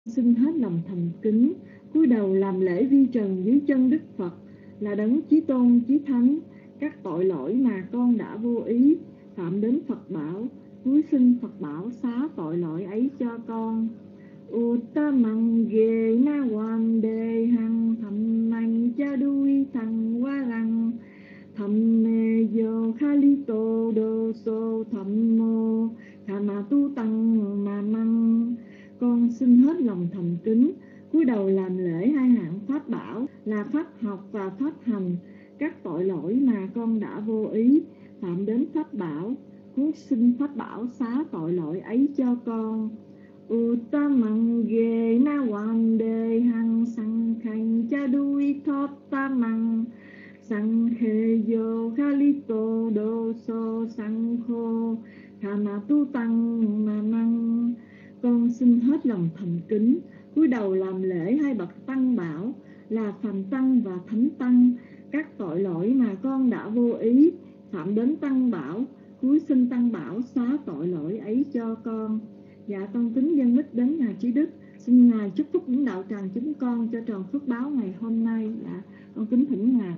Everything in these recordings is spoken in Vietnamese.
Xin hết lòng thành kính, cúi đầu làm lễ vi trần dưới chân Đức Phật là đấng chí tôn chí thánh. Các tội lỗi mà con đã vô ý phạm đến Phật bảo, cúi xin Phật bảo xá tội lỗi ấy cho con. Uttamang ghê na hoàn đề hằng thầm mạnh cha đuôi thằng qua răng thầm mê vô kha li tô đô sô thầm mô khả mà tu tăng mà măng. Con xin hết lòng thành kính, cúi đầu làm lễ hai hạng pháp bảo là pháp học và pháp hành. Các tội lỗi mà con đã vô ý phạm đến pháp bảo, cúi xin pháp bảo xá tội lỗi ấy cho con. Uttamang ghê na hoàn đề hằng sang khanh cha đuôi thót tamang sang khê vô kha li tô đô sô sang khô khả mà tu tăng mà măng. Con xin hết lòng thành kính, cúi đầu làm lễ hai bậc tăng bảo là phàm tăng và thánh tăng. Các tội lỗi mà con đã vô ý phạm đến tăng bảo, cúi xin tăng bảo xá tội lỗi ấy cho con. Dạ, con kính dân mít đến Ngài Trí Đức, xin Ngài chúc phúc những đạo tràng chúng con cho tròn phước báo ngày hôm nay. Dạ, con kính thỉnh Ngài.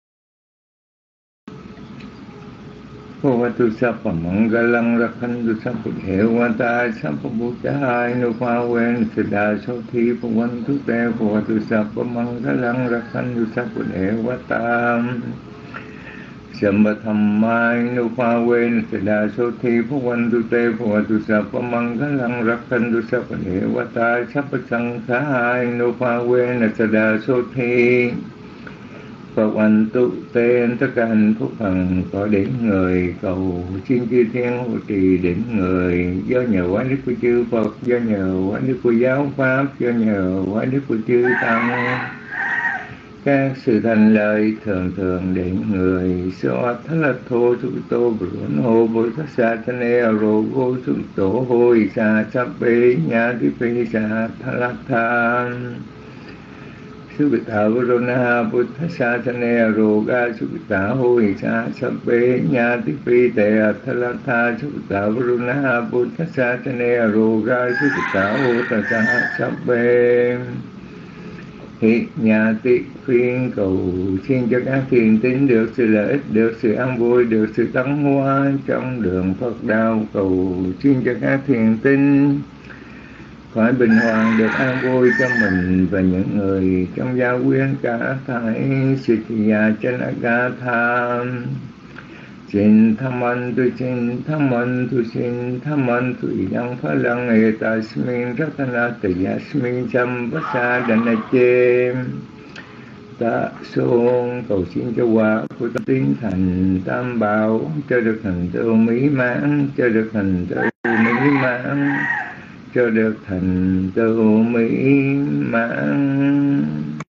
Bhavatu Sappa Mangalang Rakhantu Sappa Devata Sappa Bhutaya Nupaven Siddha Sothi Bhavantu Te Bhavatu Sappa Mangalang Rakhantu Sappa Devata Samma Dhammai Nupaven Siddha Sothi Bhavantu Te Bhavatu Sappa Mangalang Rakhantu Sappa Devata Sappa Sanghai Nupaven Siddha Sothi Phật anh tu tên tất cả hạnh phúc hằng có đến người, cầu xin chư thiên hộ trì đến người. Do nhờ quá đức của chư Phật, do nhờ quá đức của giáo pháp, do nhờ quá đức của chư tăng, các sự thành lời thường thường đến người. So thất là thô sụ tô bổn hồ bồ tát sa thân e rô vô sụ tổ hôi sa sắp bế nhà đi phi sa thất tha Subhita Varuna Buddha Sasane Roga Subhita Hoisa Sabbe Nyati Pite Athalatha Subhita Varuna Buddha Sasane Roga Subhita Hoisa Sabbe Hị Nhati khuyên cầu xin cho các thiền tín được sự lợi ích, được sự an vui, được sự tấn hóa trong đường Phật đạo. Cầu xin cho các thiền tín khỏi bình hoàng, được an vui cho mình và những người trong gia quyến cả thảy. Sikhiya Chanakatha Sin Thamantu Sin Thamantu Sin Thamantu Idang Phalang Etasmin Ratanata Yasmin Samvasadanache. Ta xôn cầu xin cho quả của tiến thành tam bảo, cho được thành tựu mỹ mãn, cho được thành tựu mỹ mãn, cho được thành tựu mỹ mãn.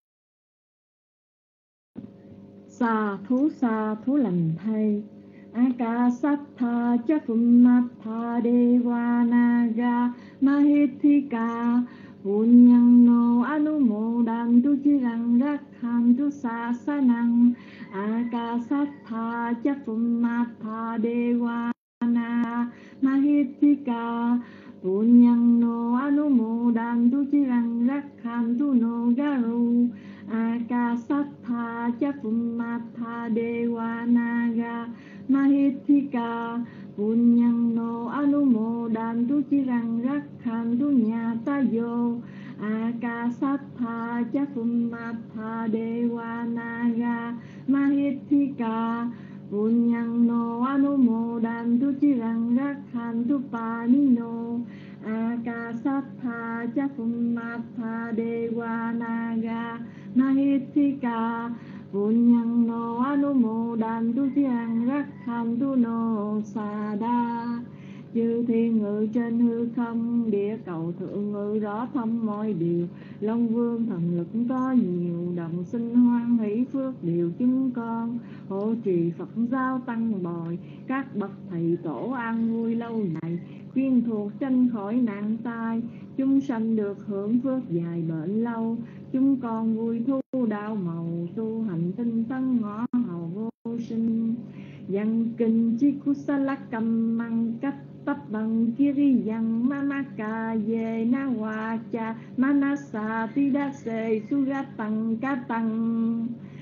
Sa thú lành thay. Akasattha cha Pummatha Devanaga Mahithika Punyang Anumodantu Chirang Rakhantu Sasanang. Akasattha cha Pummatha Devanaga Mahithika Punyang Anumodantu Chirang Rakhantu no Garu. Akasattha cha Pummatha Devanaga Mahithika Punyang Anumodantu Chirang Rakhantu Nyatayo. Akasattha cha Pummatha Devanaga Mahithika Punyang Anumodantu Chirang Rakhantu Panino. Akasattha cha Pummatha Devanaga Mahithika Punyang Anumodantu Chirang Rakhantu no Sada. Chư thiên ngự trên hư không, địa cầu thượng ngự rõ thông mọi điều. Long vương thần lực có nhiều, đồng sinh hoan hỷ phước điều chúng con. Hộ trì Phật giáo tăng bồi, các bậc thầy tổ an vui lâu dài. Khuyên thuộc tranh khỏi nạn tai, chúng sanh được hưởng phước dài bệnh lâu. Chúng con vui thu đạo màu, tu hành tinh tấn ngõ hầu vô sinh. Văn kinh chi kusala cầm măng cách Tappang Kiriyang Mamaka Ye Na Wacha Manasa Tidase Sugatang Katang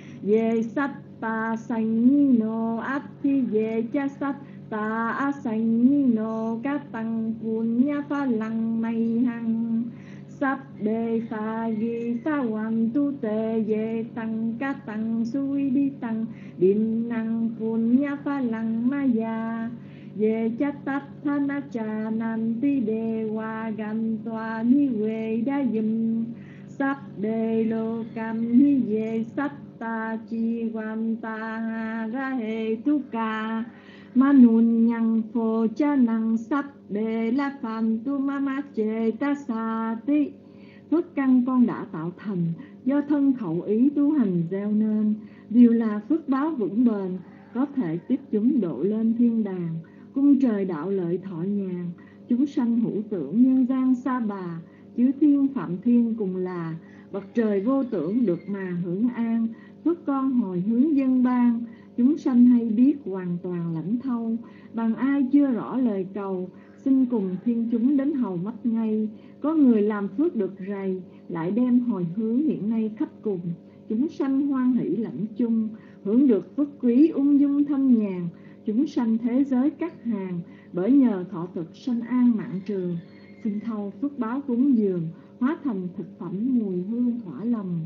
Ye Satta Sannino Atti Ye Cha Satta Asannino Katang Punya Phalang May Hằng Sắp đề pha ghi sa hoàn tu tề về tăng ca tăng suy đi tăng định năng phun nha pha lăng ma già về cha tát tha na cha nan ti đề hòa gan tòa ni huệ đa dùm sắp đề lô cam ni về sắp ta chi quan ta ra hệ tu ca ma nun nhang phô cha năng sắp đề la phàm tu ma ma chê ta sa ti phước căn con đã tạo thành do thân khẩu ý tu hành gieo nên đều là phước báo vững bền có thể tiếp chúng độ lên thiên đàng cung trời đạo lợi thọ nhàn chúng sanh hữu tưởng nhân gian sa bà chư thiên phạm thiên cùng là bậc trời vô tưởng được mà hưởng an phước con hồi hướng dân ban chúng sanh hay biết hoàn toàn lãnh thâu bằng ai chưa rõ lời cầu xin cùng thiên chúng đến hầu mắt ngay có người làm phước được rày lại đem hồi hướng hiện nay khắp cùng chúng sanh hoan hỷ lãnh chung hưởng được phước quý ung dung thâm nhàn chúng sanh thế giới các hàng bởi nhờ thọ thực sanh an mạng trường xin thâu phước báo cúng dường hóa thành thực phẩm mùi hương thỏa lòng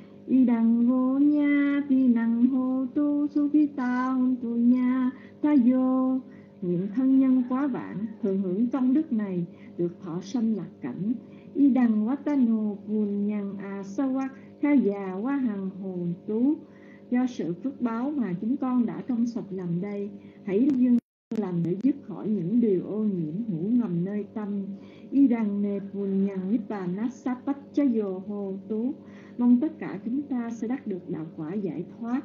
y đằng vô nha ti năng hô tu su phi ta hôn tu nha ta vô nguyện thân nhân quá vãng thường hưởng công đức này được thọ sanh lạc cảnh y đằng watano buồn nhằng sawa kha già quá hằng hồn tú do sự phước báo mà chúng con đã trong sạch làm đây hãy dâng làm để dứt khỏi những điều ô nhiễm hữu ngầm nơi tâm y đằng nề buồn nhằng nibbana sapachayo hồ tú mong tất cả chúng ta sẽ đắc được đạo quả giải thoát.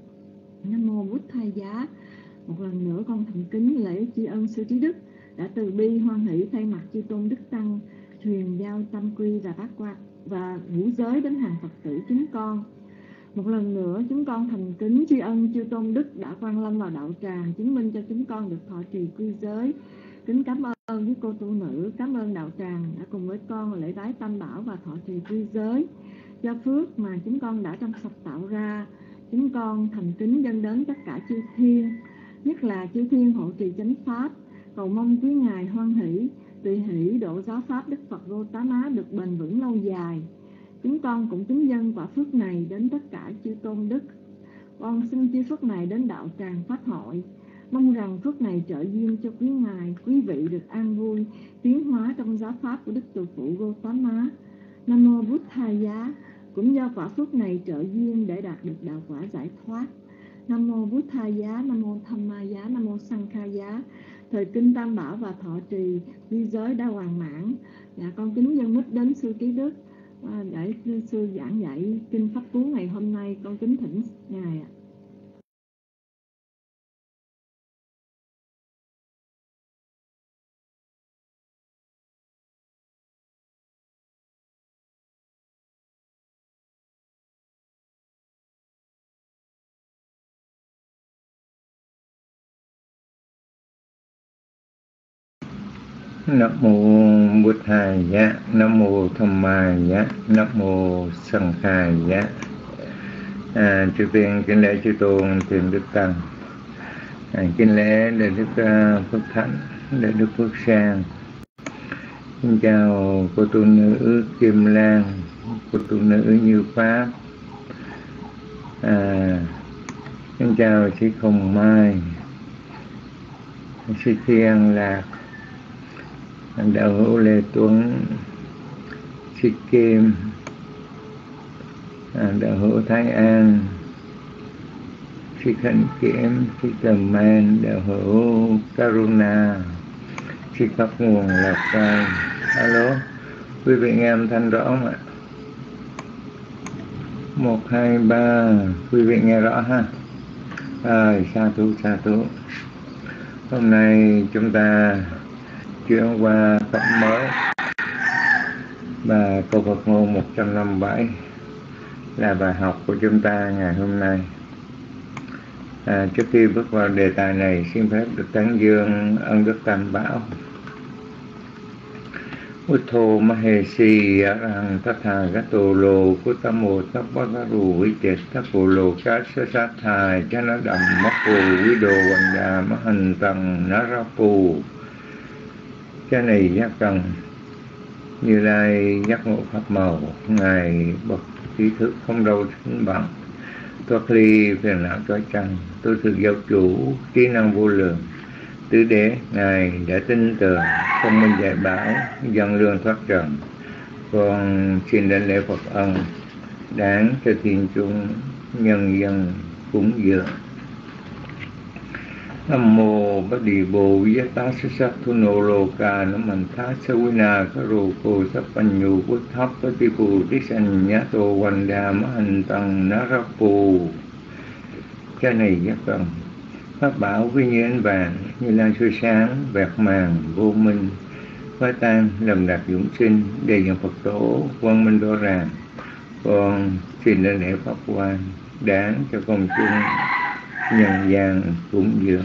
Nam mô Bụt Thầy Giá. Một lần nữa con thành kính lễ tri ân sư trí đức đã từ bi hoan hỷ thay mặt chư tôn đức tăng truyền giao tâm quy và bát quan và ngũ giới đến hàng Phật tử chúng con. Một lần nữa chúng con thành kính tri ân chư tôn đức đã quang lâm vào đạo tràng chứng minh cho chúng con được thọ trì quy giới. Kính cảm ơn với cô tu nữ, cảm ơn đạo tràng đã cùng với con lễ bái tam bảo và thọ trì quy giới. Do phước mà chúng con đã trong sạch tạo ra, chúng con thành kính dâng đến tất cả chư thiên, nhất là chư thiên hộ trì chánh pháp, cầu mong quý ngài hoan hỷ, tùy hỷ độ giáo pháp Đức Phật Gautama được bền vững lâu dài. Chúng con cũng kính dâng quả phước này đến tất cả chư tôn đức. Con xin chia phước này đến đạo tràng pháp hội, mong rằng phước này trợ duyên cho quý ngài, quý vị được an vui, tiến hóa trong giáo pháp của Đức Từ Phụ Gautama. Nam mô Bụt Thầy Giá. Cũng do quả phước này trợ duyên để đạt được đạo quả giải thoát. Nam mô Bụt Thầy Giá, Nam mô Tham Ma Giá, Nam mô Sang Kha Giá. Thời kinh tam bảo và thọ trì quy giới đã hoàn mãn. Con kính dân mít đến sư trí đức để sư giảng dạy kinh pháp cú ngày hôm nay. Con kính thỉnh ngài ạ. Nam mô Bụt Thầy Giá, Nam mô Tham Ma Giá, Nam mô Sang Kha Giá. Trước tiên kính lễ chư tôn thiền đức tăng, kính lễ để đức Phước Thánh, để đức Phước Sang. Xin chào cô tu nữ Kim Lan, cô tu nữ Như Pháp. Xin chào chị Hồng Mai, sư Thiên Lạc, đạo hữu Lê Tuấn, chị Kim, đạo hữu Thái An, chị Khánh Kiểm, chị Tầm Man, đạo hữu Karuna, chị Khắp Nguồn Lào Cai. Alo, quý vị nghe âm thanh rõ không ạ? 1, 2, 3, quý vị nghe rõ ha? Sa thú. Hôm nay chúng ta chuyển qua tập mới và câu Phật ngôn 157 là bài học của chúng ta ngày hôm nay. Trước khi bước vào đề tài này, xin phép được tán dương ân đức Tam Bảo Uttho Mahesi Arahang Tathagato Lo Kuttamo Tappakaru Vichetta Lo Kassasatthai Chanadam Makko Vido Vanda Mahantang Narapu. Cái này giác cần Như Lai giác ngộ pháp màu, ngài bậc trí thức không đâu sánh bằng, thoát ly phiền não trói trăng, tôi thực giáo chủ trí năng vô lượng. Tứ đế ngài đã tin tưởng thông minh dạy bảo, dân lương thoát trần. Con xin đảnh lễ Phật ân đáng cho thiên chúng nhân dân cúng dường. Nam mô Bát Đề Bồ Yata Sát Thu Nô Lô Ca Nam Mạnh Thá Sa Vina Karo Cô Sắp Banh Nhu Quốc Thấp Bát Đề Bồ Tích Sanh Nhá Tô Hoành Đà Má Hành Tăng Ná Rắc Bồ. Cái này giác cần pháp bảo với như ánh vàng, như lan soi sáng, vẹt màng vô minh, phá tan lầm đạt dũng sinh, đề nhận Phật tổ quang minh rõ ràng. Con xin đảnh lễ Pháp quan đáng cho công chúng nhân gian cúng dường.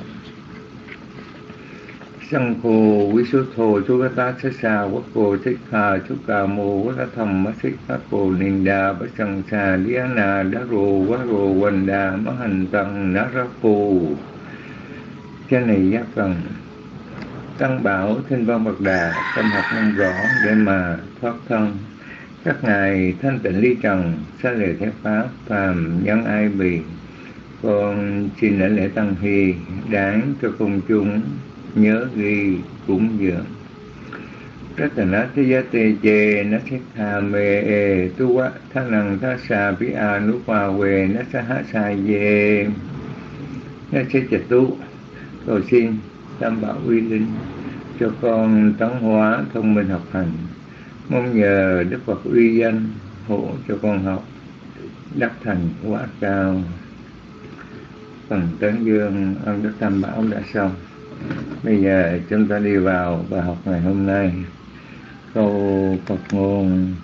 Sang khô quý số thô chú ta sát xa quốc cô thích hà chú cà mô quốc thầm mất thích pháp cô ninh đà bất sang xa lý na đá rô quá rô quần đà mất hành tăng ná rá phù. Cái này giác cần tăng bảo thiên văn Bậc Đà tâm học không rõ để mà thoát thân. Các ngài thanh tịnh ly trần xa lệ thế pháp phàm nhân ai bì. Con xin đảnh lễ tăng hy đáng cho công chúng nhớ ghi cúng dường. Ratana Tya Te Che Na Thích Tha Mê E Tu Vá Tha Năng Tha Sa Pi A Nu Pa Về Na Sa Ha Sa Ye Na Sẽ Chật Tu. Cầu xin Tam Bảo uy linh cho con tấn hóa thông minh học hành. Mong nhờ Đức Phật uy danh hộ cho con học đắc thành quả cao. Phần tán dương ân đức Tam Bảo đã xong. Bây giờ chúng ta đi vào bài học ngày hôm nay. Câu Phật ngôn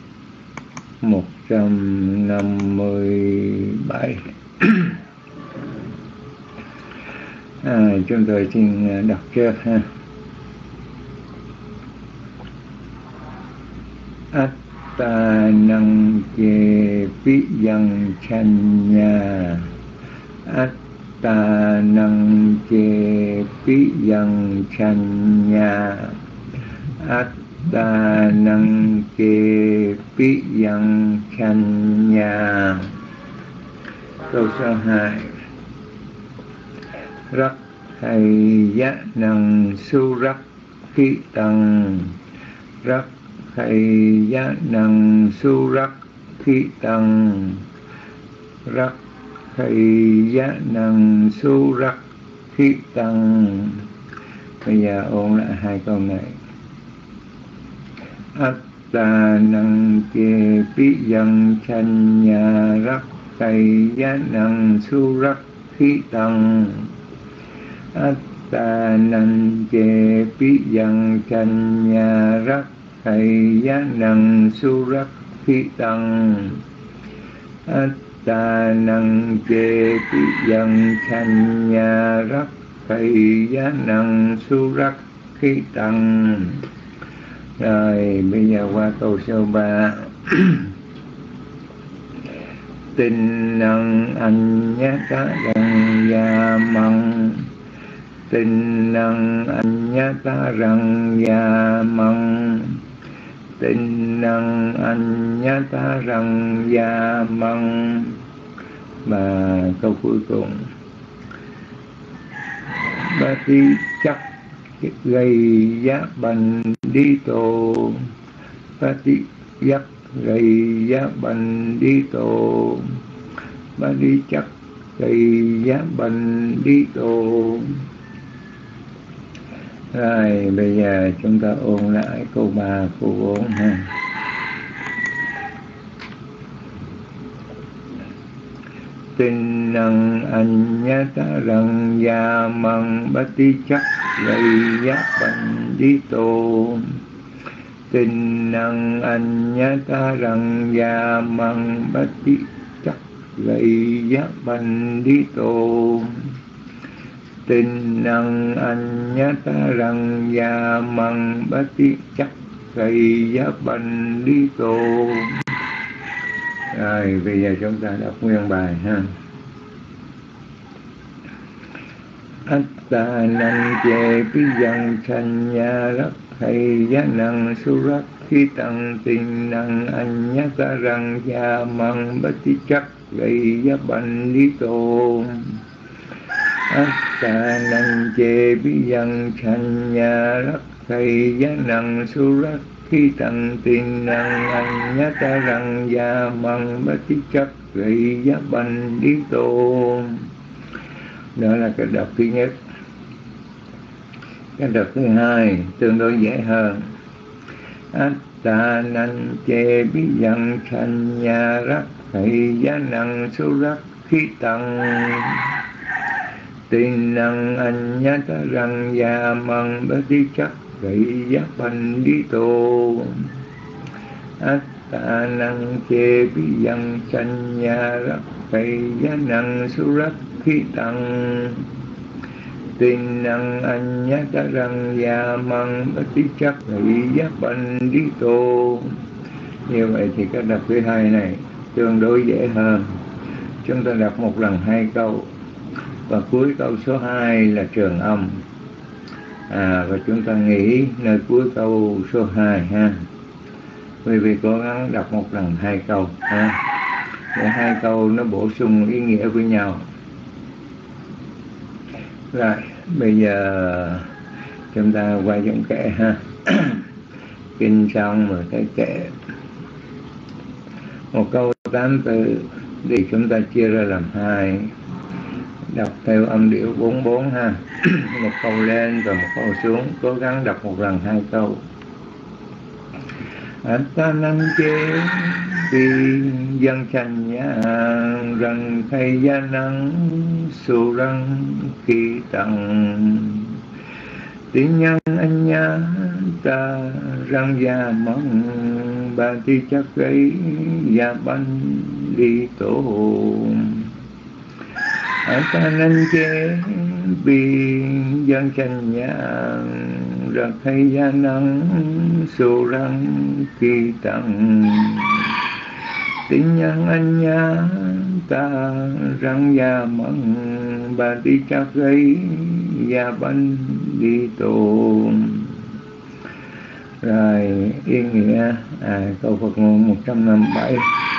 157. Chúng tôi xin đọc trước ha. Atta năng chê pi yang chanya. Ta năng chê pi yang chanya. Ta năng chê pi yang chanya. Câu số 2. Rắc hay giá năng su rắc khí tăng. Rắc hay giá năng su rắc khí tăng. Rắc hay giá năng su rắc khí tăng. Bây giờ ôn lại hai câu này. Atta năng chê pi yang chanya. Rắc hay giá năng su rắc khí tăng. Atta năng chê pi yang chanya. Rắc hay giá năng su rắc khí tăng. Ta năng chê pi yang chanya. Rắc hay giá năng su rắc khí tăng. Rồi bây giờ qua câu số 3. Tinh năng anh nhá ta rằng ya măng. Tinh năng anh nhá ta rằng ya măng. Tinh năng anh nhá ta rằng ya măng. Và câu cuối cùng. Ba tí chắc gây giá bành đi tô. Ba tí giác gây giá bành đi tô. Ba đi chắc gây giá bành đi tô. Rồi bây giờ chúng ta ôn lại câu 3, câu 4 ha. Tinh năng anh nhá ta rằng ya măng. Bát tí chắc gây giá bành đi tô. Tinh năng anh nhá ta rằng ya măng. Bát tí chắc gây giá bành đi tô. Tinh năng anh nhá ta rằng ya măng. Bát tí chắc thầy giá bành đi tô. Rồi bây giờ chúng ta đọc nguyên bài ha. Atta năng chê pi dân sanh nha rắc thầy giá năng su rắc khi tăng tình năng anh nhá ta rằng gia măng bất tí chắc gây giá bành đi tô. Atta năng chê pi dân sanh nha rắc thầy giá năng su rắc khi tăng tình năng anh nhá ta rằng gia măng bất tí chắc gây giá bành đi tô. Đó là cái đọc thứ nhất. Cái đọc thứ hai tương đối dễ hơn. Atta năng chê bí dân sanh nha rắc thầy giá năng su rắc khí tăng tình năng anh nhá ta rằng gia măng bá tí chắc gậy giá bành đi tô. Atta năng chê bí dân sanh nha rắc thầy giá năng su rắc khí tăng tình năng anh nhá ta rằng gia măng bất tí chắc nghĩ giác bành đi tô. Như vậy thì cái đọc thứ hai này tương đối dễ hơn. Chúng ta đọc một lần 2 câu, và cuối câu số 2 là trường âm. Và chúng ta nghĩ nơi cuối câu số 2 ha. Quý vị cố gắng đọc một lần 2 câu ha, để 2 câu nó bổ sung ý nghĩa với nhau. Rồi bây giờ chúng ta qua giọng kệ ha. Kinh xong rồi cái kệ. Một câu 8 từ thì chúng ta chia ra làm 2, đọc theo âm điệu 44 ha. Một câu lên và một câu xuống, cố gắng đọc một lần 2 câu. Atta năng chê vì dân sanh nhã rằng thầy gia năng su răng khi tăng tín nhân anh nhá ta răng gia mong ba ti chắc gây gia banh đi tổ. Atta năng chê vì dân sanh nhã rằng thầy gia năng su răng khi tăng tín nhân anh nhá ta răng gia mong ba ti chắc gây gia banh đi tổ. Rồi ý nghĩa câu Phật ngôn 157.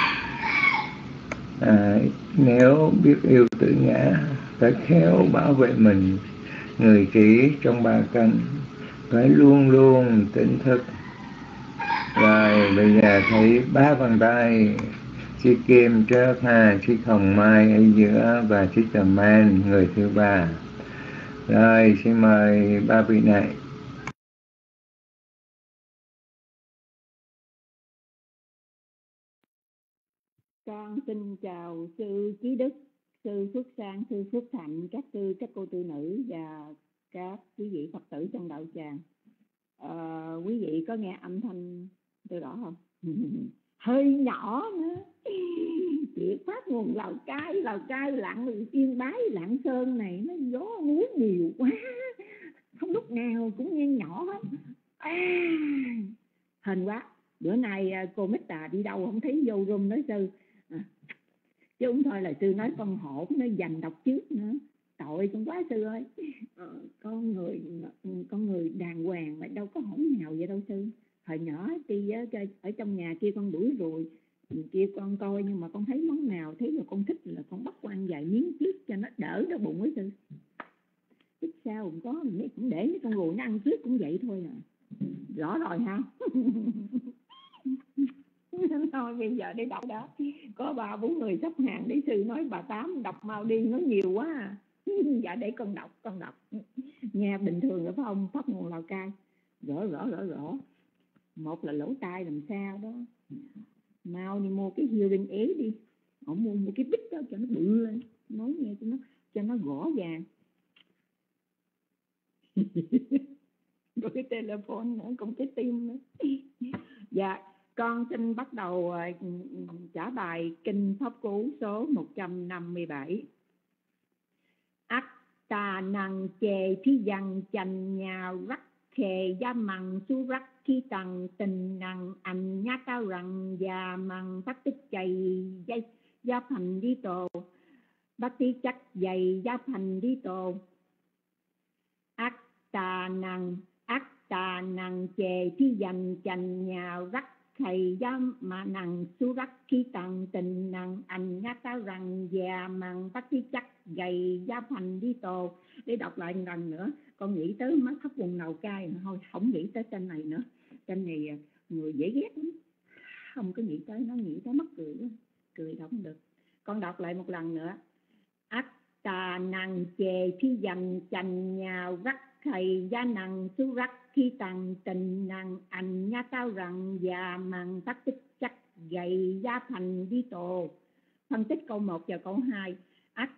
Nếu biết yêu tự ngã, phải khéo bảo vệ mình. Người trí trong 3 căn phải luôn luôn tỉnh thức. Rồi bây giờ thấy 3 bàn tay, chiếc kim trước ha, chiếc hồng mai ở giữa và chiếc tờ man người thứ 3. Rồi xin mời 3 vị này. Con xin chào sư Trí Đức, sư Phước Sang, sư Phước Thạnh, các sư, các cô tư nữ và các quý vị Phật tử trong đạo tràng. Quý vị có nghe âm thanh tôi rõ không? Hơi nhỏ nữa. Chỉ phát nguồn Lào Cai, Lạng Yên Bái, Lạng Sơn này nó gió núi nhiều quá, không lúc nào cũng nghe nhỏ hết. Hên quá. Bữa nay cô Mít đi đâu không thấy vô room nói sư. Chứ không thôi là sư nói con hổn nó dành đọc trước nữa. Tội con quá sư ơi. Con người đàng hoàng mà đâu có hổn nào vậy đâu sư. Hồi nhỏ đi ở trong nhà kia con đuổi ruồi kia con coi, nhưng mà con thấy món nào thấy mà con thích là con bắt con ăn vài miếng trước cho nó đỡ đau bụng ấy sư. Chứ sao cũng có cũng để mấy con ruồi nó ăn trước cũng vậy thôi à. Rõ rồi ha. Thôi bây giờ đi đọc đó. Có 3-4 người sắp hàng để sư nói bà Tám đọc mau đi, nó nhiều quá à. Dạ để con đọc. Nghe bình thường rồi phải không? Pháp nguồn Lào Cai. Rõ. Một là lỗ tai làm sao đó. Mau đi mua cái hearing aid đi. Ông mua một cái bít đó cho nó bự lên. Nói nghe cho nó gõ vàng. Có cái telephone nữa, cũng cái tim nữa. Dạ, con xin bắt đầu trả bài Kinh Pháp Cú số 157. Atta năng chê thí dân chanh nhà rắc khề gia măng su rắc khi tầng tình năng anh nhá cao rằng và măng phát tích chạy dây gia thành đi tổ bác tí chắc dày gia thành đi tổ ác tà năng chề thi dành chành nhào rắc thầy giam mà năng su rắc khi tầng tình năng anh nhá cao rằng và măng bác tí chắc dày gia thành đi tổ. Để đọc lại một lần nữa, con nghĩ tới mắt thấp vùng đầu cay mà thôi, không nghĩ tới trên này nữa. Trên này người dễ ghét lắm, không có nghĩ tới, nó nghĩ tới mắc cười đó. Cười đâu không được. Con đọc lại một lần nữa. Ác tà năng chề khi dành chành nhào rắc thầy gia năng su rắc khi tầng tình năng anh nhá cao rằng và măng tác tích chắc gầy gia thành đi tổ. Phân tích câu 1 và câu 2. Ác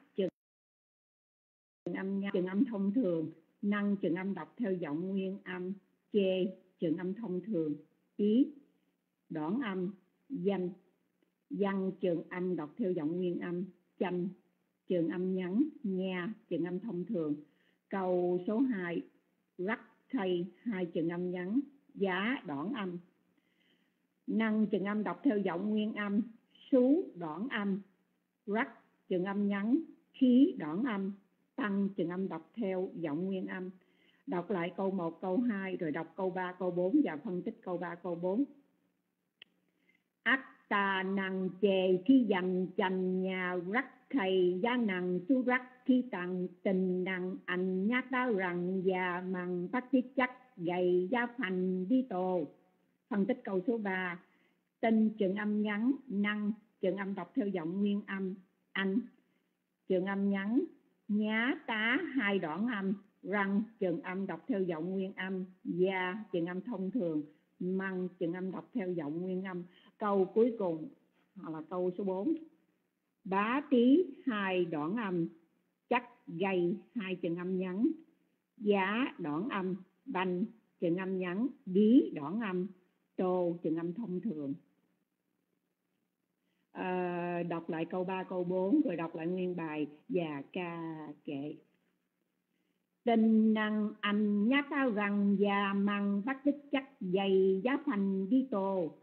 trường âm thông thường, năng trường âm đọc theo giọng nguyên âm, chê trường âm thông thường, ý đoạn âm, danh văn trường âm đọc theo giọng nguyên âm, chanh trường âm ngắn, nghe trường âm thông thường. Câu số 2, rắc thay 2 trường âm ngắn, giá đoạn âm, năng trường âm đọc theo giọng nguyên âm, sú đoạn âm, rắc trường âm ngắn, khí đoạn âm, tăng trường âm đọc theo giọng nguyên âm. Đọc lại câu 1, câu 2 rồi đọc câu 3, câu 4 và phân tích câu 3, câu 4. Ác tà năng chề khi dành chành nhà rắc thầy gia năng su rắc khi tặng tình năng anh nhát đau rằng và mằng phát tiết chắc gầy gia thành đi tổ. Phân tích câu số 3. Tinh trường âm ngắn, năng trường âm đọc theo giọng nguyên âm, anh trường âm ngắn, nhá tá 2 đoạn âm, răng trường âm đọc theo giọng nguyên âm, da trường âm thông thường, măng trường âm đọc theo giọng nguyên âm. Câu cuối cùng hoặc là câu số 4. Bá tí 2 đoạn âm, chắc gây 2 trường âm ngắn, giá đoạn âm, banh trường âm ngắn, dí đoạn âm, tô trường âm thông thường. Đọc lại câu 3, câu 4 rồi đọc lại nguyên bài và ca kệ. Tình năng anh nhá tao rằng và măng bắt tích chắc dày giá thành đi tổ.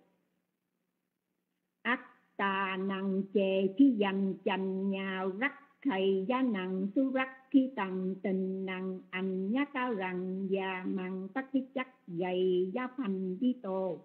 Ác tà năng chề khi dành chành nhào rắc thầy giá năng su rắc khi tầng tình năng anh nhá tao rằng và măng bắt tích chắc dày giá thành đi tổ.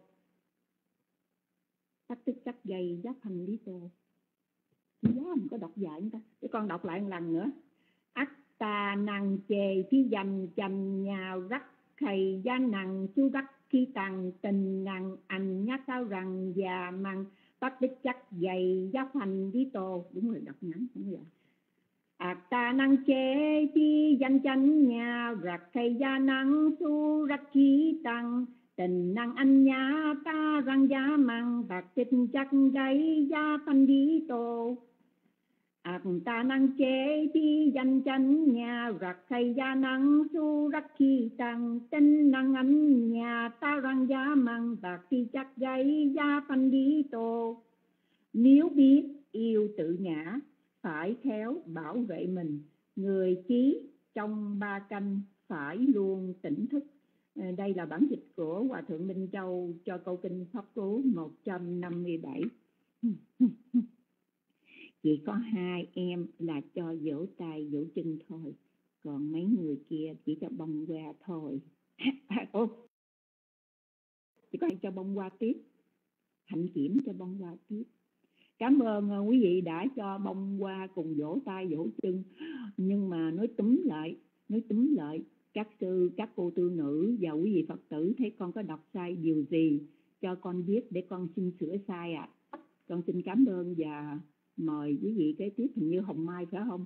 Bắt tích chắc dày giá thành đi tổ. Giá không có đọc dài người ta. Để con đọc lại một lần nữa. Ác tà năng chề khi dành chành nhào rắc thầy giá năng su rắc khi tầng tình năng anh nhá tao rằng và măng bắt tích chắc dày giá thành đi tổ. Đúng rồi, đọc ngắn không vậy. Ác tà năng chề khi dành chành nhào rắc thầy giá năng su rắc khi tầng tình năng anh nhá ta rằng giá măng bắt tích chắc dày giá thành đi tổ. Ác tà năng chế đi dành chánh nhà rắc thầy gia năng su rắc khi tăng tinh năng anh nhà ta rằng gia măng bạc thì chắc gây gia thành đi tổ. Nếu biết yêu tự ngã phải khéo bảo vệ mình, người chí trong 3 canh phải luôn tỉnh thức. Đây là bản dịch của Hòa Thượng Minh Châu cho câu kinh Pháp Cú 157. Chỉ có 2 em là cho vỗ tay vỗ chân thôi, còn mấy người kia chỉ cho bông hoa thôi. Chỉ có cho bông hoa tiếp, Hạnh Kiểm cho bông hoa tiếp. Cảm ơn quý vị đã cho bông hoa cùng vỗ tay vỗ chân. Nhưng mà nói túm lại, các sư, các cô tu nữ và quý vị Phật tử thấy con có đọc sai điều gì cho con biết để con xin sửa sai ạ. Con xin cảm ơn và mời quý vị kế tiếp. Hình như Hồng Mai phải không?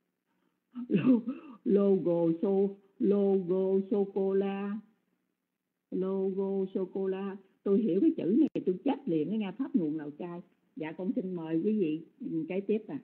Logo sô-cô-la. Tôi hiểu cái chữ này tôi chết liền cái nghe pháp nguồn Lào Cai. Dạ con xin mời quý vị kế tiếp ạ.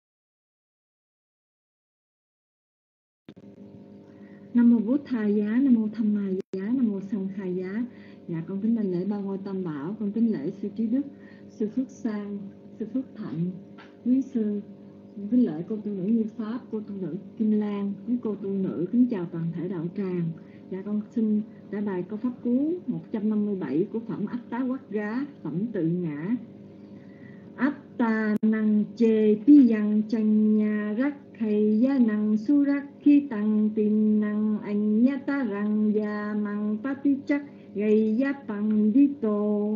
Nam mô Bụt Thầy giá, Nam mô Tham Ma giá, Nam mô Sanh Khai giá. Dạ con kính đảnh lễ ba ngôi Tam Bảo, con kính lễ sư Trí Đức, sư Phước Sang, sư Phước Thạnh, quý sư, con kính lễ cô tu nữ Như Pháp, cô tu nữ Kim Lan, quý cô tu nữ kính chào toàn thể đạo tràng. Dạ con xin trả bài câu pháp cú 157 của phẩm Attawagga, phẩm tự ngã. Atta năng chê pi yang chanh nha rắc khay ya năng su rắc khi tăng tin năng anh nhá ta rằng ya mang pati chắc gây ya bằng đi tô.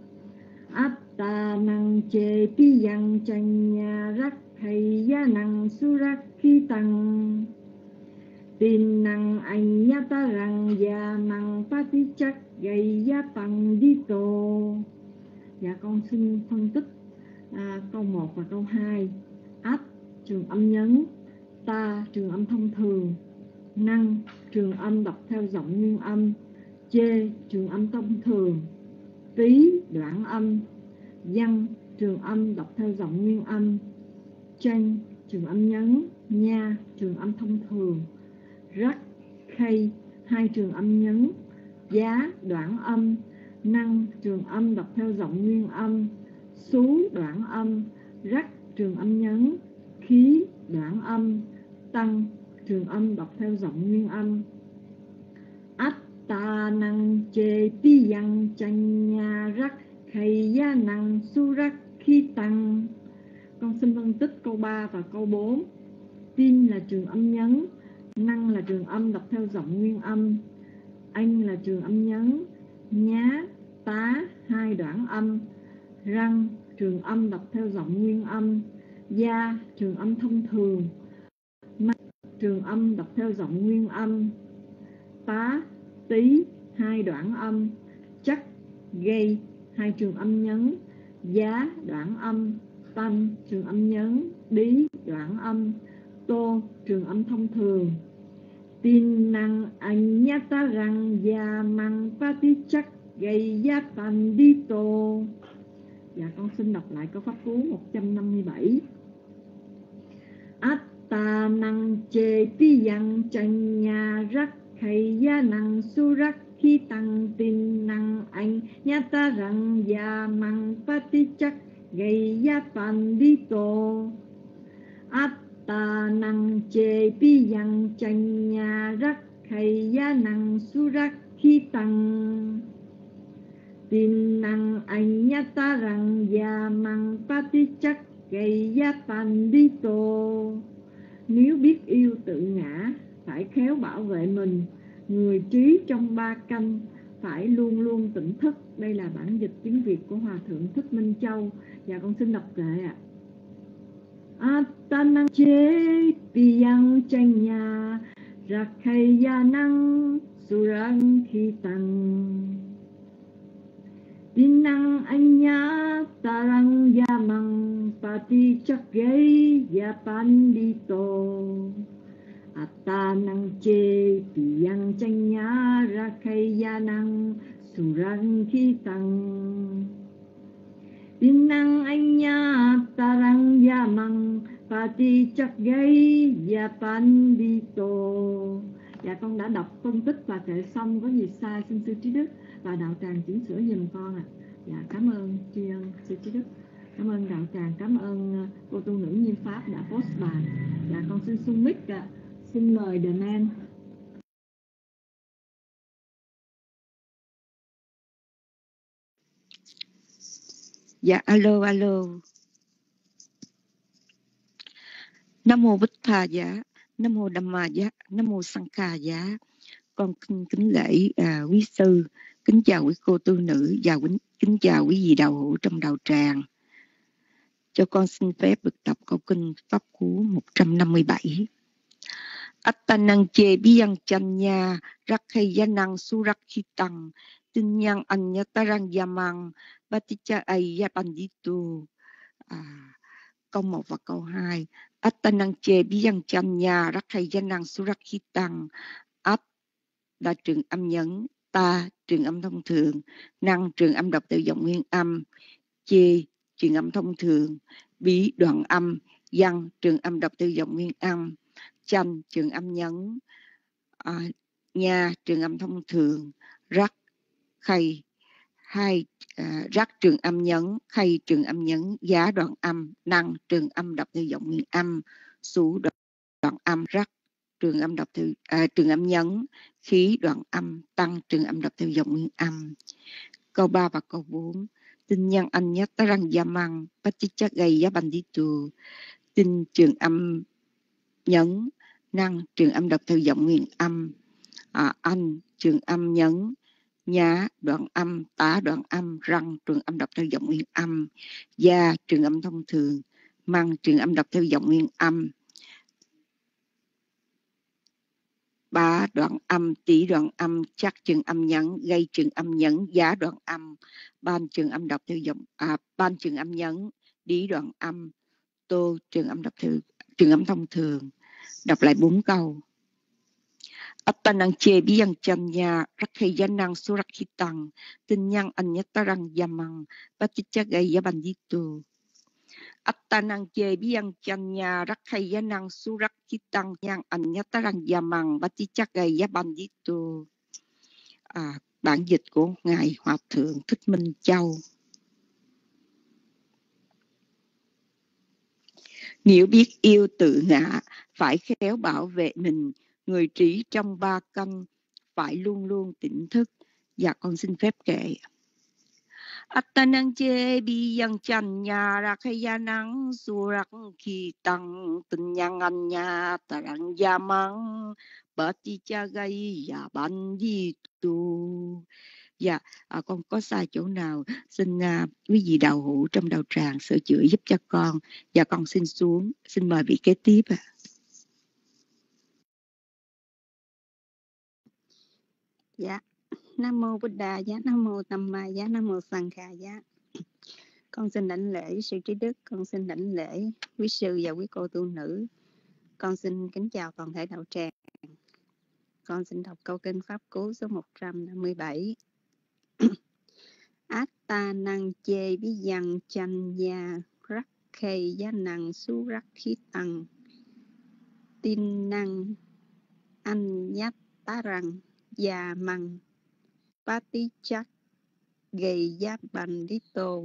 Atta năng chê pi yang chanh nha rắc khay ya năng su rắc khi tăng tin năng anh nhá ta rằng ya mang pati chắc gây ya bằng đi tô. Dạ con xin phân tích câu 1 và câu 2. Áp trường âm nhấn, ta trường âm thông thường, năng trường âm đọc theo giọng nguyên âm, chê trường âm thông thường, tí đoạn âm, văn trường âm đọc theo giọng nguyên âm, chanh trường âm nhấn, nha trường âm thông thường, rắc khay hai trường âm nhấn, giá đoạn âm, năng trường âm đọc theo giọng nguyên âm, xú đoạn âm, rắc trường âm nhấn, khí đoạn âm, tăng trường âm đọc theo giọng nguyên âm. Atta năng chê pi yang chanh nha rắc khay ya năng su rắc khi tăng. Con xin phân tích câu 3 và câu 4. Tin là trường âm nhấn, năng là trường âm đọc theo giọng nguyên âm, anh là trường âm nhấn, nhá tá hai đoạn âm, răng trường âm đọc theo giọng nguyên âm, da trường âm thông thường, mắt trường âm đọc theo giọng nguyên âm, tá tí hai đoạn âm, chắc gây hai trường âm nhấn, giá đoạn âm, tanh trường âm nhấn, đí đoạn âm, tô trường âm thông thường. Tin năng anh nhá ta rằng ya mang pati chắc gây ya tanh đi tô. Dạ con xin đọc lại câu pháp cú 157. Atta năng chê pi yang chanh nha rắc khay ya năng su rắc khi tăng tin năng anh nhá ta rằng ya mang pati chắc gây ya tanh đi tô. Atta năng chê pi yang chanh nha rắc khay ya năng su rắc khi tăng tin năng anh nhá ta rằng ya mang pati chắc gây ya tanh đi tô. Nếu biết yêu tự ngã, phải khéo bảo vệ mình. Người trí trong ba canh, phải luôn luôn tỉnh thức. Đây là bản dịch tiếng Việt của Hòa Thượng Thích Minh Châu. Và con xin đọc kệ ạ. Atta năng chế pi yang chanh nha rắc khay ya năng su răng khi tăng tin năng anh nhá ta răng ya mang pati chắc gây ya pan đi tô. Atta năng chê pi yang chanh nhá rắc khay ya năng su răng khi tăng tin năng anh nhá ta răng ya mang pati chắc gây ya pan đi tô. Dạ con đã đọc phân tích và kệ xong, có gì sai xin sư Trí Đức và đạo tràng chỉnh sửa giùm con ạ. Dạ cảm ơn tri ân sư Trí Đức, cảm ơn đạo tràng, cảm ơn cô tu nữ Như Pháp đã post bài. Dạ con xin sung mic ạ. Xin mời The Man. Dạ alo. Nam mô Bích Tha Giá, Nam mô Dhamma Giá, Nam mô Sankha Giá. Con kính lễ quý sư, kính chào quý cô tu nữ và kính chào quý vị đạo hữu trong đạo tràng. Cho con xin phép được đọc câu kinh pháp cú 157. Attanang chê biyang chanya rakhayanang surakhitang tinyang anyatarang yamang baticha ayapanditu. Câu 1 và câu 2. Attanang chê biyang chanya rakhayanang surakhitang. Ấp là trường âm nhấn, ta trường âm thông thường, năng trường âm đọc theo giọng nguyên âm, chê trường âm thông thường, bí đoạn âm, văn trường âm đọc theo giọng nguyên âm, chanh trường âm nhấn, nha trường âm thông thường, rắc khay rắc trường âm nhấn, khay trường âm nhấn, giá đoạn âm, năng trường âm đọc theo giọng nguyên âm, xú đoạn âm, rắc trường âm đọc theo trường âm nhấn, khí đoạn âm, tăng trường âm đọc theo dòng nguyên âm. Câu 3 và câu 4. Tinh nhân anh nhất tarang yamang patichak gaya banditu. Tinh trường âm nhấn, năng trường âm đọc theo giọng nguyên âm, anh trường âm nhấn, nhá đoạn âm, tá đoạn âm, răng trường âm đọc theo giọng nguyên âm, da trường âm thông thường, măng trường âm đọc theo giọng nguyên âm, bá đoạn âm, tí đoạn âm, chắc trường âm nhấn, gây trường âm nhấn, giá đoạn âm, ban trường âm đọc theo giọng ban trường âm nhấn, đí đoạn âm, tô trường âm đọc theo trường âm thông thường. Đọc lại 4 câu. Attanang che biyang chanya rakhayanang surakhitang tinyang anyatarang yamang patichagaya banditu. Attanang che biyang chanya rakhayanang surakhitang yang anyatarang yamang patichagaya banditu. Bản dịch của Ngài Hòa Thượng Thích Minh Châu. Nếu biết yêu tự ngã, phải khéo bảo vệ mình. Người trí trong 3 căn phải luôn luôn tỉnh thức. Dạ con xin phép kệ. Attanang che biyang chanya rakhayanang surakhitang tinyang anyatarang yamang patichagaya banditu. Dạ, con có sai chỗ nào xin quý vị đạo hữu trong đạo tràng sửa chữa giúp cho con. Dạ con xin xuống, xin mời vị kế tiếp ạ. Dạ, Nam mô Buddha giá, Nam mô Tam Ma giá, Nam mô Sankha giá. Con xin đảnh lễ sư trí đức, con xin đảnh lễ quý sư và quý cô tu nữ. Con xin kính chào toàn thể đạo tràng. Con xin đọc câu kinh Pháp Cú số 157. Attanang che biyang chanya rakhayanang surakhitang tinnang anyatarang yamang patichak gaya bandito.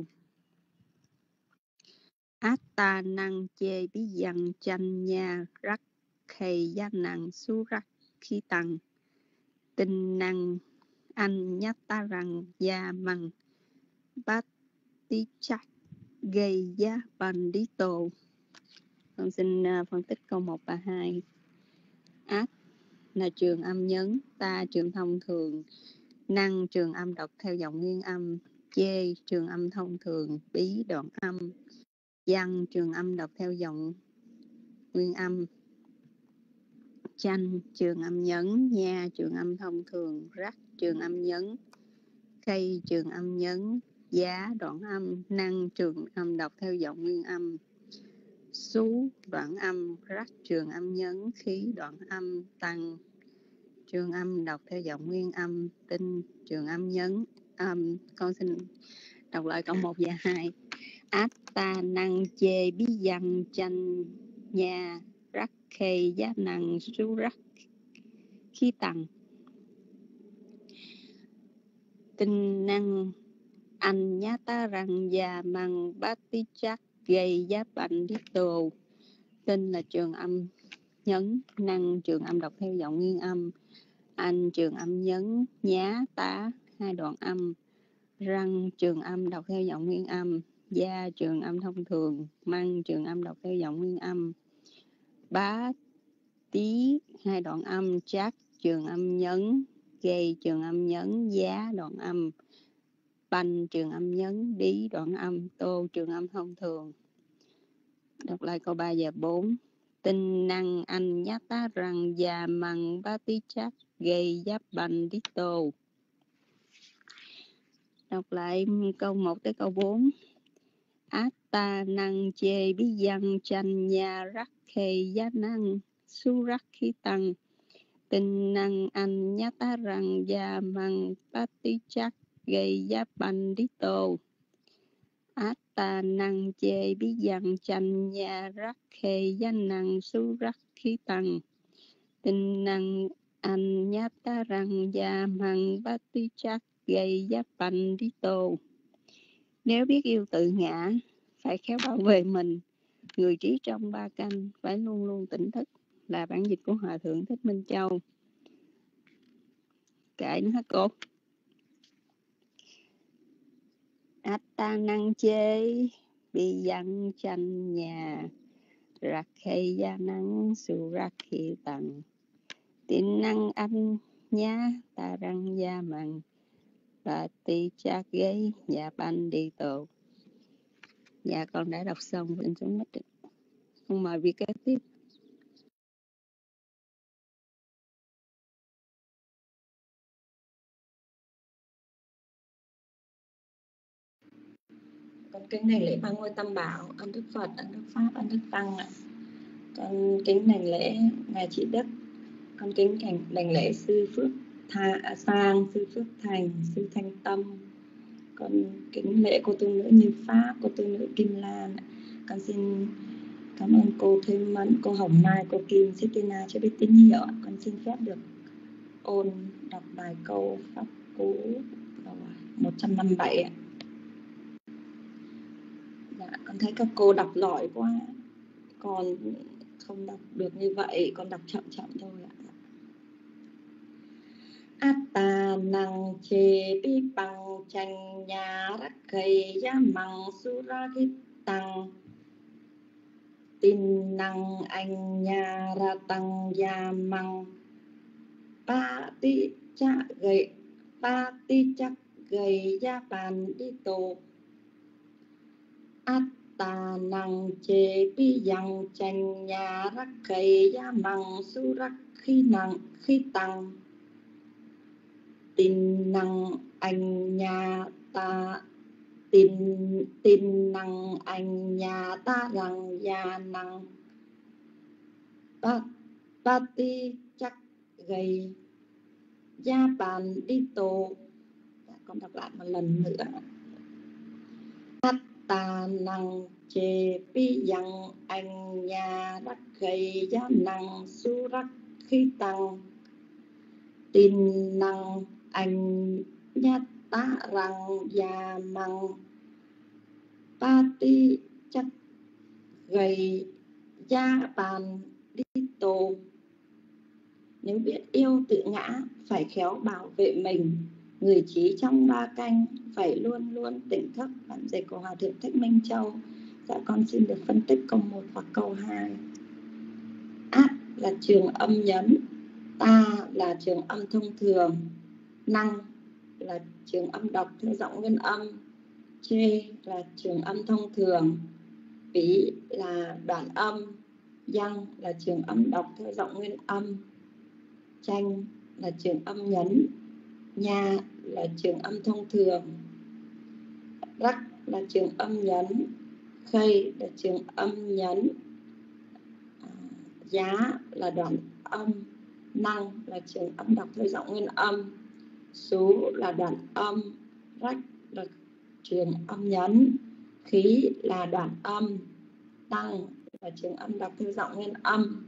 Attanang che biyang chanya rakhayanang surakhitang tinnang anyatarang yamang patichak gaya bandito. Con xin phân tích câu 1 và 2. Át là trường âm nhấn, ta trường thông thường, năng trường âm đọc theo giọng nguyên âm, chê trường âm thông thường, bí đoạn âm, văn trường âm đọc theo giọng nguyên âm, chanh trường âm nhấn, nha trường âm thông thường, rắc trường âm nhấn, khay trường âm nhấn, giá đoạn âm, năng trường âm đọc theo giọng nguyên âm, xú đoạn âm, rắc trường âm nhấn, khí đoạn âm, tăng trường âm đọc theo giọng nguyên âm, tinh trường âm nhấn. Con xin đọc lại câu 1 và 2. Attanang che biyang chanya rakhayanang surakhitang tinnang anyatarang yamang patichak gaya bandito. Tinh là trường âm nhấn, năng trường âm đọc theo giọng nguyên âm, anh trường âm nhấn, nhá tá 2 đoạn âm, răng trường âm đọc theo giọng nguyên âm, da trường âm thông thường, măng trường âm đọc theo giọng nguyên âm, bá tí 2 đoạn âm, chát trường âm nhấn, gây trường âm nhấn, giá đoạn âm, banh trường âm nhấn, đí đoạn âm, tô trường âm thông thường. Đọc lại câu 3 và 4. Tinh năng anh nhá tá rằng già măng bá tí chát gây giáp banh đít tô. Đọc lại câu 1 tới câu 4. Attanang che biyang chanya rakhayanang surakhitang tinnang anh nhá tá rằng già măng bá tí chát gây giáp banh đít tô. Attanang che biyang chanya rakhayanang surakhitang tinnang anyatarang yamang patichak gây giáp bandito. Nếu biết yêu tự ngã, phải khéo bảo vệ mình. Người trí trong 3 căn phải luôn luôn tỉnh thức. là bản dịch của Hòa Thượng Thích Minh Châu. Kệ nó hết cô. Atta năng chế bị dân tranh nhà rạc khay gia năng su rạc khi tặng tin năng anh nhá ta răng gia mặn và ti chạc ghế nhà ban đi tổ. Dạ con đã đọc xong lên xuống mất. Không mời vi kế tiếp. Con kính đảnh lễ ba ngôi tam bảo, ân đức Phật, ân đức Pháp, ân đức Tăng ạ. Con kính đảnh lễ ngài Trị Đức, con kính đảnh lễ sư Phước Sang, sư Phước Thành, sư Thanh Tâm. Con kính lễ cô tu nữ Như Pháp, cô tu nữ Kim Lan. Con xin cảm ơn cô Thêm Mẫn, cô Hồng Mai, cô Kim Sitina cho biết tín hiệu. Con xin phép được ôn đọc bài câu pháp cú 157 ạ. Dạ, con thấy các cô đọc giỏi quá, con không đọc được như vậy, con đọc chậm chậm thôi ạ. Atta năng chê bi bằng chanh nhà rắc cây giá măng su ra hít tăng tin năng anh nhà ra tăng gia măng ba ti chắc gầy giá bàn đi tổ. Atta năng chê bi yang chanh nhà rắc cây giá măng su rắc khi tăng tin năng anh nhà ta tin năng anh nhà ta rằng gia năng ba ti chắc gầy gia bàn đi tổ. Con đọc lại một lần nữa. Ta năng chê bi yang anh nhà rắc gầy gia năng su rắc khi tăng tin năng anh nhà ta rằng gia măng ba ti chắc gầy gia bàn đi tổ. Nếu biết yêu tự ngã, phải khéo bảo vệ mình. Người trí trong ba canh, phải luôn luôn tỉnh thức. Bản dịch của Hòa Thượng Thích Minh Châu. Dạ con xin được phân tích câu 1 và câu 2. Át là trường âm nhấn, ta là trường âm thông thường, năng là trường âm đọc theo giọng nguyên âm, chê là trường âm thông thường, bí là đoạn âm, yang là trường âm đọc theo giọng nguyên âm, chanh là trường âm nhấn, nha là trường âm thông thường, rắc là trường âm nhấn, khay là trường âm nhấn, giá là đoạn âm, năng là trường âm đọc theo giọng nguyên âm, số là đoạn âm, rách là trường âm nhấn, khí là đoạn âm, tăng là trường âm đọc theo giọng nguyên âm.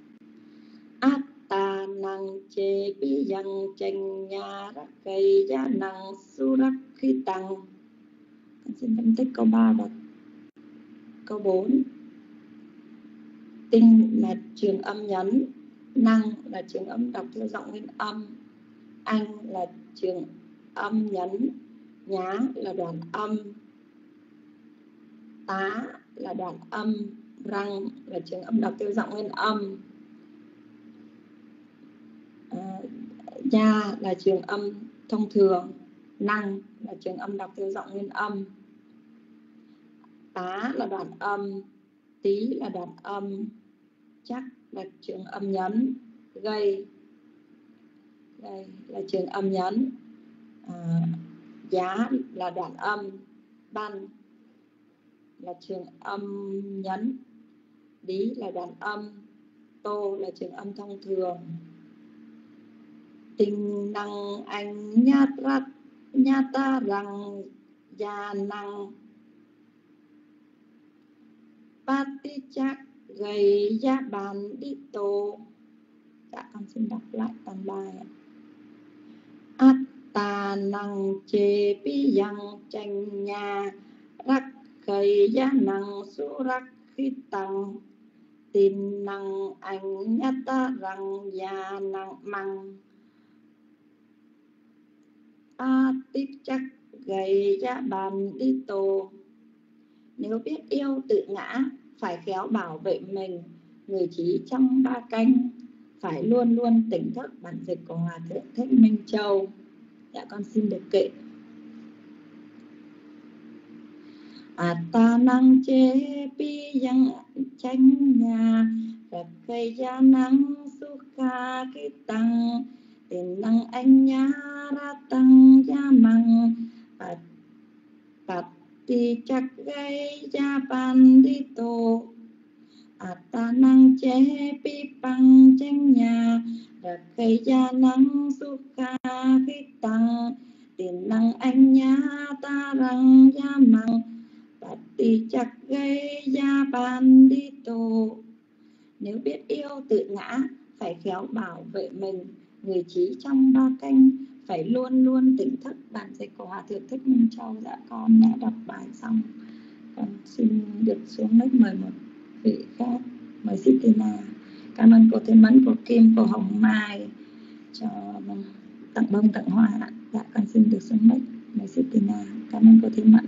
Atta năng chê bi yang chanh nhà rắc cây giá năng su rắc khi tăng. Con xin phân tích câu 3 và câu 4. Tinh là trường âm nhấn, năng là trường âm đọc theo giọng nguyên âm, anh là trường âm nhấn, nhá là đoạn âm, tá là đoạn âm, răng là trường âm đọc theo giọng nguyên âm, nha là trường âm thông thường, năng là trường âm đọc theo giọng nguyên âm, tá là đoạn âm, tí là đoạn âm, chắc là trường âm nhấn, gây là trường âm nhấn, giá là đoạn âm, ban là trường âm nhấn, đí là đoạn âm, tô là trường âm thông thường. Tình năng anh nhá ta rằng gia năng ba ti chắc gầy gia bàn đi tô. Dạ con xin đọc lại toàn bài. Atta năng chê bi yang chanh nhà rắc gầy gia năng su rắc khi tăng tin năng anh nhất răng gia năng măng a tích chắc gầy giá bàn đi tô. Nếu biết yêu tự ngã, phải khéo bảo vệ mình. Người trí trong ba canh, phải luôn luôn tỉnh thức. Bản dịch của Hòa Thượng Thích Minh Châu. Dạ con xin được kệ. Ta năng chế pi yang chánh nhà, gặp cây gia năng su kha cái tăng, tiền năng anh nhá ra tăng gia măng, bát ti chắc gây gia ban đi tô. Ta năng chế pi băng chánh nhà, gặp cây gia năng su kha cái tăng, tiền năng anh nhá ta răng gia măng, tì chắc gây gia ban đi tô. Nếu biết yêu tự ngã, phải khéo bảo vệ mình. Người trí trong ba canh, phải luôn luôn tỉnh thức. Bản dịch của Hòa Thượng Thích Minh Châu. Dạ con đã đọc bài xong, con xin được xuống mic mời một vị khác. Mời Sitina. Cảm ơn cô Thế Mẫn, cô Kim, cô Hồng Mai cho tặng bông tặng hoa. Dạ con xin được xuống mic. Mời Sitina. Cảm ơn cô Thế Mẫn.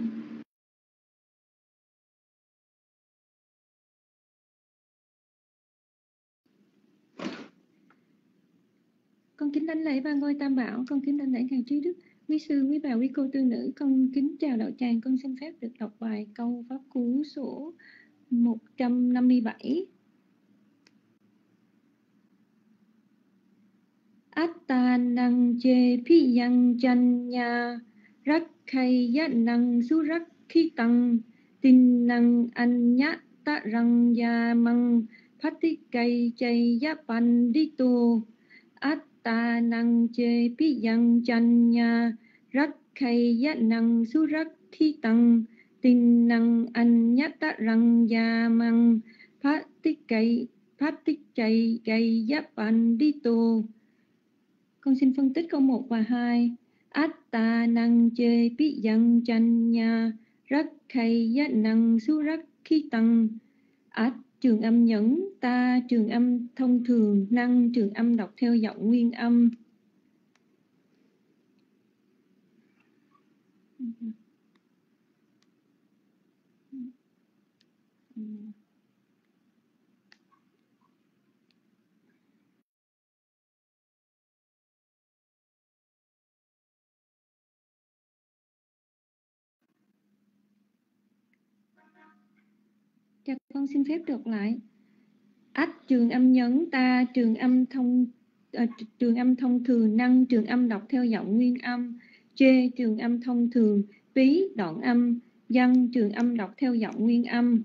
Con kính đảnh lễ ba ngôi Tam Bảo, con kính đảnh lễ ngài Trí Đức, quý sư, quý bà, quý cô tư nữ. Con kính chào đạo tràng. Con xin phép được đọc bài câu pháp cú số 157. Atta năng chê phi yang chan nha, rắc khay ya năng su rắc khi tăng, tin năng anh nhá ta răng ya măng, phát tích cây chay ya pan đi tu. Atta năng chê pi yang chan nha, rắc khay ya năng su rắc khi tăng, tin năng anh nhá ta răng ya măng, phát tích chay cây ya pan đi tu. Con xin phân tích câu 1 và 2. Atta năng chê pi yang chan nha, rắc khay ya năng su rắc khi tăng. At trường âm nhẫn, ta trường âm thông thường, năng trường âm đọc theo giọng nguyên âm. Dạ, con xin phép đọc lại. Ách trường âm nhấn, ta trường âm thông thường, năng trường âm đọc theo giọng nguyên âm, chê trường âm thông thường, pí đoạn âm, văn trường âm đọc theo giọng nguyên âm.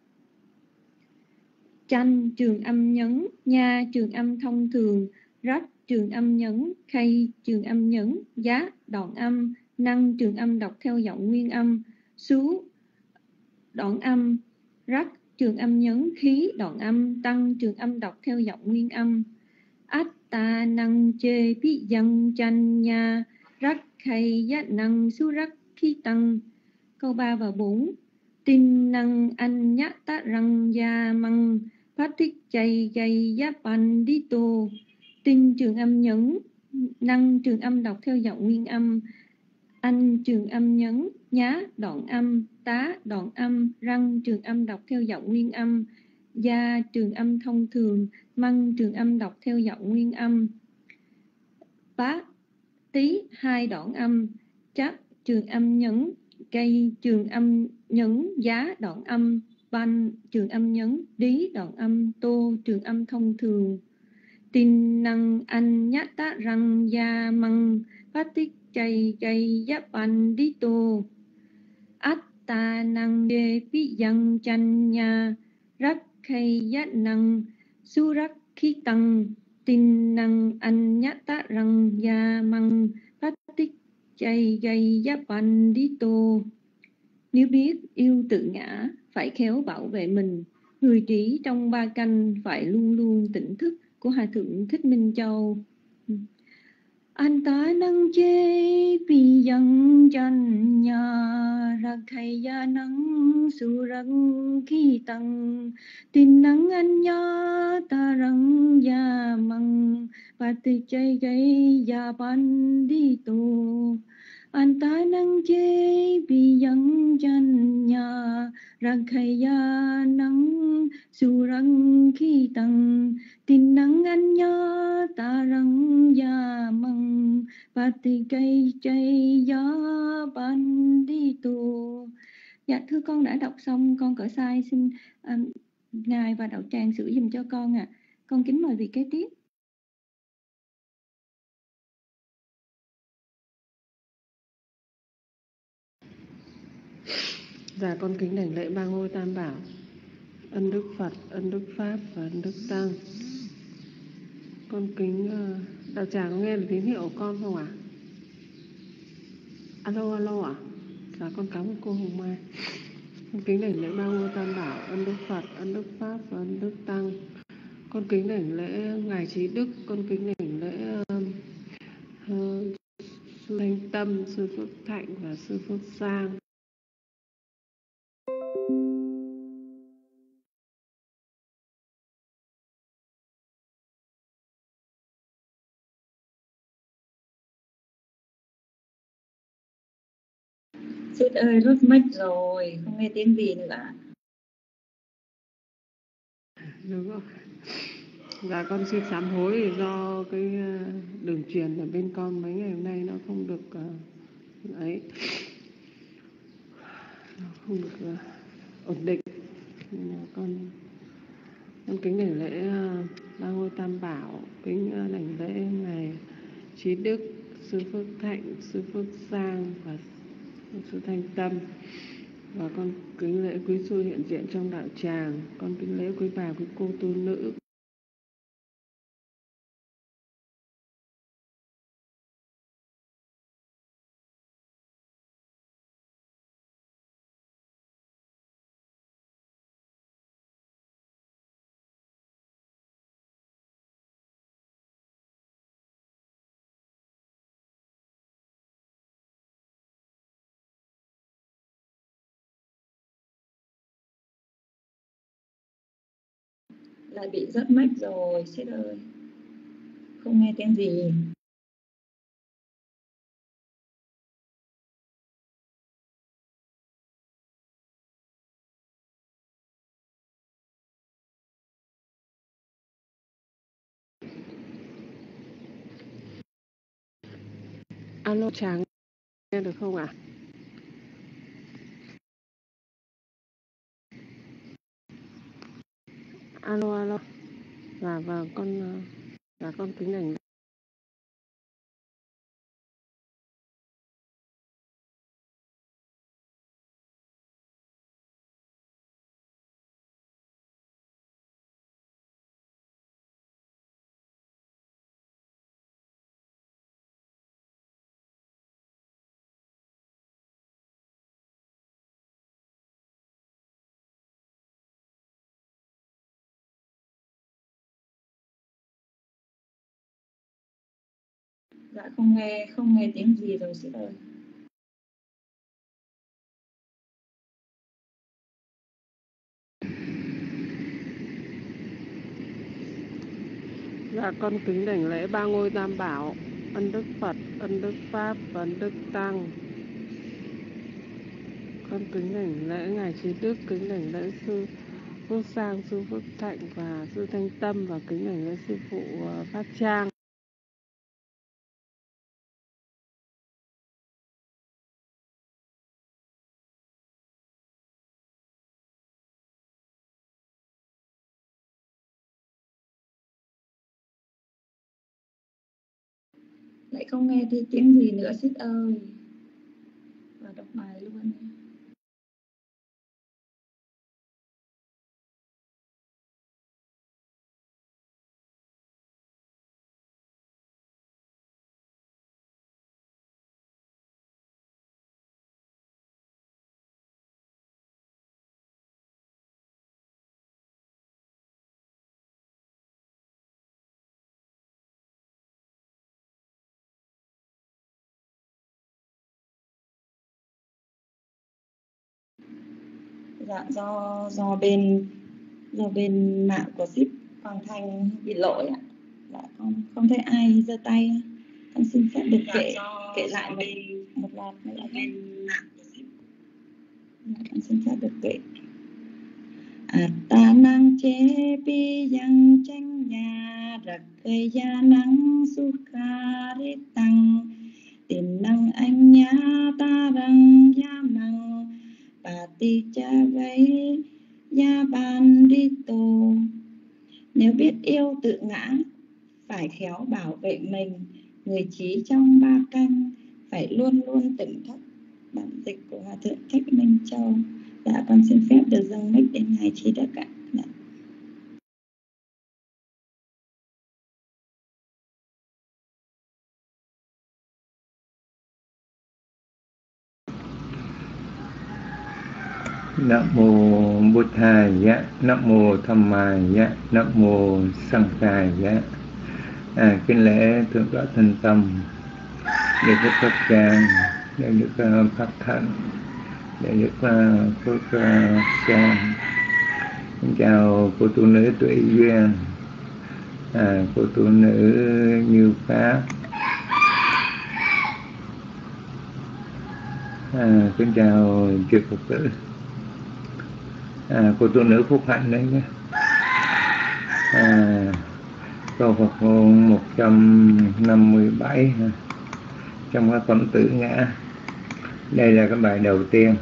Chanh trường âm nhấn, nha trường âm thông thường, rách trường âm nhấn, khay trường âm nhấn, giá đoạn âm, năng trường âm đọc theo giọng nguyên âm, xú đoạn âm, rách trường âm nhấn, khí đoạn âm, tăng trường âm đọc theo giọng nguyên âm. Atta năng chê pi yang chan nha, rắc khay giá năng su rắc khí tăng. Câu 3 và 4. Tin năng anh nhát ta răng gia măng, phát thích chay gây giá pan đi tô. Tin trường âm nhấn, năng trường âm đọc theo giọng nguyên âm, anh trường âm nhấn, nhá đoạn âm, tá đoạn âm, răng trường âm đọc theo giọng nguyên âm, gia trường âm thông thường, măng trường âm đọc theo giọng nguyên âm. Bá tí hai đoạn âm, chắc trường âm nhấn, cây trường âm nhấn, giá đoạn âm, ban trường âm nhấn, đí đoạn âm, tô trường âm thông thường. Tin năng anh nhát tá răng gia măng, phát tích chay gây giáp ban đi tô. Atta năng đê pi yang chan nha, rắc khay giá năng su rắc khí tăng. Tin năng anh nhát tá răng gia măng, phát tích chay gây giáp ban đi tô. Nếu biết yêu tự ngã, phải khéo bảo vệ mình. Người trí trong ba canh phải luôn luôn tỉnh thức, của Hòa Thượng Thích Minh Châu. Antanang che piyang janya rakhaya nang surang kitang tinang anya tarang yamang patichay gay yapandito Antanang che piyang janya rakhaya nang surang kitang tinang anya tarang yamang Pati cây chay gió ban đi tù. Dạ thưa con đã đọc xong, con cỡ sai xin ngài và đạo tràng sửa dùm cho con ạ. Con kính mời vị kế tiếp. Dạ con kính đảnh lễ ba ngôi tam bảo, ân đức Phật, ân đức Pháp và ân đức Tăng. Con kính đạo tràng có nghe được tín hiệu của con không ạ? Alo alo ạ? Dạ con cảm ơn cô Hồng Mai. Con kính đảnh lễ ba ngôi tam bảo, ân đức Phật, ân đức Pháp và ân đức Tăng. Con kính đảnh lễ ngài Trí Đức, con kính đảnh lễ sư Thanh Tâm, sư Phước Thạnh và sư Phước Sang. Sít ơi, rút mic rồi, không nghe tiếng gì nữa. Đúng rồi. Dạ con xin sám hối do cái đường truyền ở bên con mấy ngày hôm nay nó không được ấy, nó không được ổn định. Nên là con kính đảnh lễ ba ngôi tam bảo, kính đảnh lễ ngài Trí Đức, sư Phước Thạnh, sư Phước Sang và sư Thanh Tâm. Và con kính lễ quý sư hiện diện trong đạo tràng, con kính lễ quý bà, quý cô tu nữ. Lại bị rớt mic rồi, Sít ơi. Không nghe tiếng gì. Alo chàng nghe được không ạ? Alo alo. Và con kính đảnh Dạ không nghe tiếng gì rồi Sít ơi. Dạ con kính đảnh lễ ba ngôi tam bảo, ân đức Phật, ân đức Pháp và ân đức Tăng. Con kính đảnh lễ ngài Trí Đức, kính đảnh lễ sư Phước Sang, sư Phước Thạnh và sư Thanh Tâm, và kính đảnh lễ sư phụ Phát Trang. Lại không nghe thấy tiếng gì nữa Sít ơi. Và đọc bài luôn. Dạ do bên mạng của ship Hoàng Thành bị lỗi ạ. Dạ con không thấy ai giơ tay. Con xin phép được kể lại một loạt nữa bên mạng của ship. Con xin phép được kể. Ta năng chế bi yang tranh nhà rạc cây gia năng su kha ri tăng tiền năng anh nhá ta răng gia măng bà ti cha gây gia ban đi tô. Nếu biết yêu tự ngã, phải khéo bảo vệ mình. Người trí trong ba canh, phải luôn luôn tỉnh thức. Bản dịch của Hòa Thượng Thích Minh Châu. Dạ con xin phép được dâng mic đến Ngài Trí Đức ạ. Dạ. Nam mô Bụt Thaya, Nam mô Dhammaya, Nam mô Sanghaya. Kính lễ thượng tọa Thanh Tâm, Đại đức Pháp Trang, Đại đức Pháp Thạnh, Đại đức Phước Trang. Xin chào cô tu nữ Tuệ Duyên, cô tu nữ Như Pháp. Kính chào chư Phật tử. Cô tu nữ Phúc Hạnh đấy nhé. Câu Phật ngôn 157 trong các phẩm Tử Ngã. Đây là cái bài đầu tiên.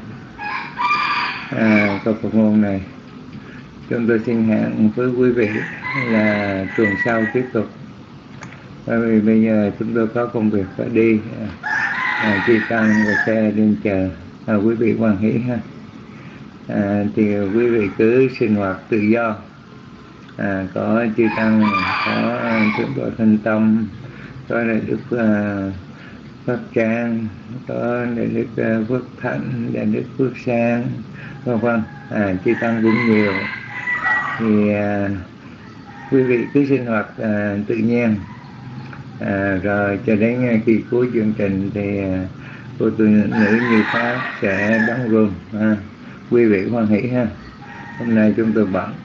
Câu Phật ngôn này chúng tôi xin hẹn với quý vị là tuần sau tiếp tục, bởi vì bây giờ chúng tôi có công việc phải đi, chi tăng và xe lên chờ. Quý vị hoan hỷ ha. Thì quý vị cứ sinh hoạt tự do, có chư tăng, có thượng tọa Thanh Tâm, có đại đức Pháp Trang, có đại đức Phước Thạnh, đại đức Phước Sang, vân vân, chư tăng cũng nhiều. Thì quý vị cứ sinh hoạt tự nhiên, rồi cho đến khi cuối chương trình thì cô tu nữ Như Pháp sẽ đóng room. Quý vị hoan hỷ ha. Hôm nay chúng tôi bận.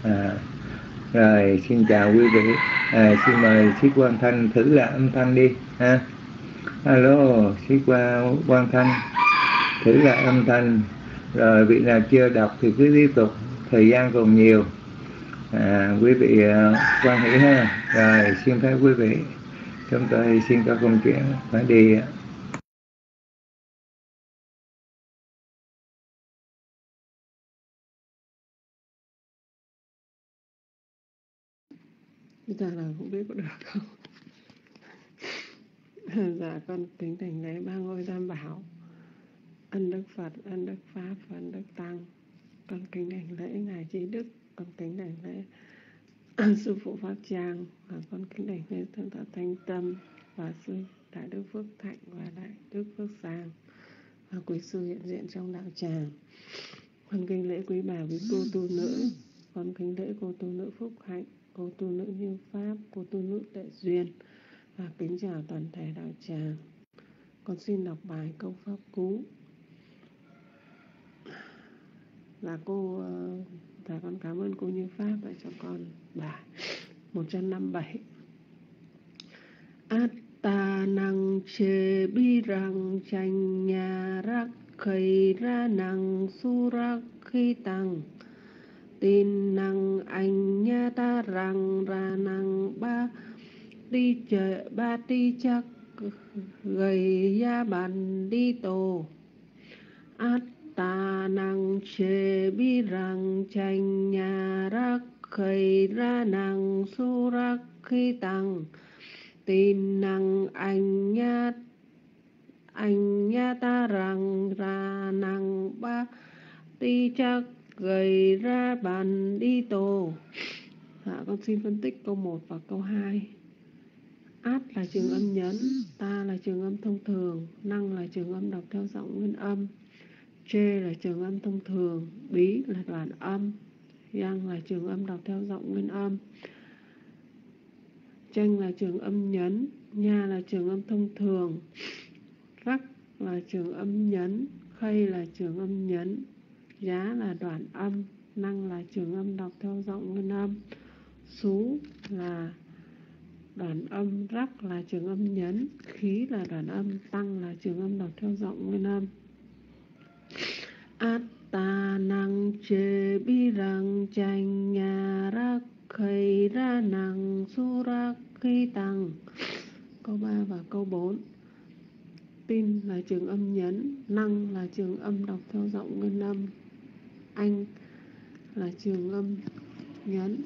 Rồi xin chào quý vị. Xin mời Sĩ Quang Thanh thử lại âm thanh đi ha. Alo, Sĩ Quang Thanh thử lại âm thanh. Rồi vị nào chưa đọc thì cứ tiếp tục, thời gian còn nhiều. Quý vị hoan hỷ ha. Rồi xin phép quý vị, chúng tôi xin có công chuyện phải đi. Bây giờ là không biết có được không. Dạ con kính thỉnh lễ ba ngôi Tam Bảo, ân đức Phật, ân đức Pháp và ân đức Tăng. Con kính thỉnh lễ Ngài Trí Đức, con kính thỉnh lễ sư phụ Pháp Trang, và con kính thỉnh lễ thượng tọa Thanh Tâm và sư đại đức Phước Thạnh và đại đức Phước Sang và quý sư hiện diện trong đạo tràng. Con kính lễ quý bà quý cô tu nữ, con kính lễ cô tu nữ Phúc Hạnh, cô tu nữ Như Pháp, cô tu nữ Tuệ Duyên, và kính chào toàn thể đạo tràng. Con xin đọc bài câu pháp cú. Là cô và con cảm ơn cô Như Pháp đã cho con bài 157. Atta năng chê bi răng chanh nhà rắc khầy ra năng su rắc khi tăng tin năng anh nha ta răng ra năng ba ti chắc gầy ya bàn đi tô. Atta năng chê bi răng chanh nhà rắc khầy ra năng su rắc khi tăng tin năng anh nha ta răng ra năng ba ti chắc gầy ra bàn đi tô. Con xin phân tích câu 1 và câu 2. Át là trường âm nhấn, ta là trường âm thông thường, năng là trường âm đọc theo giọng nguyên âm, chê là trường âm thông thường, bí là đoạn âm, yang là trường âm đọc theo giọng nguyên âm, chanh là trường âm nhấn, nha là trường âm thông thường, rắc là trường âm nhấn, khay là trường âm nhấn, giá là đoạn âm, năng là trường âm đọc theo giọng nguyên âm, xú là đoạn âm, rắc là trường âm nhấn, khí là đoạn âm, tăng là trường âm đọc theo giọng nguyên âm. Atta năng chê bi răng chanh nhà rắc khây ra năng su rắc khi tăng. Câu 3 và câu 4. Tin là trường âm nhấn, năng là trường âm đọc theo giọng nguyên âm, anh là trường âm nhấn,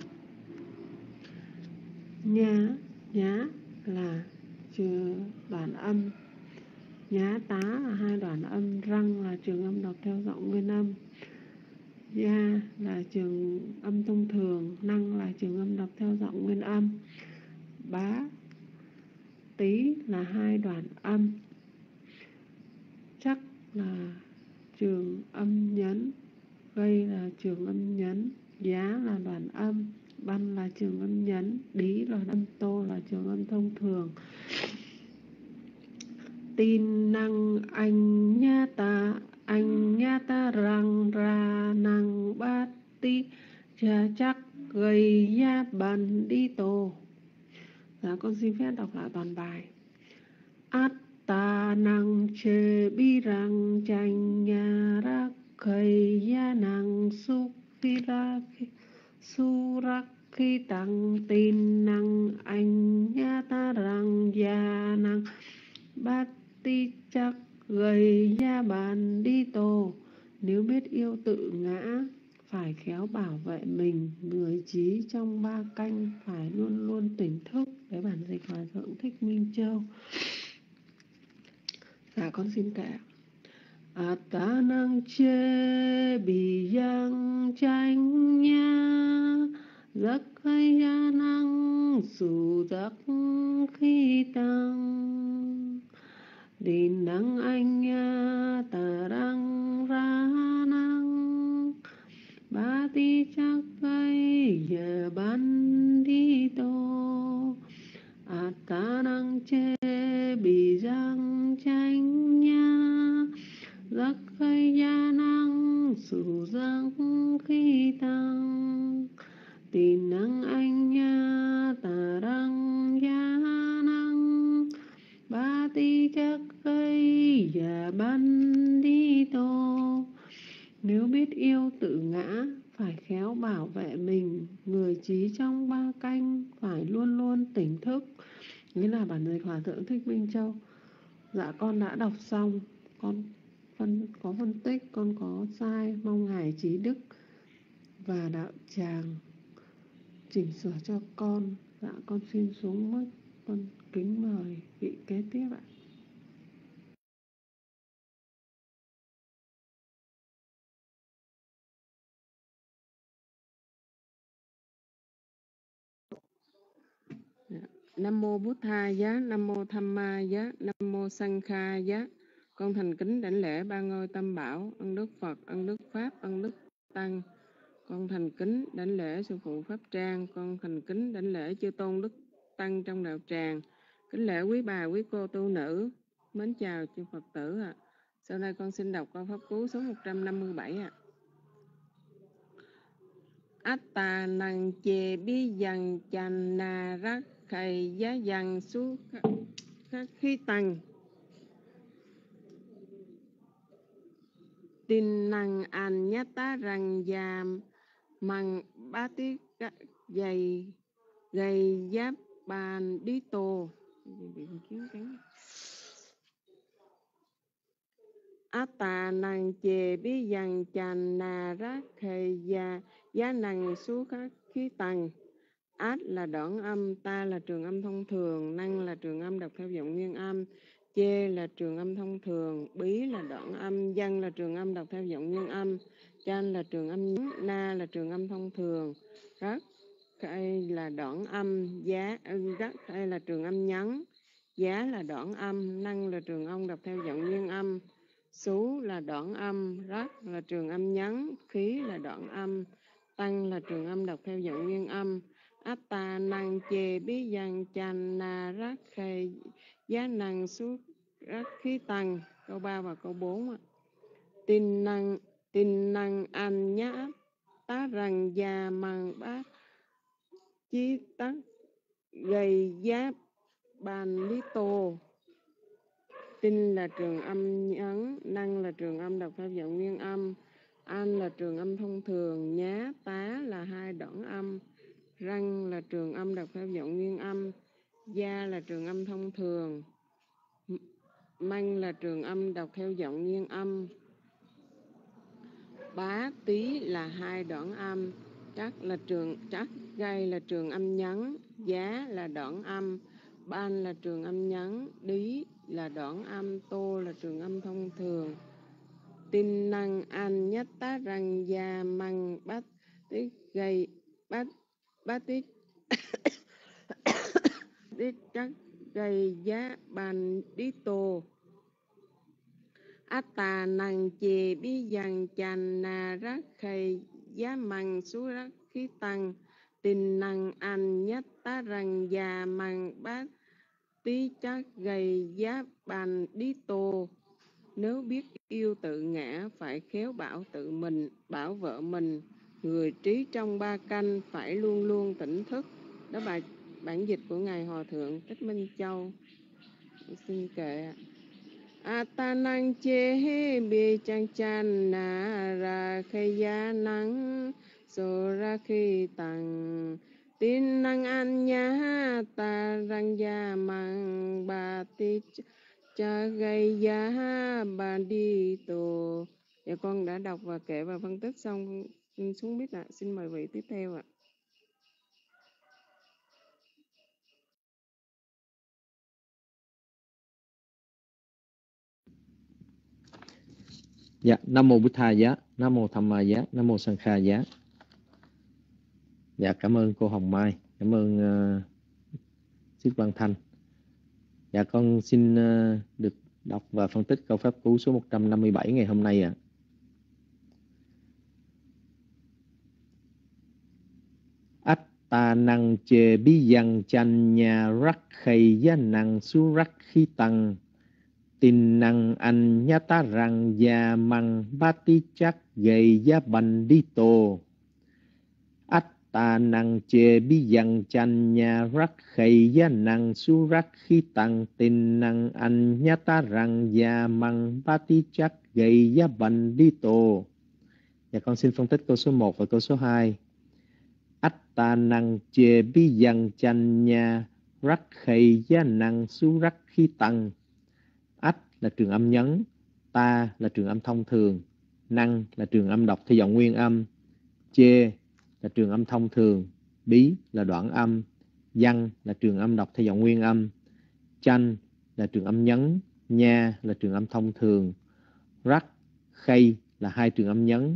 nhá là đoạn âm, nhá tá là hai đoạn âm, răng là trường âm đọc theo giọng nguyên âm, ya là trường âm thông thường, năng là trường âm đọc theo giọng nguyên âm, bá tí là hai đoạn âm, chắc là trường âm nhấn, gây là trường âm nhấn, giá là đoạn âm, ban là trường âm nhấn, đí là âm, tô là trường âm thông thường. Tin năng anh nhá ta răng ra năng bát tí cha chắc gây ya bàn đi tô. Dạ, con xin phép đọc lại toàn bài. Atta năng chê bi răng chanh nha rắc khây ya năng su phi ra su rắc khi tăng. Tin năng anh nhá ta răng ya năng bát ti chắc gây ya bàn đi tô. Nếu biết yêu tự ngã, phải khéo bảo vệ mình. Người trí trong ba canh, phải luôn luôn tỉnh thức. Đấy, bản dịch Hòa Thượng Thích Minh Châu. Dạ, con xin kể. Atta năng chê bì yang chanh nha giấc hay ya năng su giấc khi tăng. Đình năng anh nha tà răng ra năng ba ti chắc gây giờ ban đi tô. Atta năng chê bì giang chanh nha giấc hay ya năng su giấc khi tăng. Tin năng anh nha tà răng ya năng ba ti chắc gây và ban đi tô. Nếu biết yêu tự ngã, phải khéo bảo vệ mình. Người trí trong ba canh, phải luôn luôn tỉnh thức. Nghĩa là bản dịch Hòa Thượng Thích Minh Châu. Dạ, con đã đọc xong. Con có phân tích, con có sai, mong Ngài Trí Đức và đạo tràng chỉnh sửa cho con. Dạ, con xin xuống mất. Con kính mời vị kế tiếp ạ. Nam mô Bút Tha Giá, Nam mô Tham Ma Giá, Nam mô Sang Kha Giá. Con thành kính đảnh lễ ba ngôi Tam Bảo, ân đức Phật, ân đức Pháp, ân đức Tăng. Con thành kính đảnh lễ sư phụ Pháp Trang, con thành kính đảnh lễ chư tôn đức tăng trong đạo tràng, kính lễ quý bà quý cô tu nữ, mến chào chư Phật tử ạ. Sau đây con xin đọc câu pháp cú số 157 ạ. Atta năng chê bi dằng chanh na rắc khầy giá dằng su khắc khí tăng. Tin năng anh nhá tá răng giam măng bá tiết dày gầy giáp bàn đi tô. Atta năng chê bi dằng chanh na rắc khầy giá năng su khắc khí tăng. Át là đoạn âm, ta là trường âm thông thường, năng là trường âm đọc theo giọng nguyên âm, chê là trường âm thông thường, bí là đoạn âm, dân là trường âm đọc theo giọng nguyên âm, chan là trường âm nhấn, na là trường âm thông thường, rắc hay là đoạn âm, rắc hay là trường âm nhấn, giá là đoạn âm, năng là trường âm đọc theo giọng nguyên âm, xú là đoạn âm, rắc là trường âm nhấn, khí là đoạn âm, tăng là trường âm đọc theo giọng nguyên âm. Atta năng chê bí dân chanh na rắc khê giá năng suốt rắc khí tăng. Câu 3 và câu 4. Tin năng tin năng anh nhá tá rằng già măng bát chí tắc gây giáp bàn lý tô. Tinh là trường âm nhấn, năng là trường âm đọc theo giọng nguyên âm, an là trường âm thông thường, nhá tá là hai đoạn âm, răng là trường âm đọc theo giọng nguyên âm, gia là trường âm thông thường, măng là trường âm đọc theo giọng nguyên âm, bá tí là hai đoạn âm, chắc gây là trường âm nhấn, giá là đoạn âm, ban là trường âm nhấn, đí là đoạn âm, tô là trường âm thông thường. Tin năng an nhất tá răng gia măng bát tí gây bát tí tí chắc gây giá ban đi tô. Atta năng chê bí dằng chàn na rắc khay giá măng sú rắc khí tăng. Tin năng anh nhất tá răng già măng bát tí chắc gây giá ban đi tô. Nếu biết yêu tự ngã phải khéo bảo tự mình, bảo vợ mình. Người trí trong ba canh phải luôn luôn tỉnh thức. Đó là bản dịch của Ngài Hòa Thượng Thích Minh Châu. Xin kệ. Atanang che he bi chang chan na ra khay ya nang so ra khi tăng tin năng an nhá ta răng ya mang ba ti cha gây ya ba đi tô. Dạ con đã đọc và kể và phân tích xong xuống biết ạ. Xin mời vị tiếp theo ạ. Dạ, Nam Mô Bụt Thà Giá, Nam Mô Tham Ma Giá, Nam Mô Sang Kha Giá. Dạ, cảm ơn cô Hồng Mai, cảm ơn Sư Văn Thanh. Dạ, con xin được đọc và phân tích câu pháp cú số 157 ngày hôm nay ạ. Atta năng chê bí văn chanh nhà rắc khay giá năng su rắc khí tăng. Tin năng anh nhá tá rằng già măng bát tí chắc gây giá bành đi tô. Atta năng chê bí văn chanh nhà rắc khay giá năng su rắc khí tăng. Tin năng anh nhá tá rằng già măng bát tí chắc gây giá bành đi tô. Dạ, con xin phân tích câu số 1 và câu số 2. Atta năng chê bí văn chanh nhà rắc khay giá năng su rắc khí tăng. Ách là trường âm nhấn, ta là trường âm thông thường, năng là trường âm đọc theo giọng nguyên âm, chê là trường âm thông thường, bí là đoạn âm, văn là trường âm đọc theo giọng nguyên âm, chanh là trường âm nhấn, nha là trường âm thông thường, rắc, khay là hai trường âm nhấn,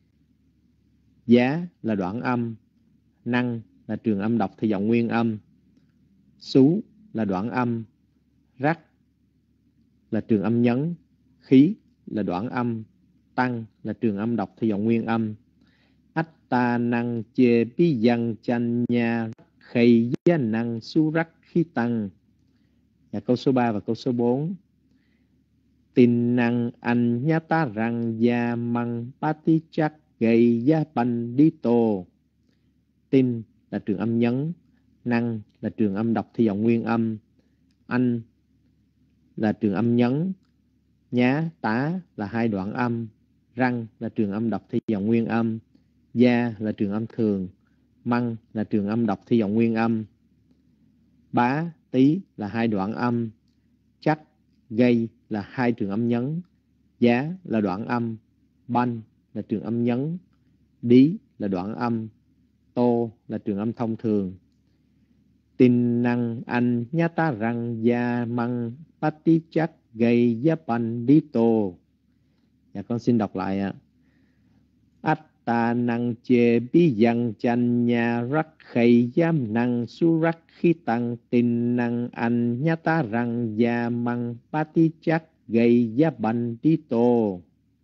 giá là đoạn âm, năng là trường âm đọc theo giọng nguyên âm, xú là đoạn âm, rắc là trường âm nhấn, khí là đoạn âm, tăng là trường âm đọc theo giọng nguyên âm. Atta năng chê bí văn chanh nha khay giá năng su rắc khí tăng. Và câu số 3 và câu số 4. Tin năng anh nhá tá rằng gia măng bát tí chắc gây giá bành đi tô. Tin là trường âm nhấn, năng là trường âm đọc theo giọng nguyên âm, anh là trường âm nhấn, nhá tá là hai đoạn âm, răng là trường âm đọc theo giọng nguyên âm, gia là trường âm thường, măng là trường âm đọc theo giọng nguyên âm, bá tí là hai đoạn âm, chắc gây là hai trường âm nhấn, giá là đoạn âm, banh là trường âm nhấn, đí là đoạn âm, tô là trường âm thông thường. Tin năng anh nhá tá rằng gia măng bát tí chắc gây giá bành đi tô. Dạ, con xin đọc lại ạ. Atta năng chê bí văn chanh nhà rắc khay giám năng su rắc khí tăng. Tin năng anh nhá tá rằng gia măng bát tí chắc gây giá bành đi tô.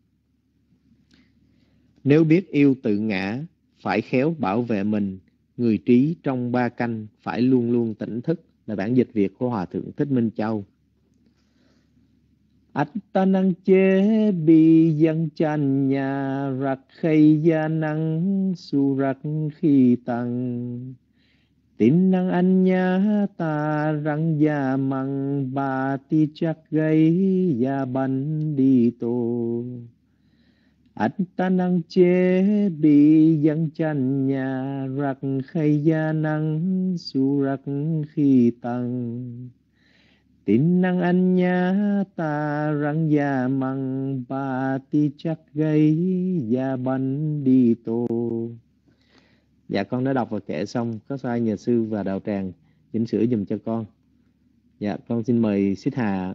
Nếu biết yêu tự ngã phải khéo bảo vệ mình. Người trí trong ba canh phải luôn luôn tỉnh thức, là bản dịch Việt của Hòa Thượng Thích Minh Châu. Attanang chế bi dân chanya rakhaya năng surak khi tăng tín năng anya ta răng gia măng ba ti chắc gây gia ban đi tô Attanang chế bi dân chanya rakhaya năng surak khi tăng tín năng anh nhá ta răng gia măng ba ti chắc gây gia bánh đi tô. Dạ con đã đọc và kể xong, có sai nhờ sư và đạo tràng chỉnh sửa dùm cho con. Dạ con xin mời Xích Hà.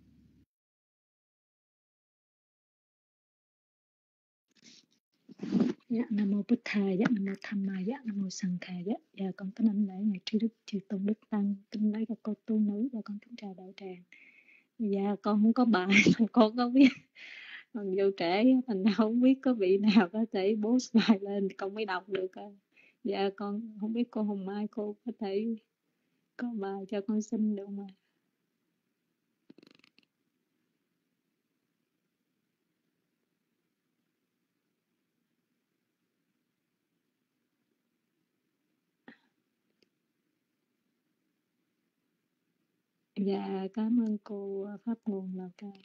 Dạ, Nam Mô Bụt Thầy, dạ, Nam Mô Tham Ma, dạ, Nam Mô Sanh Khà, dạ. Dạ, con kính anh lễ Ngài Trí Đức Chư Tôn Đức Tăng, kính lễ các cô tu nữ và con kính chào đạo tràng. Dạ, con không có bài, con có biết. Còn vô trễ, thành ra không biết có vị nào có thể post bài lên, con mới đọc được. Dạ, con không biết cô Hồng Mai, cô có thể có bài cho con xin được không ạ? Dạ, cảm ơn cô Pháp Nguồn Lào Cai.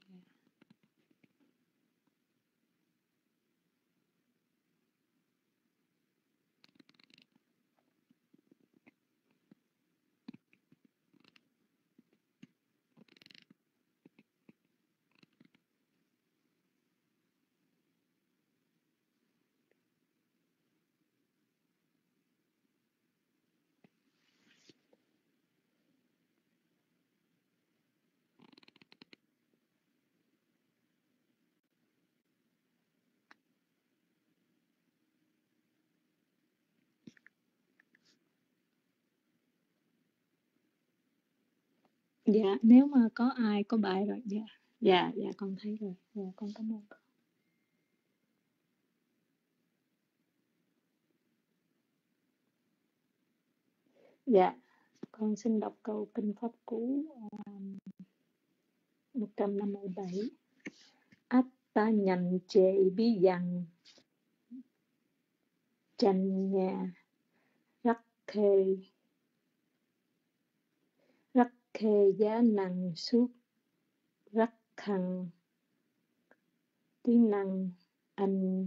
Dạ, nếu mà có ai có bài rồi, dạ, con thấy rồi, dạ, con cảm ơn. Dạ, con xin đọc câu Kinh Pháp Cú 157. Atta nhành chệ bí dằng chành nhà rắc khê giá năng suốt rắc khăn tí năng anh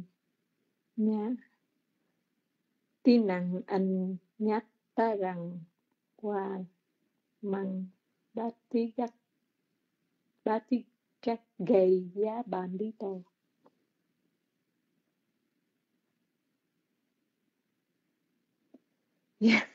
nhát ta rằng qua măng bát tí chắc gây giá bàn đi tô. Dạ,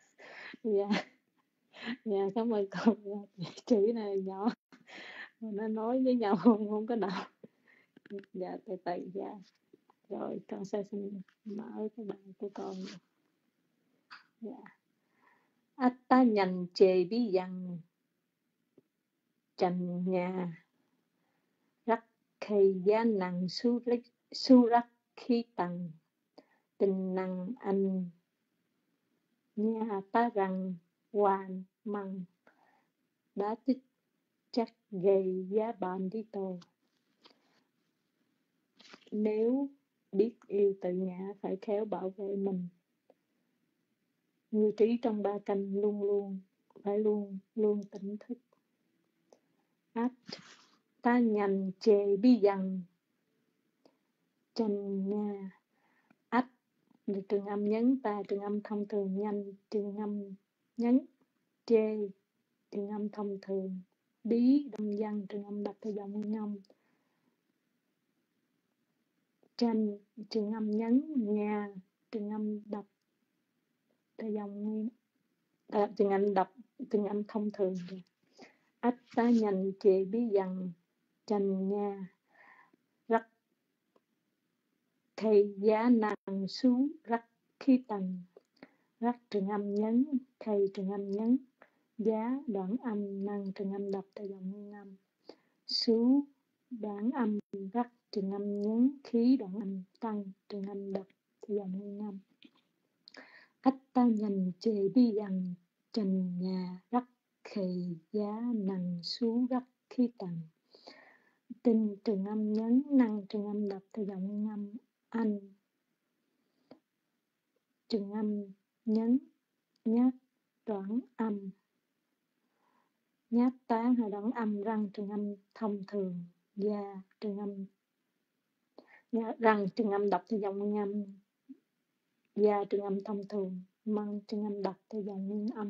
cảm ơn cô. Chữ này nhỏ, nó nói với nhau không có đọc. Dạ, từ từ, dạ. Rồi con sẽ xin mở cái bài của con. Dạ. Atta nhành chề bí dằng chành nhà rắc khay giá năng su rắc khi tăng tình năng anh nhà ta rằng hoàn măng đã tích chắc gây giá bàn đi tô. Nếu biết yêu tự ngã phải khéo bảo vệ mình. Người trí trong ba canh phải luôn tỉnh thức. Át ta nhành chề bí dằng chành nhà. Ách là trường âm nhấn, ta trường âm thông thường, nhanh trường âm nhấn, chê trường âm thông thường, bí đông văn trường âm bạch theo dòng nguyên âm, tranh trường âm nhấn, nhà trường âm đọc theo dòng nguyên trường âm thông thường. Ách ta nhành chê bí dằng chành nhà rắc thầy giá năng xuống rắc khí tầng, rắc trường âm nhấn, thầy trường âm nhấn, giá đoạn âm năng trường âm đọc theo dòng nguyên âm, số đoạn âm rắc trường âm nhấn, khí đoạn âm tăng trường âm đọc theo dòng nguyên âm. Ách ta nhành chê bí dằng chành nhà rắc khề giá năng số rắc khí tầng, tinh trường âm nhấn, năng trường âm đọc theo giọng nguyên âm, anh trường âm nhấn, nhát đoạn âm, nhát tá hai đoạn âm, răng trường âm thông thường, da trường âm, răng trường âm đọc theo giọng nguyên âm, da trường âm thông thường, măng trường âm đọc theo giọng nguyên âm.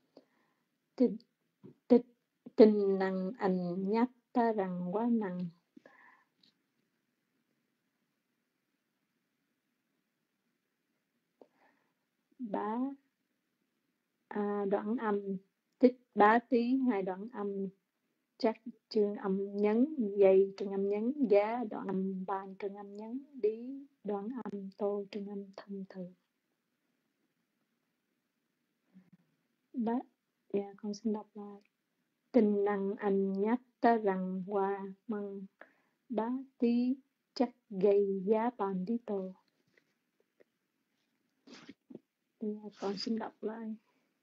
Tinh năng anh nhát tá răng quá năng. Đoạn âm tích bá tí hai đoạn âm, chắc trường âm nhấn, dây trường âm nhấn, giá đoạn âm, bàn trường âm nhấn, đí đoạn âm, tô trường âm thông thường. Con xin đọc lại. Tinh năng anh nhát tá răng hoa măng, bá tí chắc gây giá bàn đi tô. Con xin đọc lại.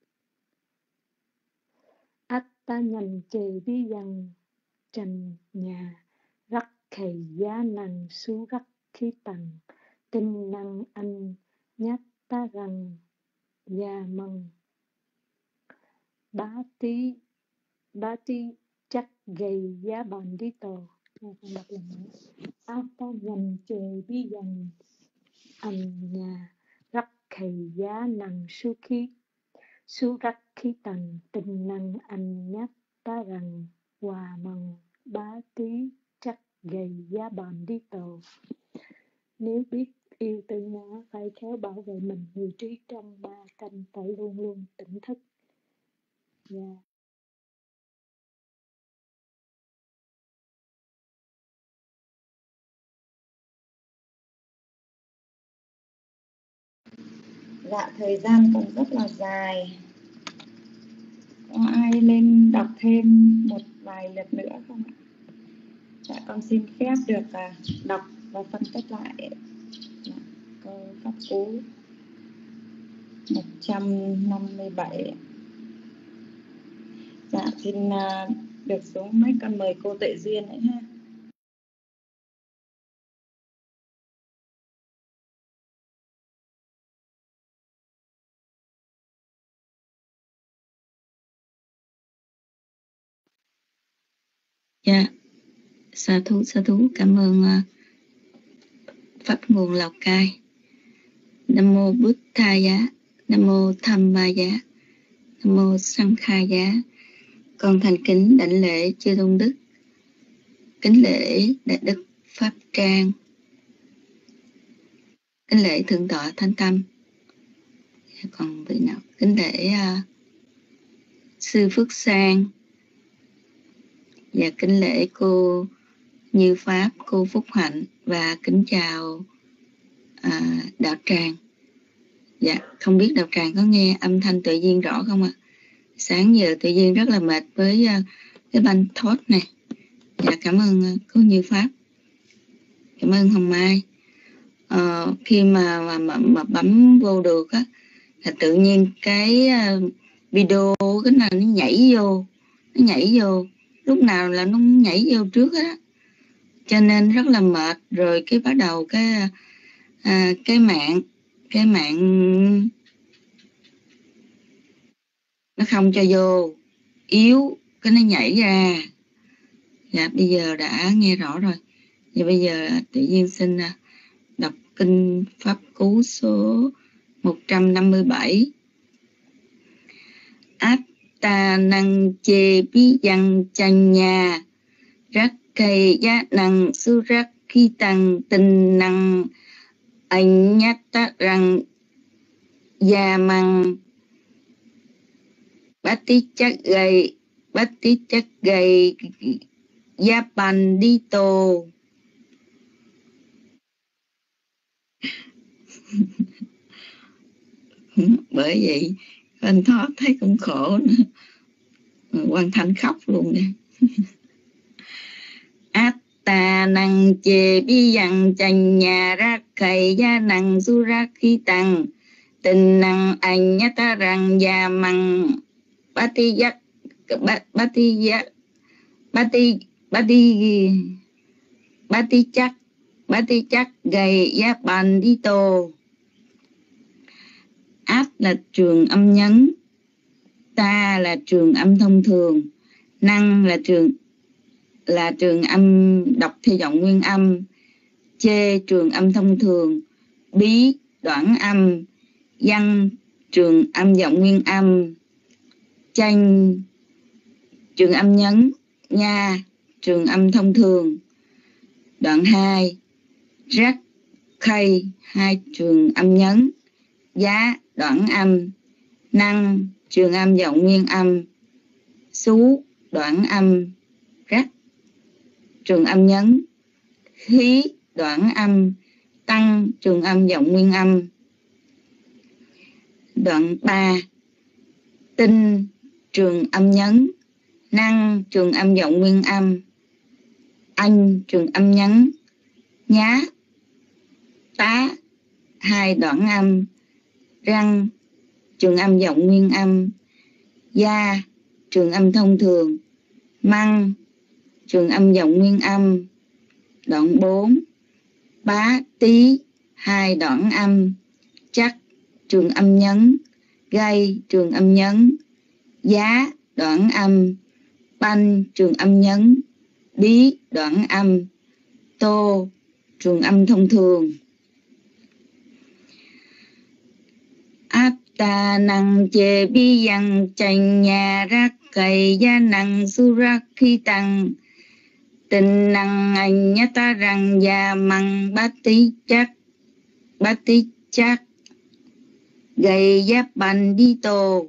Ách ta nhành chề bí dần trần nhà, rắc khầy giá năng su rắc khí tầng, tinh năng anh nhát ta răng da măng, bá tí chắc gây giá bàn đi tô. Ách ta nhành chề bí dần anh nhà, rắc khầy giá năng su rắc khí tầng, tinh năng anh nhát ta răng hòa măng, bá tí chắc gầy giá bàn đi tô. Nếu biết yêu tự ngã, phải khéo bảo vệ mình, người trí trong ba canh phải luôn luôn tỉnh thức. Dạ, thời gian còn rất là dài. Có ai lên đọc thêm một vài lượt nữa không ạ? Dạ, con xin phép được đọc và phân tích lại câu pháp cú 157. Dạ, xin được xuống mic, con mời cô Tuệ Duyên đấy ha. Dạ, sa thú, cảm ơn Pháp nguồn Lào Cai. Nam mô Bụt Tha Giá, Nam mô Tham Ma Giá, Nam mô Sang Kha Giá. Con thành kính đảnh lễ chư tôn đức, kính lễ đại đức Pháp Trang, kính lễ thượng tọa Thánh Tâm. Còn vị nào kính lễ sư Phước Sang, và kính lễ cô Như Pháp, cô Phúc Hạnh, và kính chào Đạo Tràng. Dạ, không biết Đạo Tràng có nghe âm thanh Tuệ Duyên rõ không ạ? Sáng giờ Tuệ Duyên rất là mệt với cái banh thốt này. Dạ, cảm ơn cô Như Pháp, cảm ơn Hồng Mai. Khi mà bấm vô được á, là tự nhiên cái video cái nào nó nhảy vô, lúc nào là nó nhảy vô trước á, cho nên rất là mệt. Rồi cái bắt đầu cái mạng nó không cho vô, yếu cái nó nhảy ra. Dạ, bây giờ đã nghe rõ rồi. Và bây giờ tự nhiên xin đọc kinh Pháp Cú số 157. Atta năng chê bí dân chanh nhà, rắc cây giá năng su rắc khi tăng, tinh năng anh nhát ta răng da măng, bát tí chắc gầy giá bàn đi tô. Bởi vậy anh Thoát thấy cũng khổ nữa, Hoàng Thành khóc luôn nè. Atta năng chê bí dặn chành nhà, rác khầy gia năng su rác khi tăng, tình năng anh nhá ta rằng già măng, bát tí Bati chắc gầy giáp bàn đi tô. Át là trường âm nhấn, ta là trường âm thông thường, năng là trường âm đọc theo giọng nguyên âm, chê trường âm thông thường, bí đoạn âm, văn trường âm giọng nguyên âm, chanh trường âm nhấn, nha trường âm thông thường. Đoạn 2 rắc khay hai trường âm nhấn, giá đoạn âm, năng trường âm giọng nguyên âm, xú đoạn âm, rắc trường âm nhấn, khí đoạn âm, tăng trường âm giọng nguyên âm. Đoạn 3 tinh trường âm nhấn, năng trường âm giọng nguyên âm, anh trường âm nhấn, nhá tá hai đoạn âm, răng trường âm giọng nguyên âm, da trường âm thông thường, măng trường âm giọng nguyên âm. Đoạn 4 bá tí hai đoạn âm, chắc trường âm nhấn, gây trường âm nhấn, giá đoạn âm, banh trường âm nhấn, bí đoạn âm, tô trường âm thông thường. Ta năng chê bi yang chanh nhà rắc cây gia năng su rắc khi tăng tình năng anh nhá ta rằng gia măng bát tí chắc gầy giáp bàn đi tô.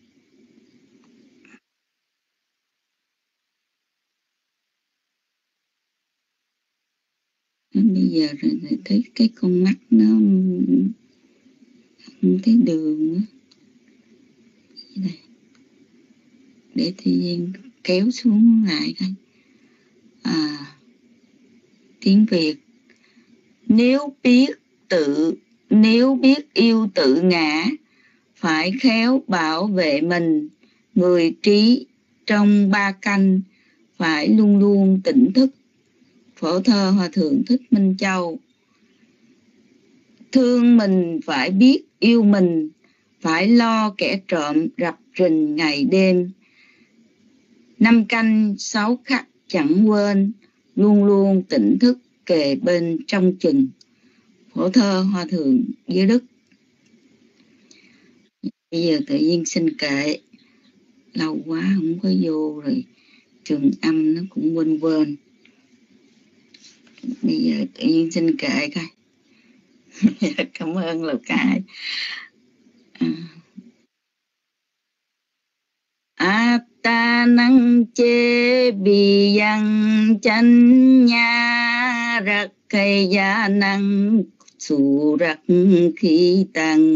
Bây giờ rồi thấy cái con mắt nó không thấy đường nữa. Đây. Để Thi Duyên kéo xuống lại coi. Tiếng Việt. Nếu biết yêu tự ngã, phải khéo bảo vệ mình. Người trí trong 3 canh, phải luôn luôn tỉnh thức. Phổ thơ Hòa Thượng Thích Minh Châu. Thương mình phải biết yêu mình, phải lo kẻ trộm rập rình ngày đêm. 5 canh 6 khắc chẳng quên, luôn luôn tỉnh thức kề bên trong chừng. Phổ thơ Hòa Thượng Giới Đức. Bây giờ tự nhiên xin kệ, lâu quá không có vô rồi, trường âm nó cũng quên. Bây giờ tự nhiên xin kệ coi. Cảm ơn Lục Cải. Ta năng chê bì yang chanh nha rắc cây gia năng su rắc khí tăng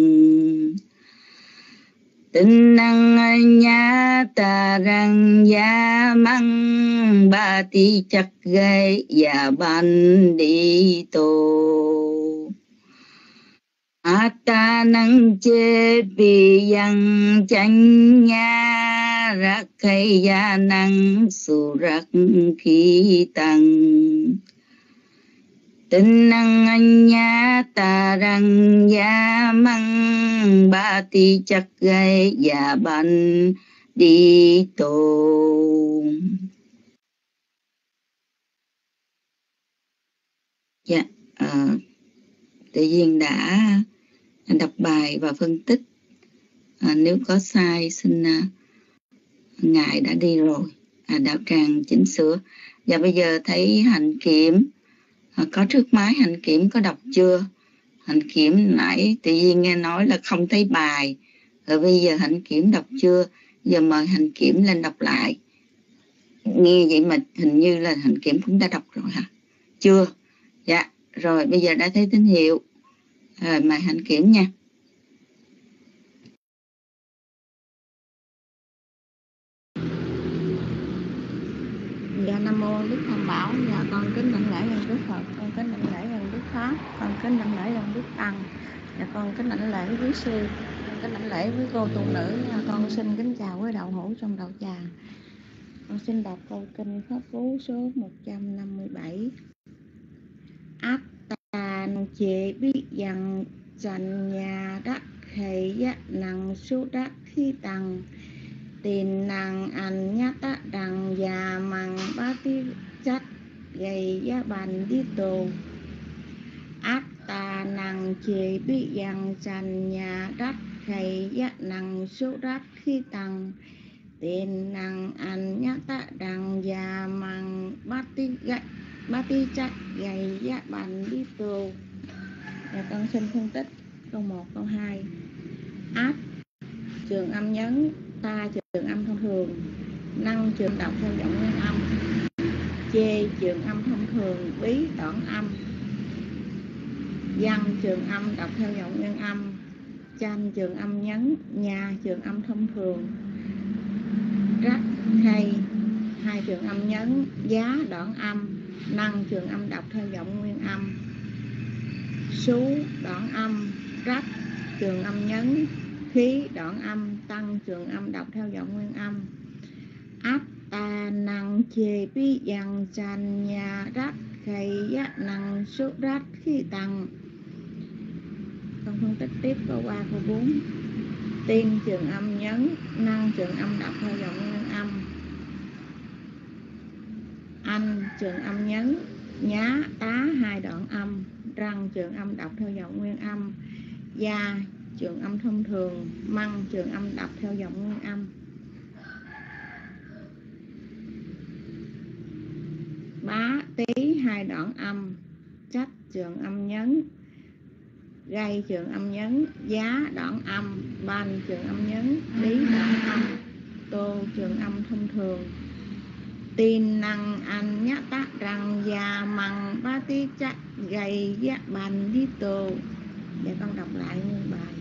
tinh năng nha ta rằng gia măng ba ti chắc gây gia ban đi tô. Ta năng chê bì yang chanh nha rắc cây gia năng su rắc khí tăng tinh năng anh nha ta rằng gia măng ba ti chắc gây gia ban đi tô. Dạ, tự nhiên đã đọc bài và phân tích. Nếu có sai xin ngài đã đi rồi, đạo tràng chỉnh sửa. Và bây giờ thấy Hạnh Kiểm có trước máy, Hạnh Kiểm có đọc chưa? Hạnh Kiểm nãy tự nhiên nghe nói là không thấy bài, rồi bây giờ Hạnh Kiểm đọc chưa? Giờ mời Hạnh Kiểm lên đọc lại. Nghe vậy mà hình như là Hạnh Kiểm cũng đã đọc rồi hả? Chưa? Dạ, rồi bây giờ đã thấy tín hiệu. Rồi mời Hạnh Kiểm nha. Dạ, Nam mô Đức Tam Bảo. Dạ, con kính đảnh lễ Đức Phật, con kính đảnh lễ Đức Pháp, con kính đảnh lễ Đức Tăng. Dạ, con kính đảnh lễ quý sư, con kính đảnh lễ với cô tu nữ. Con xin kính chào với đạo hữu trong đạo tràng. Con xin đọc câu kinh Pháp Cú số 157. Attan chế bi yang dần nhà đắc khẩy giác năng số đắc khi tăng tin năng anh nhát tá đằng già măng bá tí chất gây giá bàn đi tù Atta năng chế bi yang dần nhà đắc khẩy giác năng số đắc khi tăng tin năng anh nhát tá đằng già măng bá tí chất gây giá bàn đi tù. Và con xin phân tích câu 1, câu 2. Át trường âm nhấn, ta trường âm thông thường, năng trường đọc theo giọng nguyên âm, chê trường âm thông thường, bí đoạn âm, văn trường âm đọc theo giọng nguyên âm, chanh trường âm nhấn, nhà trường âm thông thường, rắc khay 2 trường âm nhấn, giá đoạn âm, năng trường âm đọc theo giọng nguyên âm, sú đoạn âm, rắc trường âm nhấn, khí đoạn âm, tăng trường âm đọc theo giọng nguyên âm. Áp ta năng chê bí dằng chanh nhà rắc khay giác năng số rắc khí tăng. Con phân tích tiếp câu 3, câu 4. Tiên trường âm nhấn, năng trường âm đọc theo giọng nguyên âm, anh trường âm nhấn, nhá tá 2 đoạn âm, răng trường âm đọc theo giọng nguyên âm, gia trường âm thông thường, măng trường âm đọc theo giọng nguyên âm. Bá tí 2 đoạn âm, trách trường âm nhấn, gây trường âm nhấn, giá đoạn âm, ban trường âm nhấn, lý đoạn âm, tô trường âm thông thường. Tin năng anh nhát tá rằng già măng bá tí chắc gây giác bàn đi tô. Để con đọc lại nguyên bài.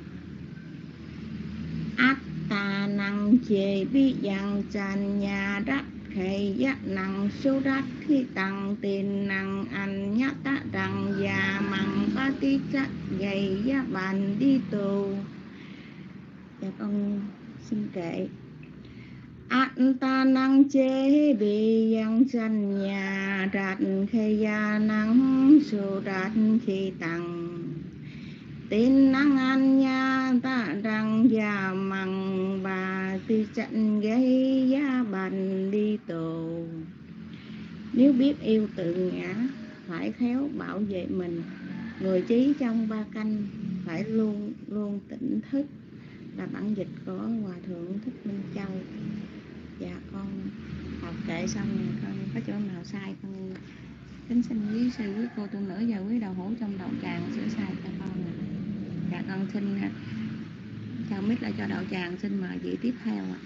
Át ta năng chê bí dằng chanh nhà đắc khẩy giác năng số đắc khi tăng tin năng anh nhát tá rằng già măng bá tí chắc gây giác bàn đi tô. Để con xin kệ. Át ta năng chế bị yang chanh nhà rạch khê gia năng số rạch khi tăng tin năng anh nhà ta rằng già măng bà ti chặn gây giá bàn đi tù. Nếu biết yêu tự ngã, phải khéo bảo vệ mình. Người trí trong 3 canh phải luôn luôn tỉnh thức, là bản dịch của Hòa Thượng Thích Minh Châu. Dạ con học kệ xong rồi, con có chỗ nào sai con kính xin quý sư, quý cô tu nữ và quý đạo hữu trong đạo tràng sửa sai cho con. Dạ con xin chào mic lại cho đạo tràng, xin mời vị tiếp theo ạ.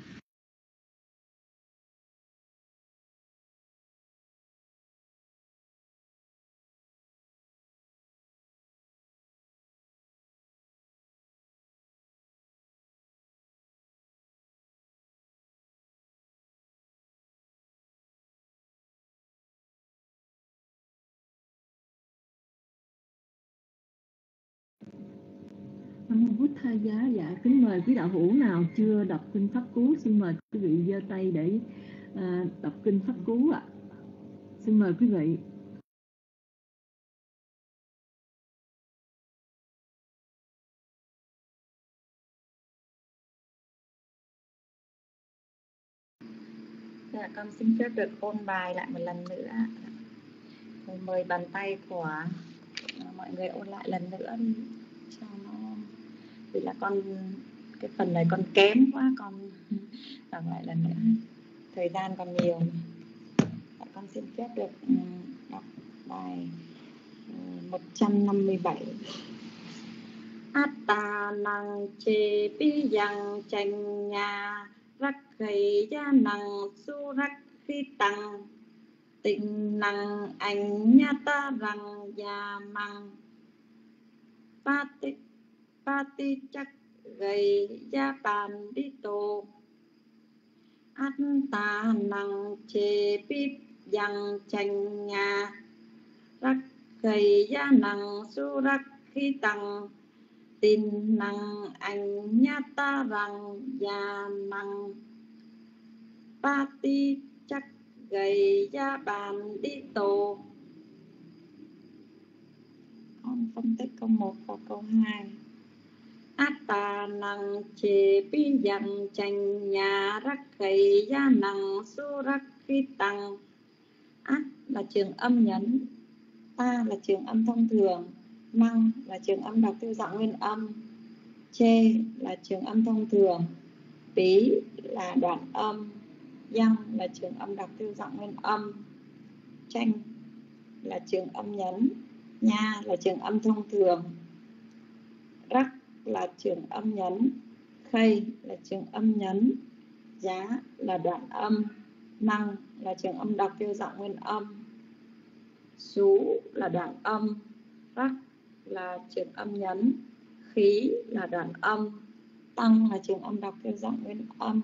Nam mô Bụt Tha Giá. Dạ kính mời quý đạo hữu nào chưa đọc kinh pháp cú, xin mời quý vị giơ tay để đọc kinh pháp cú ạ. Xin mời quý vị. Dạ, con xin phép được ôn bài lại một lần nữa. Mời bàn tay của mọi người ôn lại lần nữa đi cho nó, vì là con cái phần này con kém quá, con đọc lại lần nữa, thời gian còn nhiều. Dạ, con xin phép được đọc bài 157. Atta năng chê bí yang chanh nhà rắc khẩy gia năng su rắc khi tăng tình năng anh nhá ta rằng già măng ba ti chắc gầy gia bàn đi tô. An ta năng chê bí yang chanh nhà rắc khẩy gia năng su rắc khi tăng tin năng anh nhá ta rằng già măng ba ti chắc gầy gia bàn đi tô. Con phân tích câu 1 và câu 2. Atta năng chế pi dần chành nhà rắc khẩy gia năng su rắc khi tăng. Át là trường âm nhấn, ta là trường âm thông thường, năng là trường âm đọc theo dạng nguyên âm, chê là trường âm thông thường, pí là đoạn âm, yang là trường âm đọc theo dạng nguyên âm, chanh là trường âm nhấn, nha là trường âm thông thường, rắc là trường âm nhấn, khay là trường âm nhấn, giá là đoạn âm, năng là trường âm đọc theo dạng nguyên âm, sú là đoạn âm, rắc là trường âm nhấn, khí là đoạn âm, tăng là trường âm đọc theo dạng nguyên âm.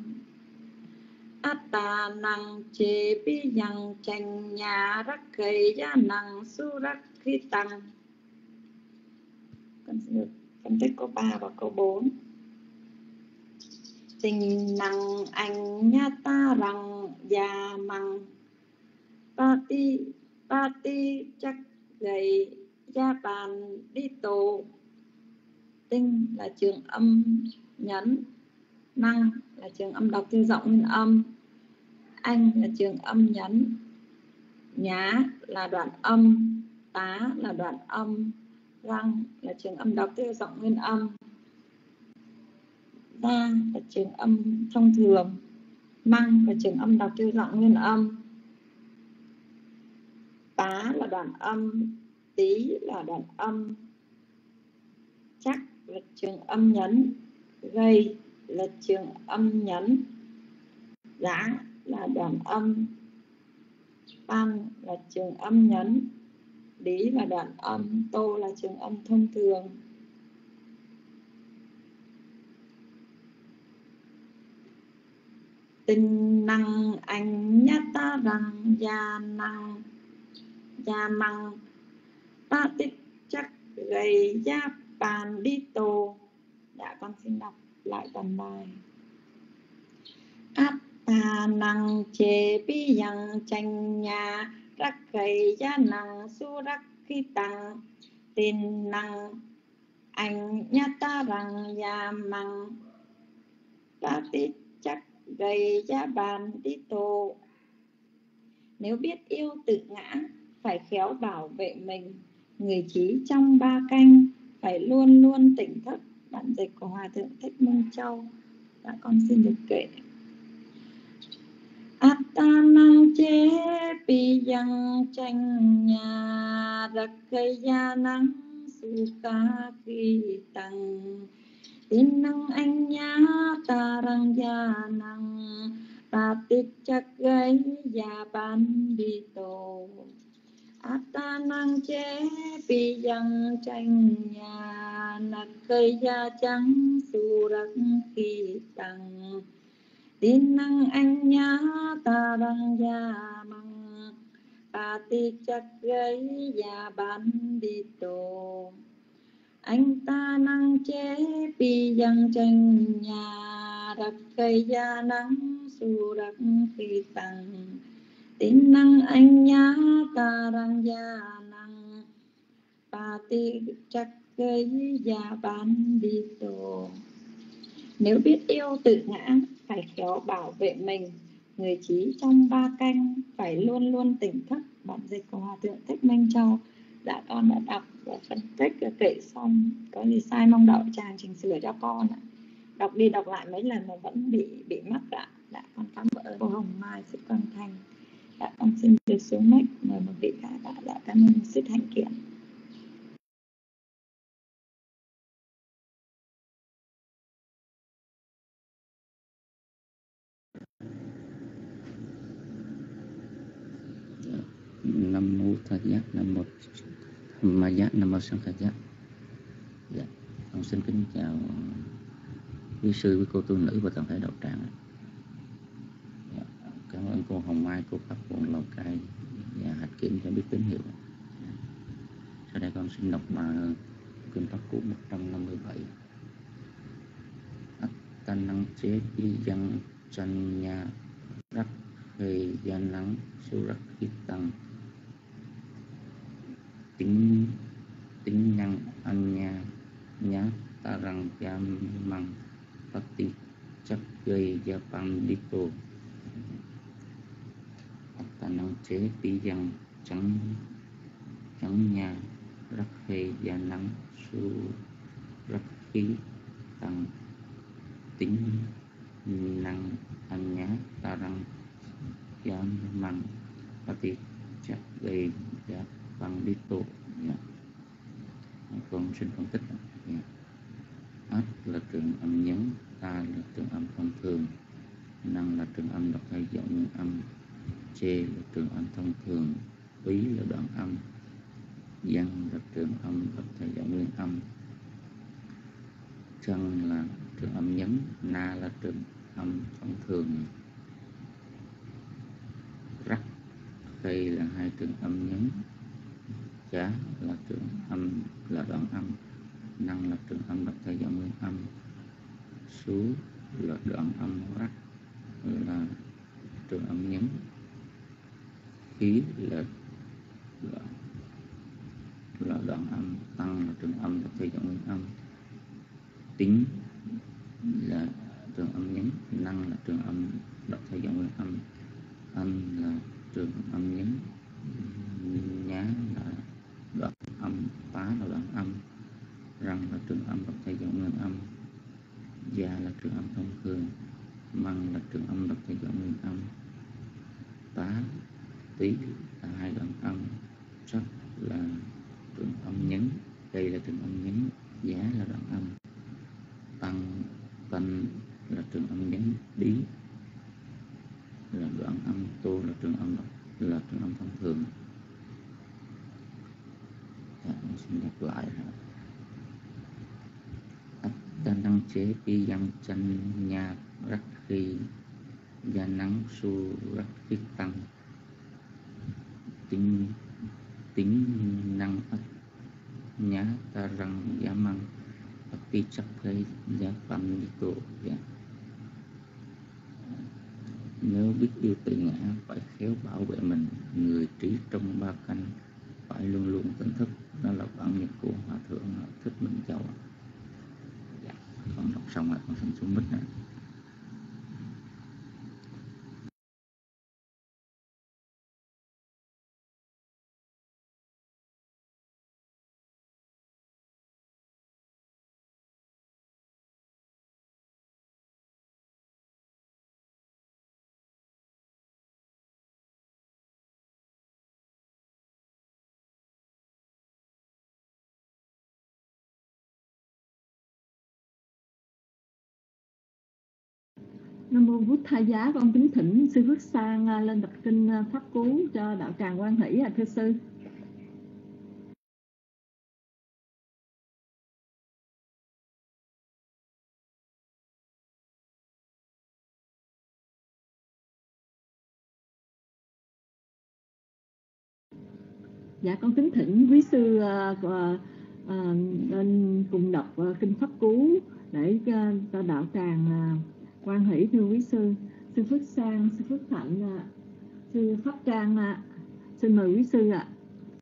Atta năng chế pi yang chanh nhà rắc khẩy gia năng su rắc khi tăng. Con xin được phân tích câu 3 và câu 4. Tình năng anh nhá ta rằng già măng Pati chắc gầy gia bàn đi tổ. Tinh là trường âm nhấn, năng là trường âm đọc theo giọng nguyên âm, anh là trường âm nhấn, nhá là đoạn âm, tá là đoạn âm, răng là trường âm đọc theo giọng nguyên âm, ta là trường âm thông thường, măng là trường âm đọc theo giọng nguyên âm, tá là đoạn âm, tí là đoạn âm, chắc là trường âm nhấn, gây là trường âm nhấn, giá là đoạn âm, pan là trường âm nhấn, lý là đoạn âm, tô là trường âm thông thường. Tình năng anh nhá ta rằng gia năng gia măng ta tích chắc gầy gia bàn đi tô. Dạ con xin đọc lại toàn bài. Atta năng chế pi yang chanh nhà rắc gầy gia năng su rắc khi tăng. Tình năng anh nhá ta rằng gia măng ta tích chắc gầy gia bàn đi tô. Nếu biết yêu tự ngã, phải khéo bảo vệ mình. Người trí trong ba canh, phải luôn luôn tỉnh thức. Bản dịch của Hòa Thượng Thích Minh Châu. Đã con xin được kể. Atta năng chế pi yang chanh nhà rắc cây gia năng su ca khi tăng. Tin năng anh nhá ta răng gia năng ta tích chắc gây gia ban đi tổ. Atta năng chế pi yang chanh nhà nạc cây gia trắng su rắc khi tăng. Tin năng anh nhá ta răng gia măng ta tích chắc gây gia ban đi tổ. Anh ta năng chế pi yang chanh nhà rắc cây gia nắng su rắc khi tăng. Tín năng anh nhá ta răng gia năng ta tích chắc gây gia ban đi tổ. Nếu biết yêu tự ngã, phải khéo bảo vệ mình. Người trí trong ba canh, phải luôn luôn tỉnh thức. Bản dịch của Hòa Thượng Thích Minh Châu. Dạ con đã đọc và phân tích kể xong. Có gì sai mong đạo tràng chỉnh sửa cho con ạ. Đọc đi đọc lại mấy lần mà vẫn bị mắc ạ. Dạ con cảm ơn cô Hồng Mai, Sư Quang Thanh. Dạ con xin được xuống mic mời một vị khác ạ. Dạ cảm ơn Sư Thanh Kiện. Nam mô Thầy Giác, Nam mô Ma Giác, Nam mô Sang Khả Giác. Dạ, con xin kính chào quý sư, quý cô tu nữ và toàn thể đạo tràng. Dạ, cảm ơn cô Hồng Mai, cô Pháp Quận Lào Cai và Hạch Kiểm cho biết tín hiệu. Sau đây con xin đọc bài kinh Pháp Cú 157. Atta năng chế pi yang chanh nha rắc khê gia năng su rắc khi tăng. tính năng anya nhá tarang yamang pati chắc gây gia pam dito ta năng chế tí dân trắng nhà rắc khê gia nắng su rắc khí tăng tính năng anya tarang yamang pati chắc gây gia pam dito. Con xin phân tích. Át là trường âm nhấn, ta là trường âm thông thường, năng là trường âm đọc theo giọng nguyên âm, chê là trường âm thông thường, ý là đoạn âm, văn là trường âm đọc theo giọng nguyên âm, chân là trường âm nhấn, na là trường âm thông thường, rắc, khê là hai trường âm nhấn, chá là trường âm là đoạn âm, năng là trường âm đọc theo giọng nguyên âm, sú là đoạn âm, rắc là trường âm nhấn, khí là đoạn âm, tăng là trường âm đọc theo giọng nguyên âm, tính là trường âm nhấn, năng là trường âm đọc theo giọng nguyên âm, âm là trường âm nhấn, nhá là đoạn âm, tá là đoạn âm, răng là trường âm đọc theo giọng nguyên âm, gia là trường âm thông thường, măng là trường âm đọc theo giọng nguyên âm, tá, tí là hai đoạn âm, sắc là trường âm nhấn, đây là trường âm nhấn, giá là đoạn âm, tăng là trường âm nhấn, bí là đoạn âm, tô là trường âm thông thường. Xin đọc lại. Ta năng chế pi dân chân nhà rắc khi gia nắng su rắc khí tăng tính năng ất nhá ta rằng giá măng pi chắc gây giá phẩm đi tổ. Nếu biết yêu tự ngã phải khéo bảo vệ mình, người trí trong ba canh phải luôn luôn tỉnh thức. Đó là bản nhật của Hòa Thượng Thích Minh Châu. Con đọc xong rồi con xin xuống mic này. Nam mô Bụt Tha Giá, con kính thỉnh sư Phước Sang lên đọc kinh pháp cú cho đạo tràng Quan Hỷ thưa sư. Dạ con kính thỉnh quý sư lên cùng đọc kinh pháp cú để cho đạo tràng Quan Hỷ thưa quý sư. Sư Phước Sang, sư Phước Thạnh, sư Pháp Trang, xin mời quý sư ạ.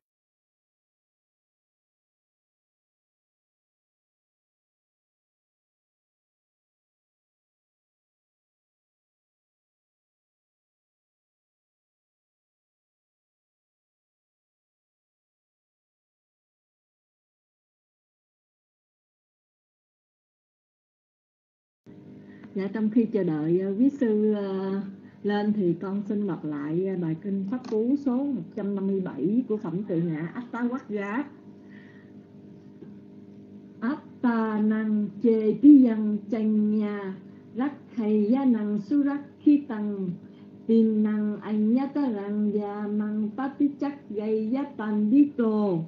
Dạ, trong khi chờ đợi quý sư lên thì con xin đọc lại bài kinh pháp cú số 157 của phẩm tự ngã Attawagga. Atta năng chê pi yang chanh nha rắc hay ya năng su rắc khi tăng tin năng anh nhá ta rằng ya mang pati chắc gây ya tan đi tô.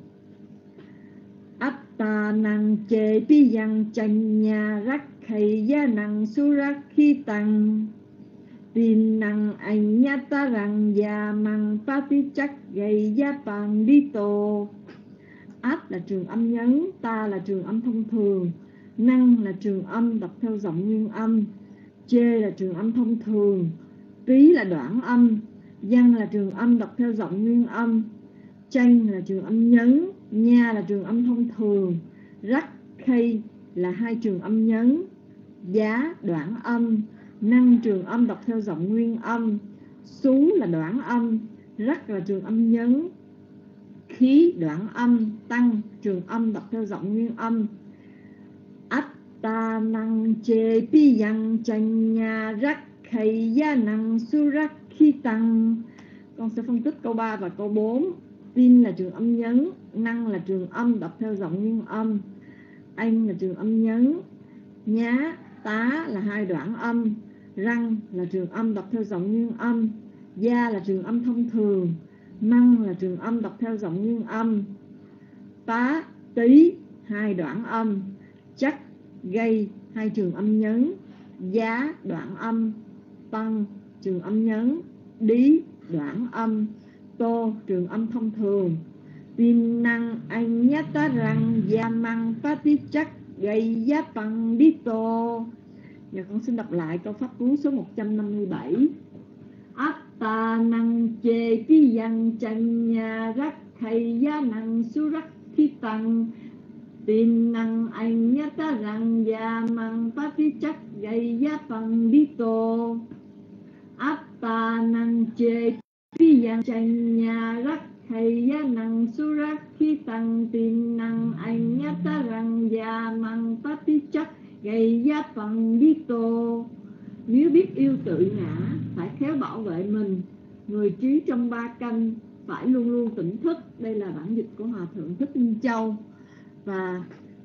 Atta năng chê pi yang chanh nha rắc hay ya năng su rắc khi tăng tin năng anh nhá ta rằng ya mang pati chắc gây ya pan đi tô. Át là trường âm nhấn, ta là trường âm thông thường, năng là trường âm đọc theo giọng nguyên âm, chê là trường âm thông thường, trí là đoạn âm, văn là trường âm đọc theo giọng nguyên âm, chanh là trường âm nhấn, nha là trường âm thông thường, rắc khay là hai trường âm nhấn, giá đoạn âm, năng trường âm đọc theo giọng nguyên âm, xú là đoạn âm, rắc là trường âm nhấn, khí đoạn âm, tăng trường âm đọc theo giọng nguyên âm. Atta năng chê pi yang chanh nha rắc khay ya năng su rắc khi tăng. Con sẽ phân tích câu 3 và câu 4. Tin là trường âm nhấn, năng là trường âm đọc theo giọng nguyên âm, anh là trường âm nhấn, nhá, tá là hai đoạn âm, răng là trường âm đọc theo giọng nguyên âm, gia là trường âm thông thường, măng là trường âm đọc theo giọng nguyên âm, tá, tí hai đoạn âm, chắc, gây hai trường âm nhấn, giá đoạn âm, tăng trường âm nhấn, đí đoạn âm, tô trường âm thông thường. Tin năng anh nhá tá răng gia măng phát tí chắc gây giá bằng đi tô. Giờ con xin đọc lại câu pháp cú số 157. Atta năng chê pi yang chanh nha rắc hay giá năng su rắc khi tăng. Tin năng anh nhá tá răng gia măng phát tí chắc gây giá bằng đi tô. Atta năng chê pi yang chanh nha rắc hay giá năng su rắc khi tăng. Tin năng anh nhá tá răng gia măng phát tí chắc gây giá bằng đi tô. Nếu biết yêu tự ngã, phải khéo bảo vệ mình. Người trí trong ba canh phải luôn luôn tỉnh thức. Đây là bản dịch của Hòa Thượng Thích Minh Châu. Và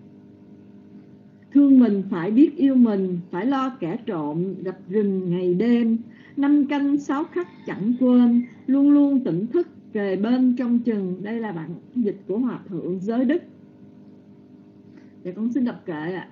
thương mình phải biết yêu mình, phải lo kẻ trộm gặp rình ngày đêm. 5 canh 6 khắc chẳng quên, luôn luôn tỉnh thức kề bên trong chừng. Đây là bản dịch của Hòa Thượng Giới Đức. Để con xin đọc kệ ạ.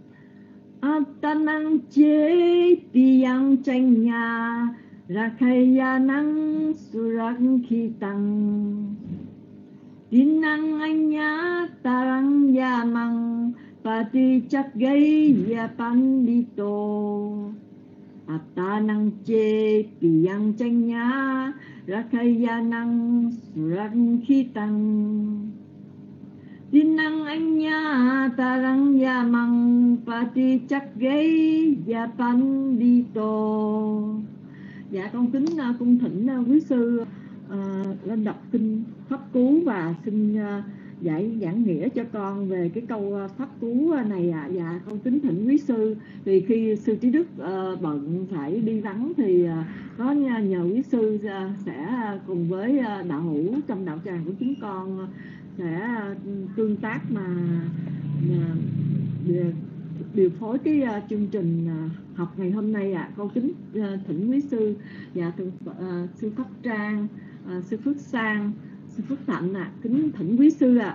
Atta năng chế pi yang chanh nha rakhaya năng surak khi tăng. Tin năng anh nhá tarang ya mang pati chắc gây ya pandito. Atta năng chế pi yang chanh nha rakhaya năng surak khi tăng. Tin năng anh nha tarang ya mang pati chắc gây ya pandito. Dạ con kính cung thỉnh quý sư lên đọc kinh pháp cú và xin giảng nghĩa cho con về cái câu pháp cú này ạ. Dạ con kính thỉnh quý sư, vì khi sư Trí Đức bận phải đi vắng thì có nhờ quý sư sẽ cùng với đạo hữu trong đạo tràng của chúng con sẽ tương tác mà điều phối cái chương trình học ngày hôm nay ạ. Con kính thỉnh quý sư và sư Pháp Trang, sư Phước Sang, sư Phước Thạnh kính thỉnh quý sư ạ.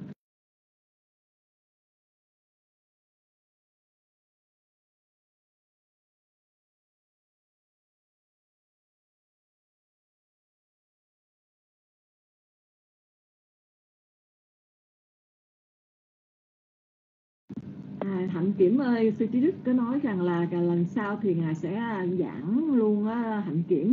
Hạnh Kiểm ơi, sư Trí Đức có nói rằng là lần sau thì ngài sẽ giảng luôn á Hạnh Kiểm.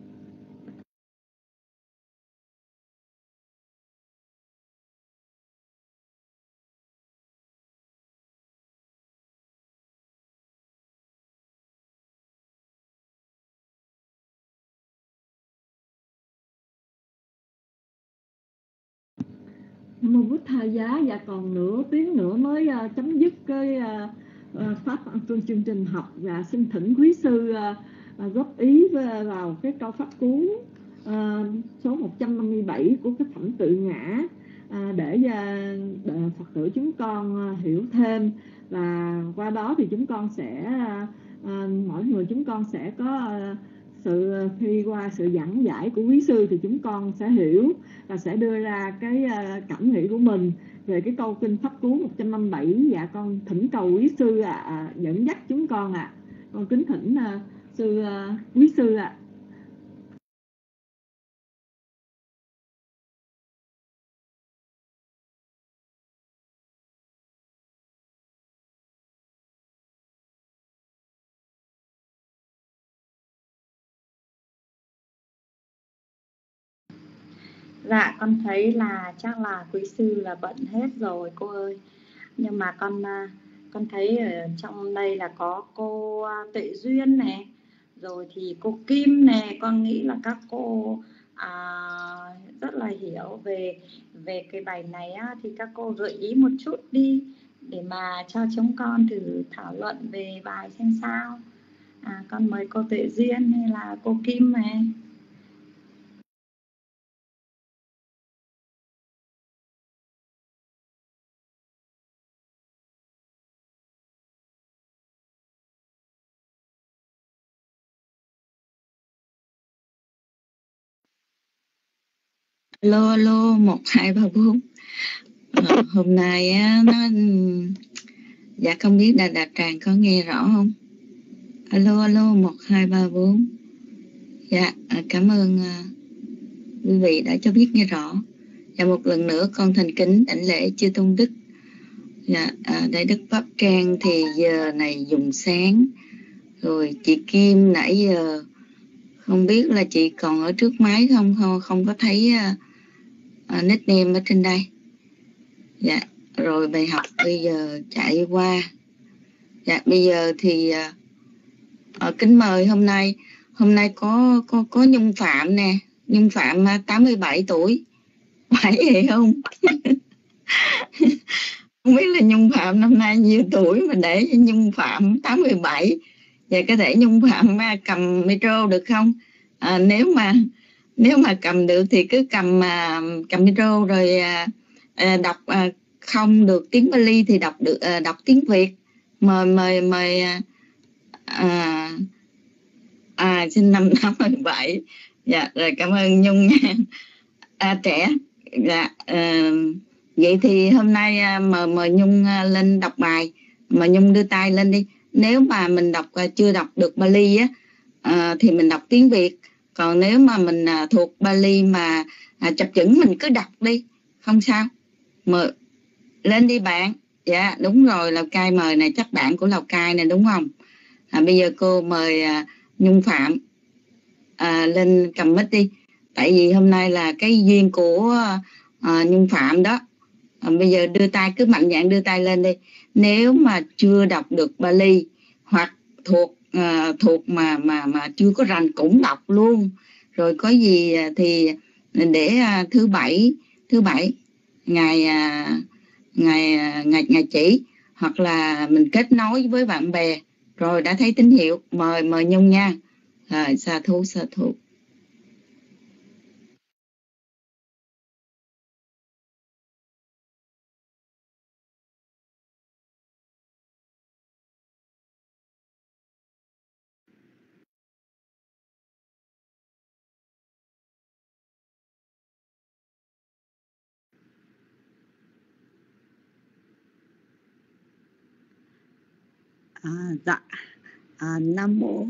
Nam mô Bụt Tha Giá. Dạ còn nửa tiếng nữa mới chấm dứt cái pháp chương trình học. Và xin thỉnh quý sư góp ý vào cái câu pháp cú số 157 của cái phẩm tự ngã để Phật tử chúng con hiểu thêm, và qua đó thì chúng con sẽ mỗi người chúng con sẽ có khi qua sự giảng giải của quý sư thì chúng con sẽ hiểu và sẽ đưa ra cái cảm nghĩ của mình về cái câu kinh pháp cú 157. Dạ con thỉnh cầu quý sư dẫn dắt chúng con ạ. Con kính thỉnh quý sư ạ. Dạ con thấy là chắc là quý sư là bận hết rồi cô ơi. Nhưng mà con thấy ở trong đây là có cô Tuệ Duyên này, rồi thì cô Kim này, con nghĩ là các cô à, rất là hiểu về về cái bài này á, thì các cô gợi ý một chút đi để mà cho chúng con thử thảo luận về bài xem sao. Con mời cô Tuệ Duyên hay là cô Kim này. Alo, alo, 1, 2, 3, 4. Hôm nay á, dạ không biết Đạt Tràng có nghe rõ không? Alo, alo, 1, 2, 3, 4. Dạ, cảm ơn quý vị đã cho biết nghe rõ. Và một lần nữa con thành kính đảnh lễ chư tôn đức. Dạ, Đại Đức Pháp Trang thì giờ này dùng sáng. Rồi chị Kim nãy giờ không biết là chị còn ở trước máy không có thấy nickname ở trên đây. Dạ, rồi bài học bây giờ chạy qua. Dạ, bây giờ thì kính mời hôm nay có Nhung Phạm nè, Nhung Phạm 87 tuổi. Phải vậy không? Không biết là Nhung Phạm năm nay nhiêu tuổi mà để cho Nhung Phạm 87. Vậy có thể Nhung Phạm cầm micro được không? Nếu mà cầm được thì cứ cầm micro rồi đọc không được tiếng Bali thì đọc tiếng Việt. Mời sinh năm 87. Dạ rồi, cảm ơn Nhung nha. Trẻ. Dạ vậy thì hôm nay mời Nhung lên đọc bài, mà Nhung đưa tay lên đi. Nếu mà mình chưa đọc được Bali á thì mình đọc tiếng Việt, còn nếu mà mình thuộc Bali mà chập chững mình cứ đọc đi, không sao. Mời lên đi bạn. Dạ đúng rồi, Lào Cai mời này, chắc bạn của Lào Cai này đúng không? Bây giờ cô mời Nhung Phạm lên cầm mic đi, tại vì hôm nay là cái duyên của Nhung Phạm đó. Bây giờ đưa tay, cứ mạnh dạn đưa tay lên đi. Nếu mà chưa đọc được Bali hoặc thuộc mà chưa có rành cũng đọc luôn. Rồi có gì thì để thứ bảy ngày chỉ, hoặc là mình kết nối với bạn bè. Rồi đã thấy tín hiệu, mời Nhung nha. Rồi, sa thú. Dạ, Nam mô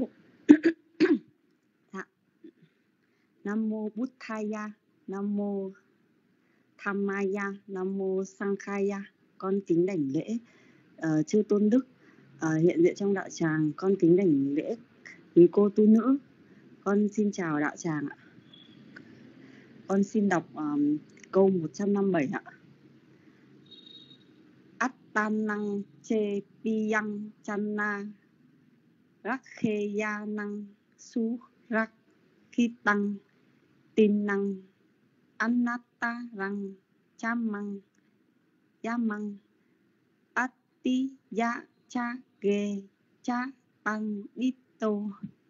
dạ. Nam mô Buddhaya, Nam mô Dhammaya, Nam mô Sankhaya. Con kính đảnh lễ chư tôn đức hiện diện trong đạo tràng. Con kính đảnh lễ quý cô tu nữ. Con xin chào đạo tràng ạ. Con xin đọc câu 157 ạ. Attanang che piyang channa rakheyanang su rakhitang tinang anatta rang chamang yamang atti ya cha ge cha pandito.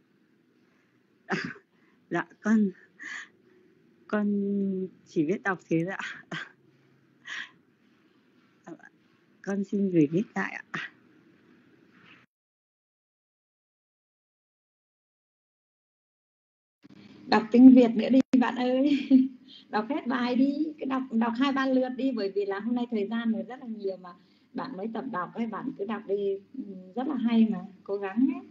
Dạ con chỉ biết đọc thế thôi ạ. Con xin gửi viết lại ạ. Đọc tiếng Việt nữa đi bạn ơi. Đọc hết bài đi, cứ đọc 2-3 lượt đi, bởi vì là hôm nay thời gian rồi rất là nhiều mà bạn mới tập đọc ấy, bạn cứ đọc đi, rất là hay mà, cố gắng nhé.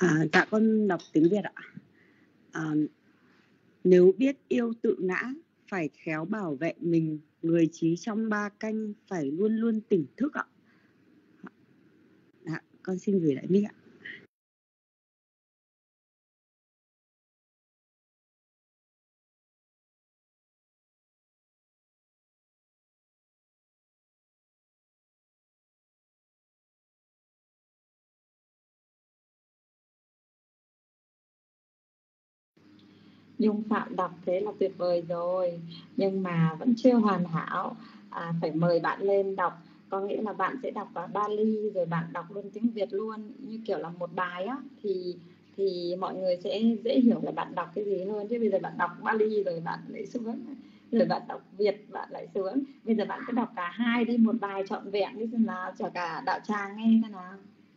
Dạ con đọc tiếng Việt ạ. Nếu biết yêu tự ngã, phải khéo bảo vệ mình, người trí trong 3 canh phải luôn luôn tỉnh thức ạ. Dạ, con xin gửi lại mic ạ. Dung Phạm đọc thế là tuyệt vời rồi, nhưng mà vẫn chưa hoàn hảo. Phải mời bạn lên đọc, có nghĩa là bạn sẽ đọc cả Bali rồi bạn đọc luôn tiếng Việt luôn, như kiểu là một bài á, thì mọi người sẽ dễ hiểu là bạn đọc cái gì hơn. Chứ bây giờ bạn đọc Bali rồi bạn lại xuống, rồi bạn đọc Việt bạn lại xuống. Bây giờ bạn cứ đọc cả hai đi, một bài trọn vẹn đi xem nào, cho cả đạo tràng nghe thế nào.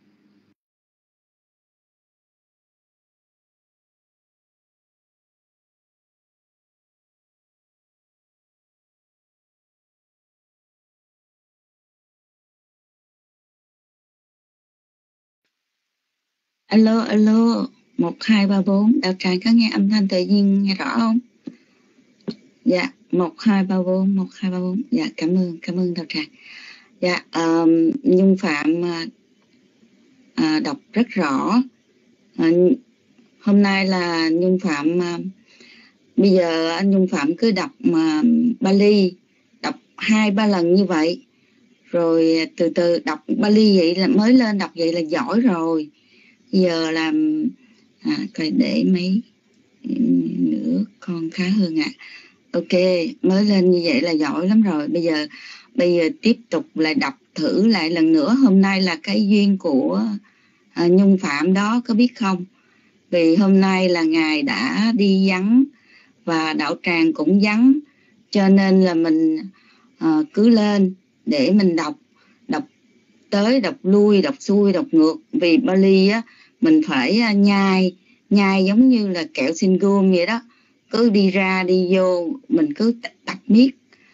Alo, alo, 1, 2, 3, 4, đạo tràng có nghe âm thanh tự nhiên nghe rõ không? Dạ, 1, 2, 3, 4, 1, 2, 3, 4. Dạ, cảm ơn đạo tràng. Dạ, Nhung Phạm đọc rất rõ. Hôm nay là Nhung Phạm, bây giờ anh Nhung Phạm cứ đọc Bali, đọc 2-3 lần như vậy, rồi từ từ đọc Bali vậy là mới lên đọc vậy là giỏi rồi. Giờ làm coi để mấy nữa con khá hơn ạ. Ok, mới lên như vậy là giỏi lắm rồi. Bây giờ tiếp tục lại đọc thử lại lần nữa. Hôm nay là cái duyên của Nhung Phạm đó, có biết không? Vì hôm nay là ngài đã đi vắng và đạo tràng cũng vắng, cho nên là mình cứ lên để mình đọc tới, đọc lui, đọc xuôi, đọc ngược. Vì Bali á, mình phải nhai giống như là kẹo xin gum vậy đó, cứ đi ra đi vô mình cứ tập miết.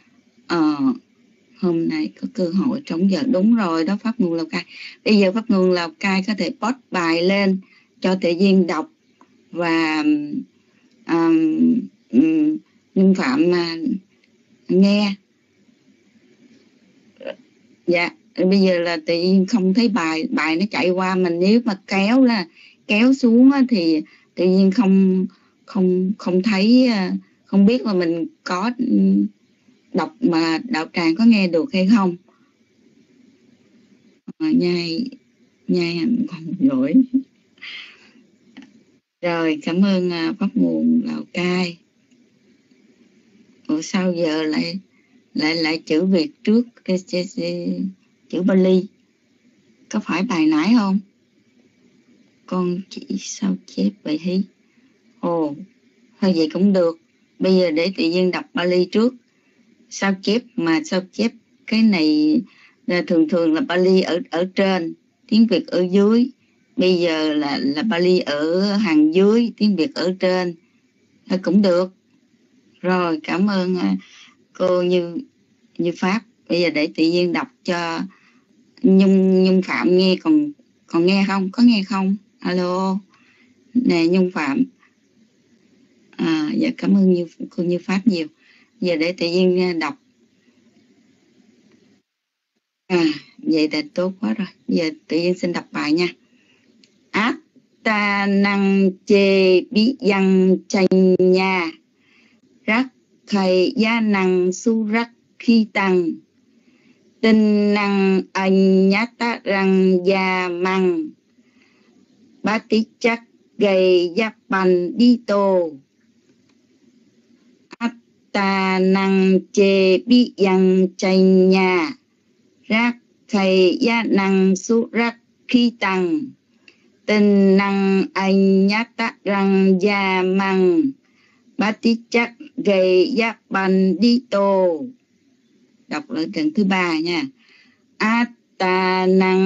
Hôm nay có cơ hội trống giờ, đúng rồi đó, Pháp Nguồn Lào Cai. Bây giờ Pháp Nguồn Lào Cai có thể post bài lên cho Tuệ Duyên đọc, và Nhung Phạm nghe. Dạ, bây giờ là tự nhiên không thấy bài nó chạy qua mình, nếu mà kéo xuống á, thì tự nhiên không thấy, không biết là mình có đọc mà đạo tràng có nghe được hay không. Nhai còn giỏi. Rồi, cảm ơn Pháp Nguồn Lào Cai. Ủa sao giờ lại chữ Việt trước cái chữ Bali? Có phải bài nãy không? Con chỉ sao chép vậy hí? Ồ, thôi vậy cũng được. Bây giờ để tự nhiên đọc Bali trước. Sao chép cái này là thường là Bali ở trên, tiếng Việt ở dưới. Bây giờ là Bali ở hàng dưới, tiếng Việt ở trên. Thôi cũng được. Rồi, cảm ơn cô Như Pháp. Bây giờ để tự nhiên đọc cho Nhung Phạm nghe, còn nghe không? Có nghe không? Alo. Nè Nhung Phạm. Dạ cảm ơn cô Như Pháp nhiều. Giờ để tự nhiên đọc. Vậy là tốt quá rồi. Giờ tự nhiên xin đọc bài nha. Ta năng chê bí văn chanh nha, rắc thầy gia năng su rắc khi tăng, tinh năng anh nhát ta răng gia măng, bá tí chắc gây giáp bàn đi tô. Ta năng chê bí văn chanh nha, rắc thầy gia năng su rắc khi tăng, tinh năng anh nhát ta răng gia măng, bá tí chắc gây giáp bàn đi tô. Đọc lại lần thứ 3 nha. Ta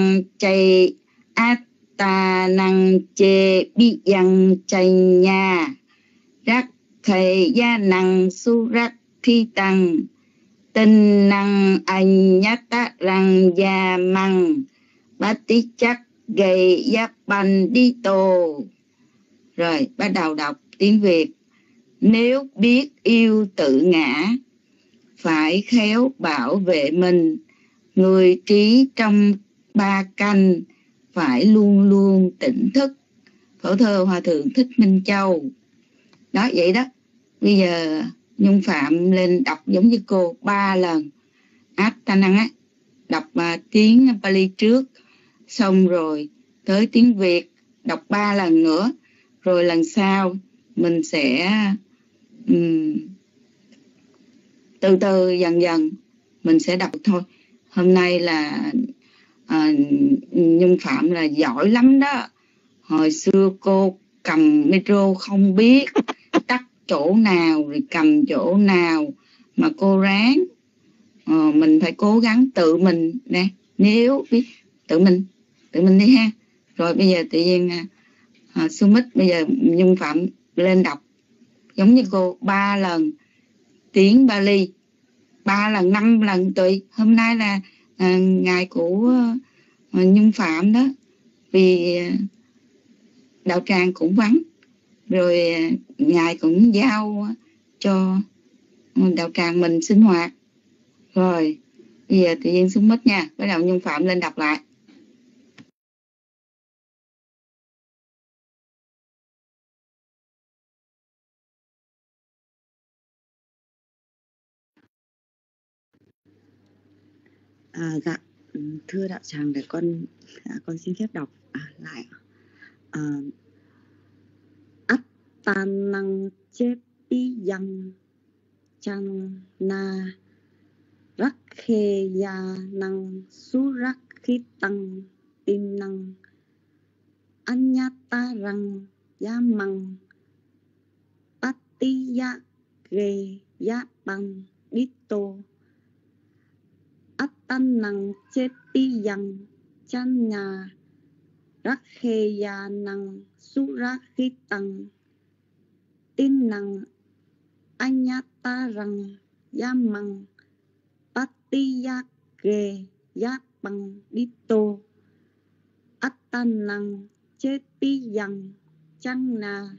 năng chê bí văn chanh nha, rắc thầy gia năng su rắc khi tăng, tinh năng anh nhát ta răng gia măng, bá tí chắc Gầy Giáp Bành Đi Tô. Rồi bắt đầu đọc tiếng Việt. Nếu biết yêu tự ngã, phải khéo bảo vệ mình. Người trí trong ba canh, phải luôn luôn tỉnh thức. Phổ thơ Hòa Thượng Thích Minh Châu. Đó, vậy đó. Bây giờ Nhung Phạm lên đọc giống như cô 3 lần. Ta năng á, đọc tiếng Pali trước, xong rồi tới tiếng Việt đọc 3 lần nữa, rồi lần sau mình sẽ từ từ dần dần mình sẽ đọc thôi. Hôm nay là Nhung Phạm là giỏi lắm đó. Hồi xưa cô cầm micro không biết tắt chỗ nào rồi cầm chỗ nào, mà cô ráng. Mình phải cố gắng tự mình nè, nếu biết tự mình đi ha. Rồi bây giờ tự nhiên Sumit, bây giờ Nhung Phạm lên đọc giống như cô 3 lần tiếng Bali, 3 lần 5 lần tùy. Hôm nay là ngày của Nhung Phạm đó, vì đạo tràng cũng vắng, rồi ngài cũng giao cho đạo tràng mình sinh hoạt. Rồi bây giờ tự nhiên xuống mít nha, bắt đầu Nhung Phạm lên đọc lại. Dạ, thưa đạo tràng, để con xin phép đọc lại. Attanang chepi yang chan na rakheya nang surakhitang tin năng anyatarang yamang patiya ge yapang ditto attanang chepi yang chan na rakheya nang surakhitang tin năng anyatarang yamang patiya ge yapang ditto attanang chepi yang chan na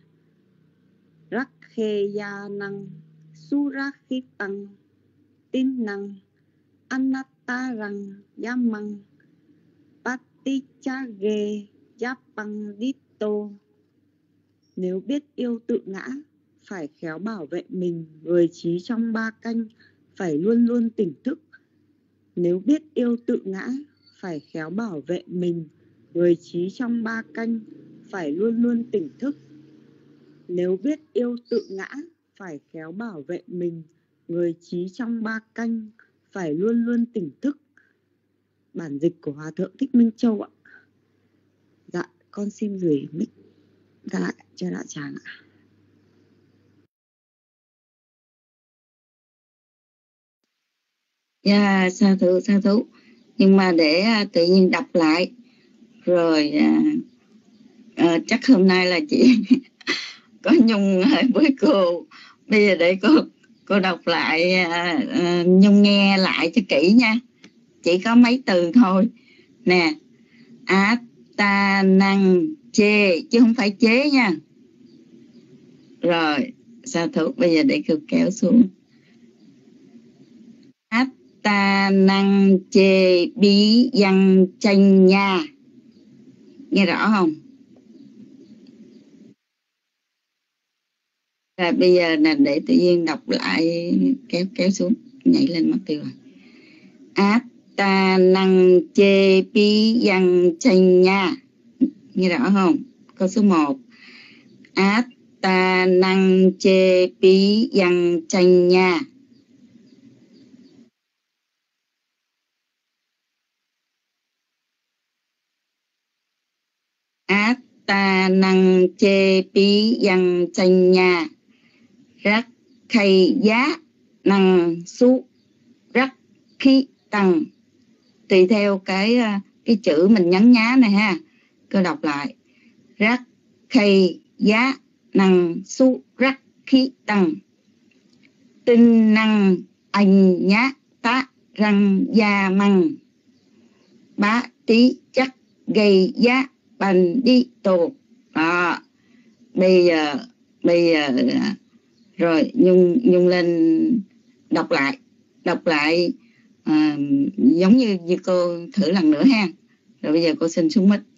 rakheya nang surakhitang tin năng anyatarang yamang patiya ge yapang ditto. Nếu biết yêu tự ngã, phải khéo bảo vệ mình. Người trí trong ba canh, phải luôn luôn tỉnh thức. Nếu biết yêu tự ngã, phải khéo bảo vệ mình. Người trí trong ba canh, phải luôn luôn tỉnh thức. Nếu biết yêu tự ngã, phải khéo bảo vệ mình. Người trí trong ba canh, phải luôn luôn tỉnh thức. Bản dịch của Hòa Thượng Thích Minh Châu ạ. Dạ, con xin gửi mic ra lại cho đạo tràng ạ. Dạ, sa thú. Nhưng mà để tự nhiên đọc lại rồi chắc hôm nay là chị có Nhung với cô. Bây giờ để cô đọc lại, Nhung nghe lại cho kỹ nha. Chỉ có mấy từ thôi nè. Ta năng chê chứ không phải chế nha. Rồi sa thú, bây giờ để cô kéo xuống. Ta năng chê bí văn chanh nha. Nghe rõ không? Rồi bây giờ là để tự nhiên đọc lại, kéo xuống, nhảy lên mất tiêu rồi. Ta năng chê bí văn chanh nha. Nghe rõ không? Câu số 1. Ta năng chê bí văn chanh nha. Ta năng chê bí văn chanh nha. Rắc khay giá năng su rắc khí tăng. Tùy theo cái chữ mình nhấn nhá này ha. Cô đọc lại. Rắc khay giá năng su rắc khí tăng. Tinh năng anh nhá tá răng gia măng. Bá tí chắc gây giá bành đi tô. Đó, bây giờ rồi Nhung lên đọc lại giống như cô thử lần nữa ha. Rồi bây giờ cô xin xuống mic.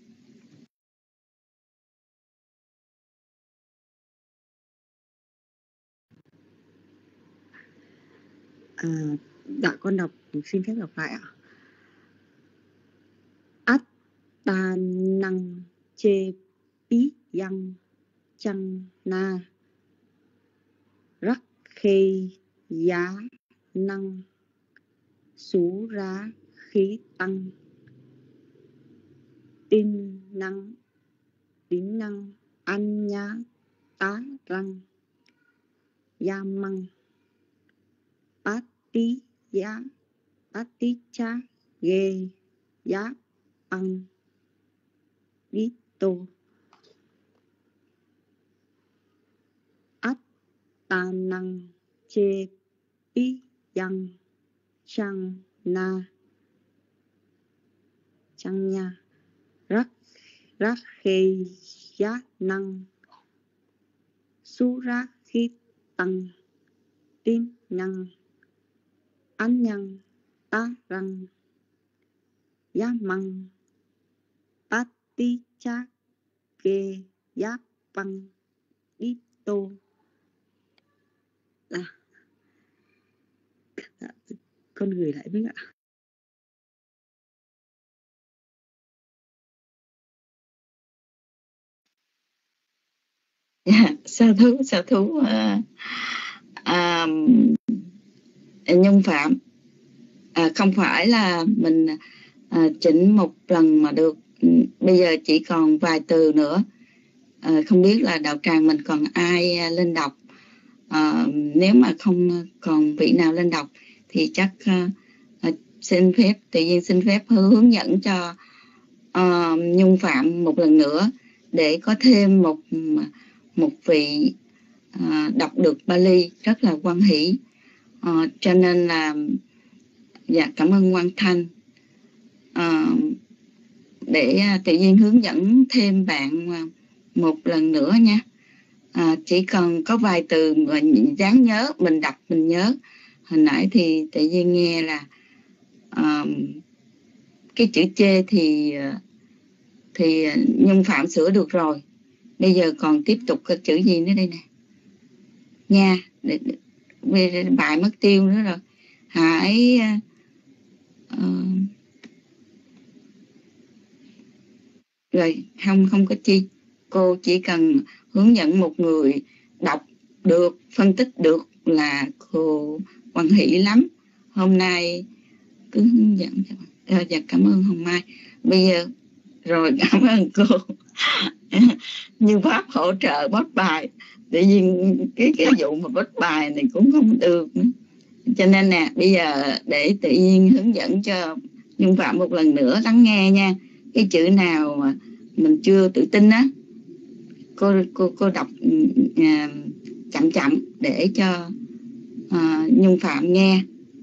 Dạ con đọc, xin phép đọc lại ạ. Át ta năng chê bí yang chăng na rắc khê giá năng sú rá khí tăng tin năng tín năng anh nhá tá răng ya măng bát tí cha ghê giá ăn đi tô. Át ta năng chê bí yang chăng na chăng nha rắc khê giá năng su rá khí tăng tin năng anh nhân tá răng giá măng bát tí cha ghê giá băng đi tô. Con gửi lại với ạ. Sa thú Nhung Phạm. Không phải là mình chỉnh một lần mà được. Bây giờ chỉ còn vài từ nữa. Không biết là đạo tràng mình còn ai lên đọc. Nếu mà không còn vị nào lên đọc thì chắc xin phép, tự nhiên xin phép hướng dẫn cho Nhung Phạm một lần nữa để có thêm một vị đọc được Bali rất là hoan hỷ. Cho nên là dạ cảm ơn Quang Thanh để tự nhiên hướng dẫn thêm bạn một lần nữa nha. Chỉ cần có vài từ mà dáng nhớ, mình đọc mình nhớ. Hồi nãy thì tự nhiên nghe là cái chữ chê thì Nhung Phạm sửa được rồi. Bây giờ còn tiếp tục cái chữ gì nữa đây nè nha, bài mất tiêu nữa rồi. Hãy rồi không có chi, cô chỉ cần hướng dẫn một người đọc được, phân tích được là cô hoan hỷ lắm. Hôm nay cứ hướng dẫn cho bạn. Dạ cảm ơn Hồng Mai. Bây giờ rồi cảm ơn cô Như Pháp hỗ trợ post bài. Tự nhiên cái vụ mà post bài này cũng không được nữa. Cho nên nè, bây giờ để tự nhiên hướng dẫn cho Nhung Phạm một lần nữa lắng nghe nha. Cái chữ nào mà mình chưa tự tin á, cô đọc chậm để cho Nhung Phạm nghe.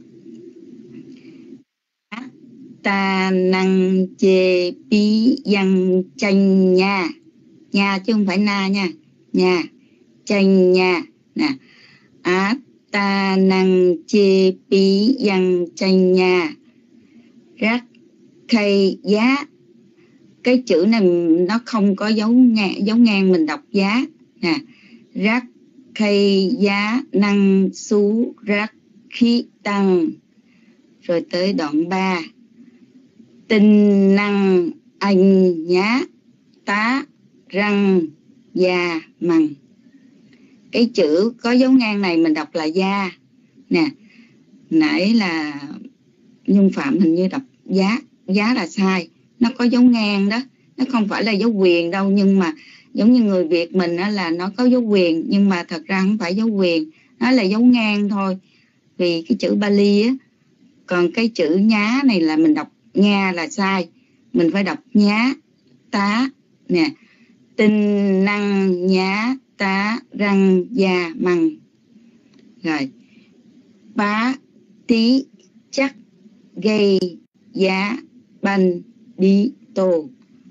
Ta năng chê bí văn chanh nha, nha chứ không phải na nha, nha chanh nha nè. Ta năng chê bí văn chanh nha rắc khay giá. Cái chữ này nó không có dấu ngang mình đọc giá nè. Rắc khay giá năng su rắc khí tăng. Rồi tới đoạn 3. Tinh năng anh nhá tá răng da mằng. Cái chữ có dấu ngang này mình đọc là da nè. Nãy là Nhung Phạm hình như đọc giá là sai. Nó có dấu ngang đó, nó không phải là dấu quyền đâu. Nhưng mà giống như người Việt mình á, là nó có dấu quyền, nhưng mà thật ra không phải dấu quyền, nó là dấu ngang thôi, vì cái chữ Bali á. Còn cái chữ nhá này là mình đọc nha là sai, mình phải đọc nhá tá nè. Tinh năng nhá tá răng da mằng. Rồi bá tí chắc gây giá banh đi tô.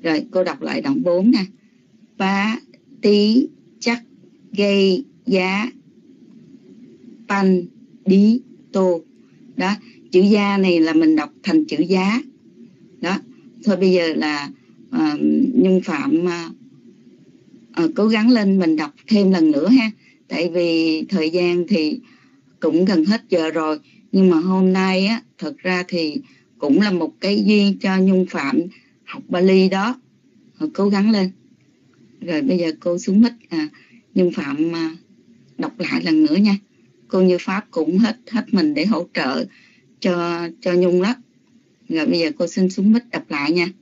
Rồi cô đọc lại đoạn 4 nè. Bá tí chắc gây giá pan đi tô. Đó, chữ gia này là mình đọc thành chữ giá. Đó, thôi bây giờ là Nhung Phạm cố gắng lên mình đọc thêm lần nữa ha. Tại vì thời gian thì cũng gần hết giờ rồi. Nhưng mà hôm nay á, thật ra thì cũng là một cái duyên cho Nhung Phạm học Bali đó. Cố gắng lên. Rồi bây giờ cô xuống mic, Nhung Phạm đọc lại lần nữa nha. Cô Như Pháp cũng hết mình để hỗ trợ cho Nhung đó. Rồi bây giờ cô xin xuống mic đọc lại nha.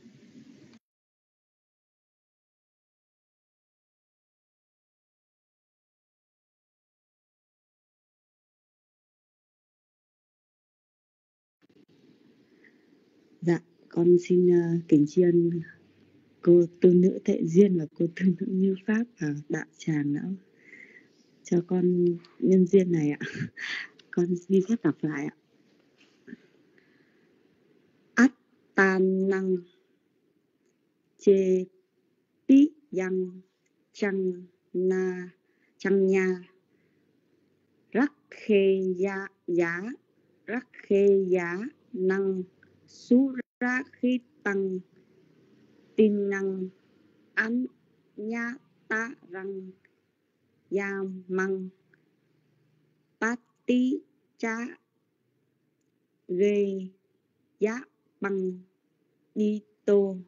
Dạ, con xin kính tri ân cô tu nữ Thệ Duyên và cô tu nữ Như Pháp và đạo tràng đã cho con nhân duyên này ạ. Con xin phép đọc lại ạ. Attanang chê pi yang chang nha rắc khê giá năng su ra khi tăng tin năng an nha ta răng ya măng pati cha rê giá bằng đi tô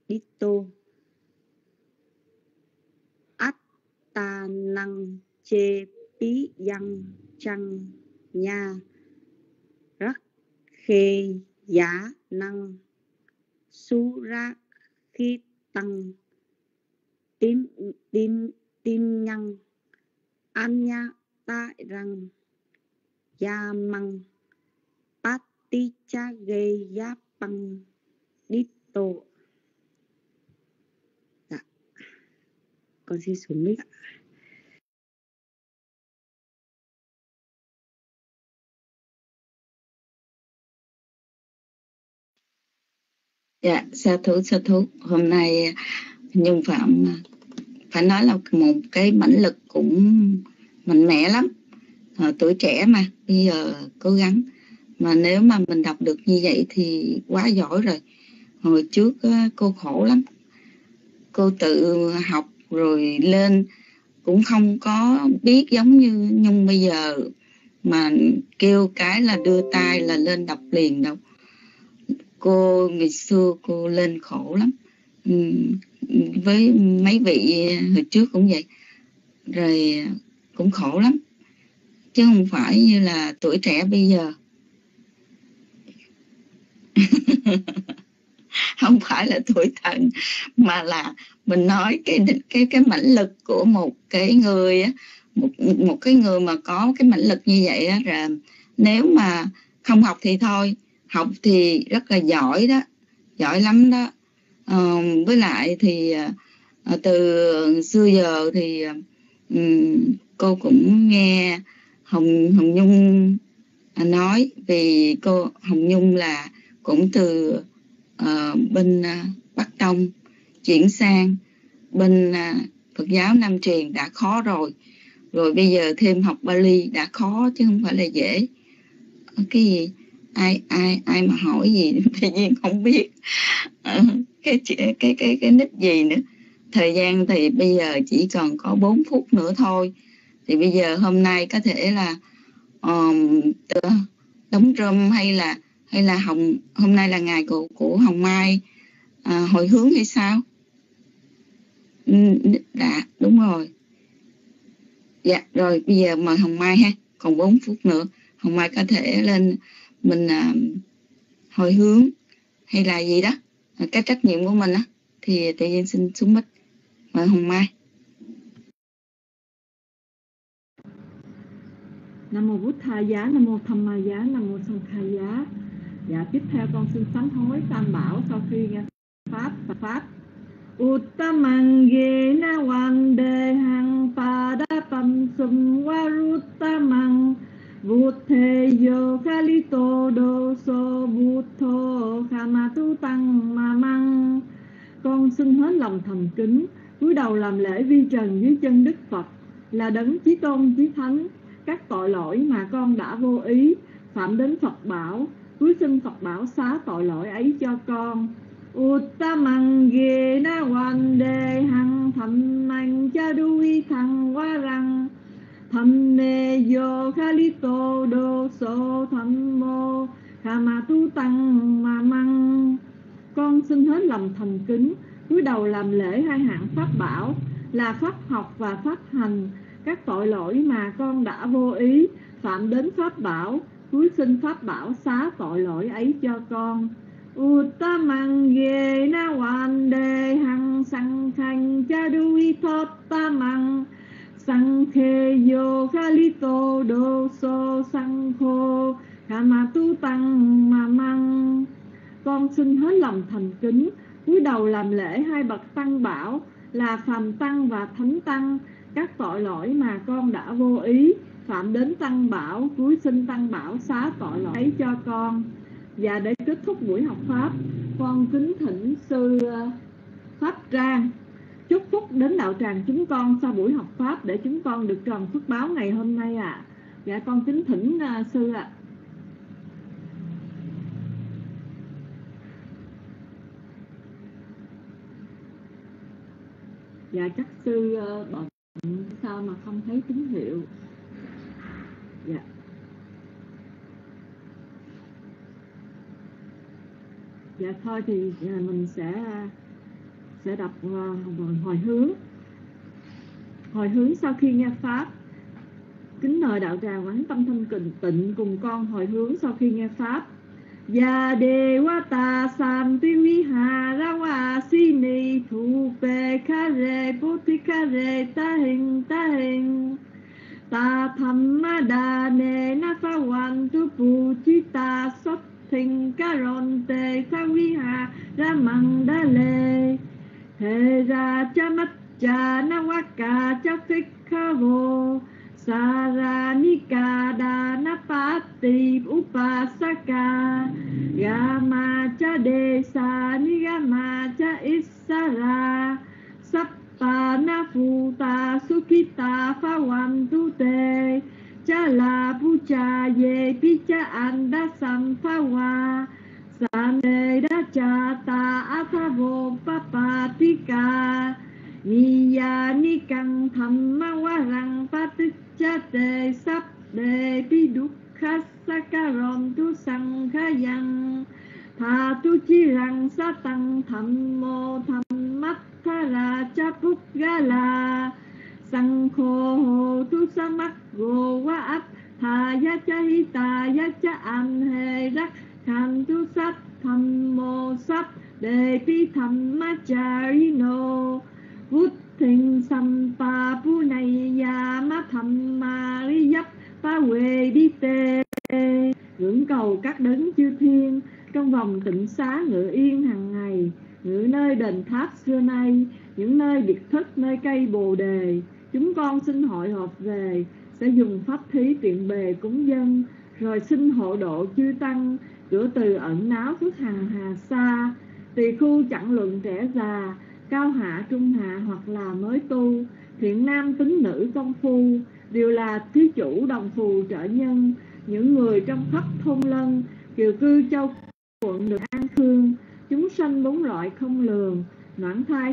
ta năng chê pí yang chăng nha rắc khê giá năng su ra khi tăng tin nhân an nha ta răng ya măng pati cha ghê giá bằng đi tô. Dạ, con xin xuống mic ạ. Dạ, sa thú. Hôm nay Nhung Phạm phải nói là một cái mãnh lực cũng mạnh mẽ lắm. Tuổi trẻ mà, bây giờ cố gắng. Mà nếu mà mình đọc được như vậy thì quá giỏi rồi. Hồi trước cô khổ lắm. Cô tự học rồi lên cũng không có biết giống như Nhung bây giờ mà kêu cái là đưa tay là lên đọc liền đâu. Cô ngày xưa cô lên khổ lắm. Với mấy vị hồi trước cũng vậy. Rồi cũng khổ lắm. Chứ không phải như là tuổi trẻ bây giờ. Không phải là tuổi thân mà là mình nói cái mãnh lực của một cái người á, một cái người mà có cái mãnh lực như vậy á, là nếu mà không học thì thôi, học thì rất là giỏi đó, giỏi lắm đó. Với lại thì từ xưa giờ thì cô cũng nghe Hồng Nhung nói, vì cô Hồng Nhung là cũng từ bên Bắc Tông chuyển sang bên Phật giáo Nam truyền đã khó rồi. Rồi bây giờ thêm học Bali đã khó chứ không phải là dễ. Cái gì ai mà hỏi gì tự nhiên không biết. Cái nick gì nữa. Thời gian thì bây giờ chỉ còn có 4 phút nữa thôi. Thì bây giờ hôm nay có thể là đóng drum hay là hôm nay là ngày của Hồng Mai hồi hướng hay sao? Đã, đúng rồi. Dạ, rồi bây giờ mời Hồng Mai ha, còn 4 phút nữa. Hồng Mai có thể lên mình hồi hướng hay là gì đó, cái trách nhiệm của mình á, thì tự nhiên xin xuống mic. Mời Hồng Mai. Nam mô Bụt Tha Giá, Nam mô Tham Ma Giá, Nam mô Sanh Kha Giá. Dạ, tiếp theo con xin sám hối Tam Bảo sau khi nghe Pháp. Uttamang Yena Wande Hang Padapam Sum Waruttamang Vutte Yo Kalito Doso Butto Kamatu Tăng Mamang Con xin hết lòng thành kính cúi đầu làm lễ vi trần dưới chân Đức Phật là đấng chí tôn chí thánh. Các tội lỗi mà con đã vô ý phạm đến Phật bảo, cúi xin Phật bảo xá tội lỗi ấy cho con. Uttamang ghê na hoàn đề hằng thầm mạnh cha đuôi thằng qua răng thầm nê vô kha li tô đô sô thầm mô khà mà tu tăng mà măng. Con xin hết lòng thành kính cúi đầu làm lễ hai hạng pháp bảo là pháp học và pháp hành. Các tội lỗi mà con đã vô ý phạm đến pháp bảo, cúi xin pháp bảo xá tội lỗi ấy cho con. Uttamang ghê na hoàn đề hằng sang khanh cha đuôi thốt tamang sang khê vô kha li tô đô sô sang khô khà mà tu tăng mà măng. Con xin hết lòng thành kính cúi đầu làm lễ hai bậc tăng bảo là phàm tăng và thánh tăng. Các tội lỗi mà con đã vô ý phạm đến tăng bảo, cúi xin tăng bảo xá tội lỗi ấy cho con. Và để kết thúc buổi học pháp, con kính thỉnh sư Pháp Trang chúc phúc đến đạo tràng chúng con sau buổi học pháp để chúng con được tròn phước báo ngày hôm nay ạ. Dạ con kính thỉnh sư ạ. Dạ chắc sư bận sao mà không thấy tín hiệu. Dạ. Dạ thôi thì mình sẽ đọc hồi hướng sau khi nghe pháp. Kính mời đạo tràng quán tâm thanh tịnh cùng con hồi hướng sau khi nghe pháp. Ya Devata Santi Vihara Sini Thu Pe Kare Poti Kare Ta Hình Ta Thamma Ne Nafawan Tu Puchita Sot Thinh Caronte Sa Vihara Mandale Thế Ra Cha Mắt Cha Nawaka Cha Phikkhavo Saranika Danapati Upasaka Gama Cha Desa Nigama Cha Isara Sappana Phuta Sukhita Phawantu Te Cha La Pucha Ye Picha Anda Samphawa Sane Da Cha Ta Athavo Papatika Niya Nikang Thamma Warang Patichate Sap De Pidukha Sakaron Tu Sankhayang Tha Tu Chirang Satang Thammo Thammathara Chapukgala Sankho Tu Samakgo Wa Athaya Chahita Cha Anhe Rak Khan Tu Sat Thammo Sap De Pi Thammacharino Vút thình sampa pu này ya ma tham ma ri yap pa huệ đi tê. Ngưỡng cầu các đấng chư thiên trong vòng tịnh xá ngự yên hàng ngày, ngự nơi đền tháp xưa nay, những nơi biệt thất, nơi cây bồ đề. Chúng con xin hội họp về, sẽ dùng pháp thí tiện bề cúng dân, rồi xin hộ độ chư tăng, cửa từ ẩn náu phước hằng hà xa, tỳ khu chẳng luận trẻ già, cao hạ trung hạ hoặc là mới tu, thiện nam tín nữ công phu, đều là thí chủ đồng phù trợ nhân, những người trong khắp thôn lân, kiều cư châu quận được an khương, chúng sanh bốn loại không lường, noãn thai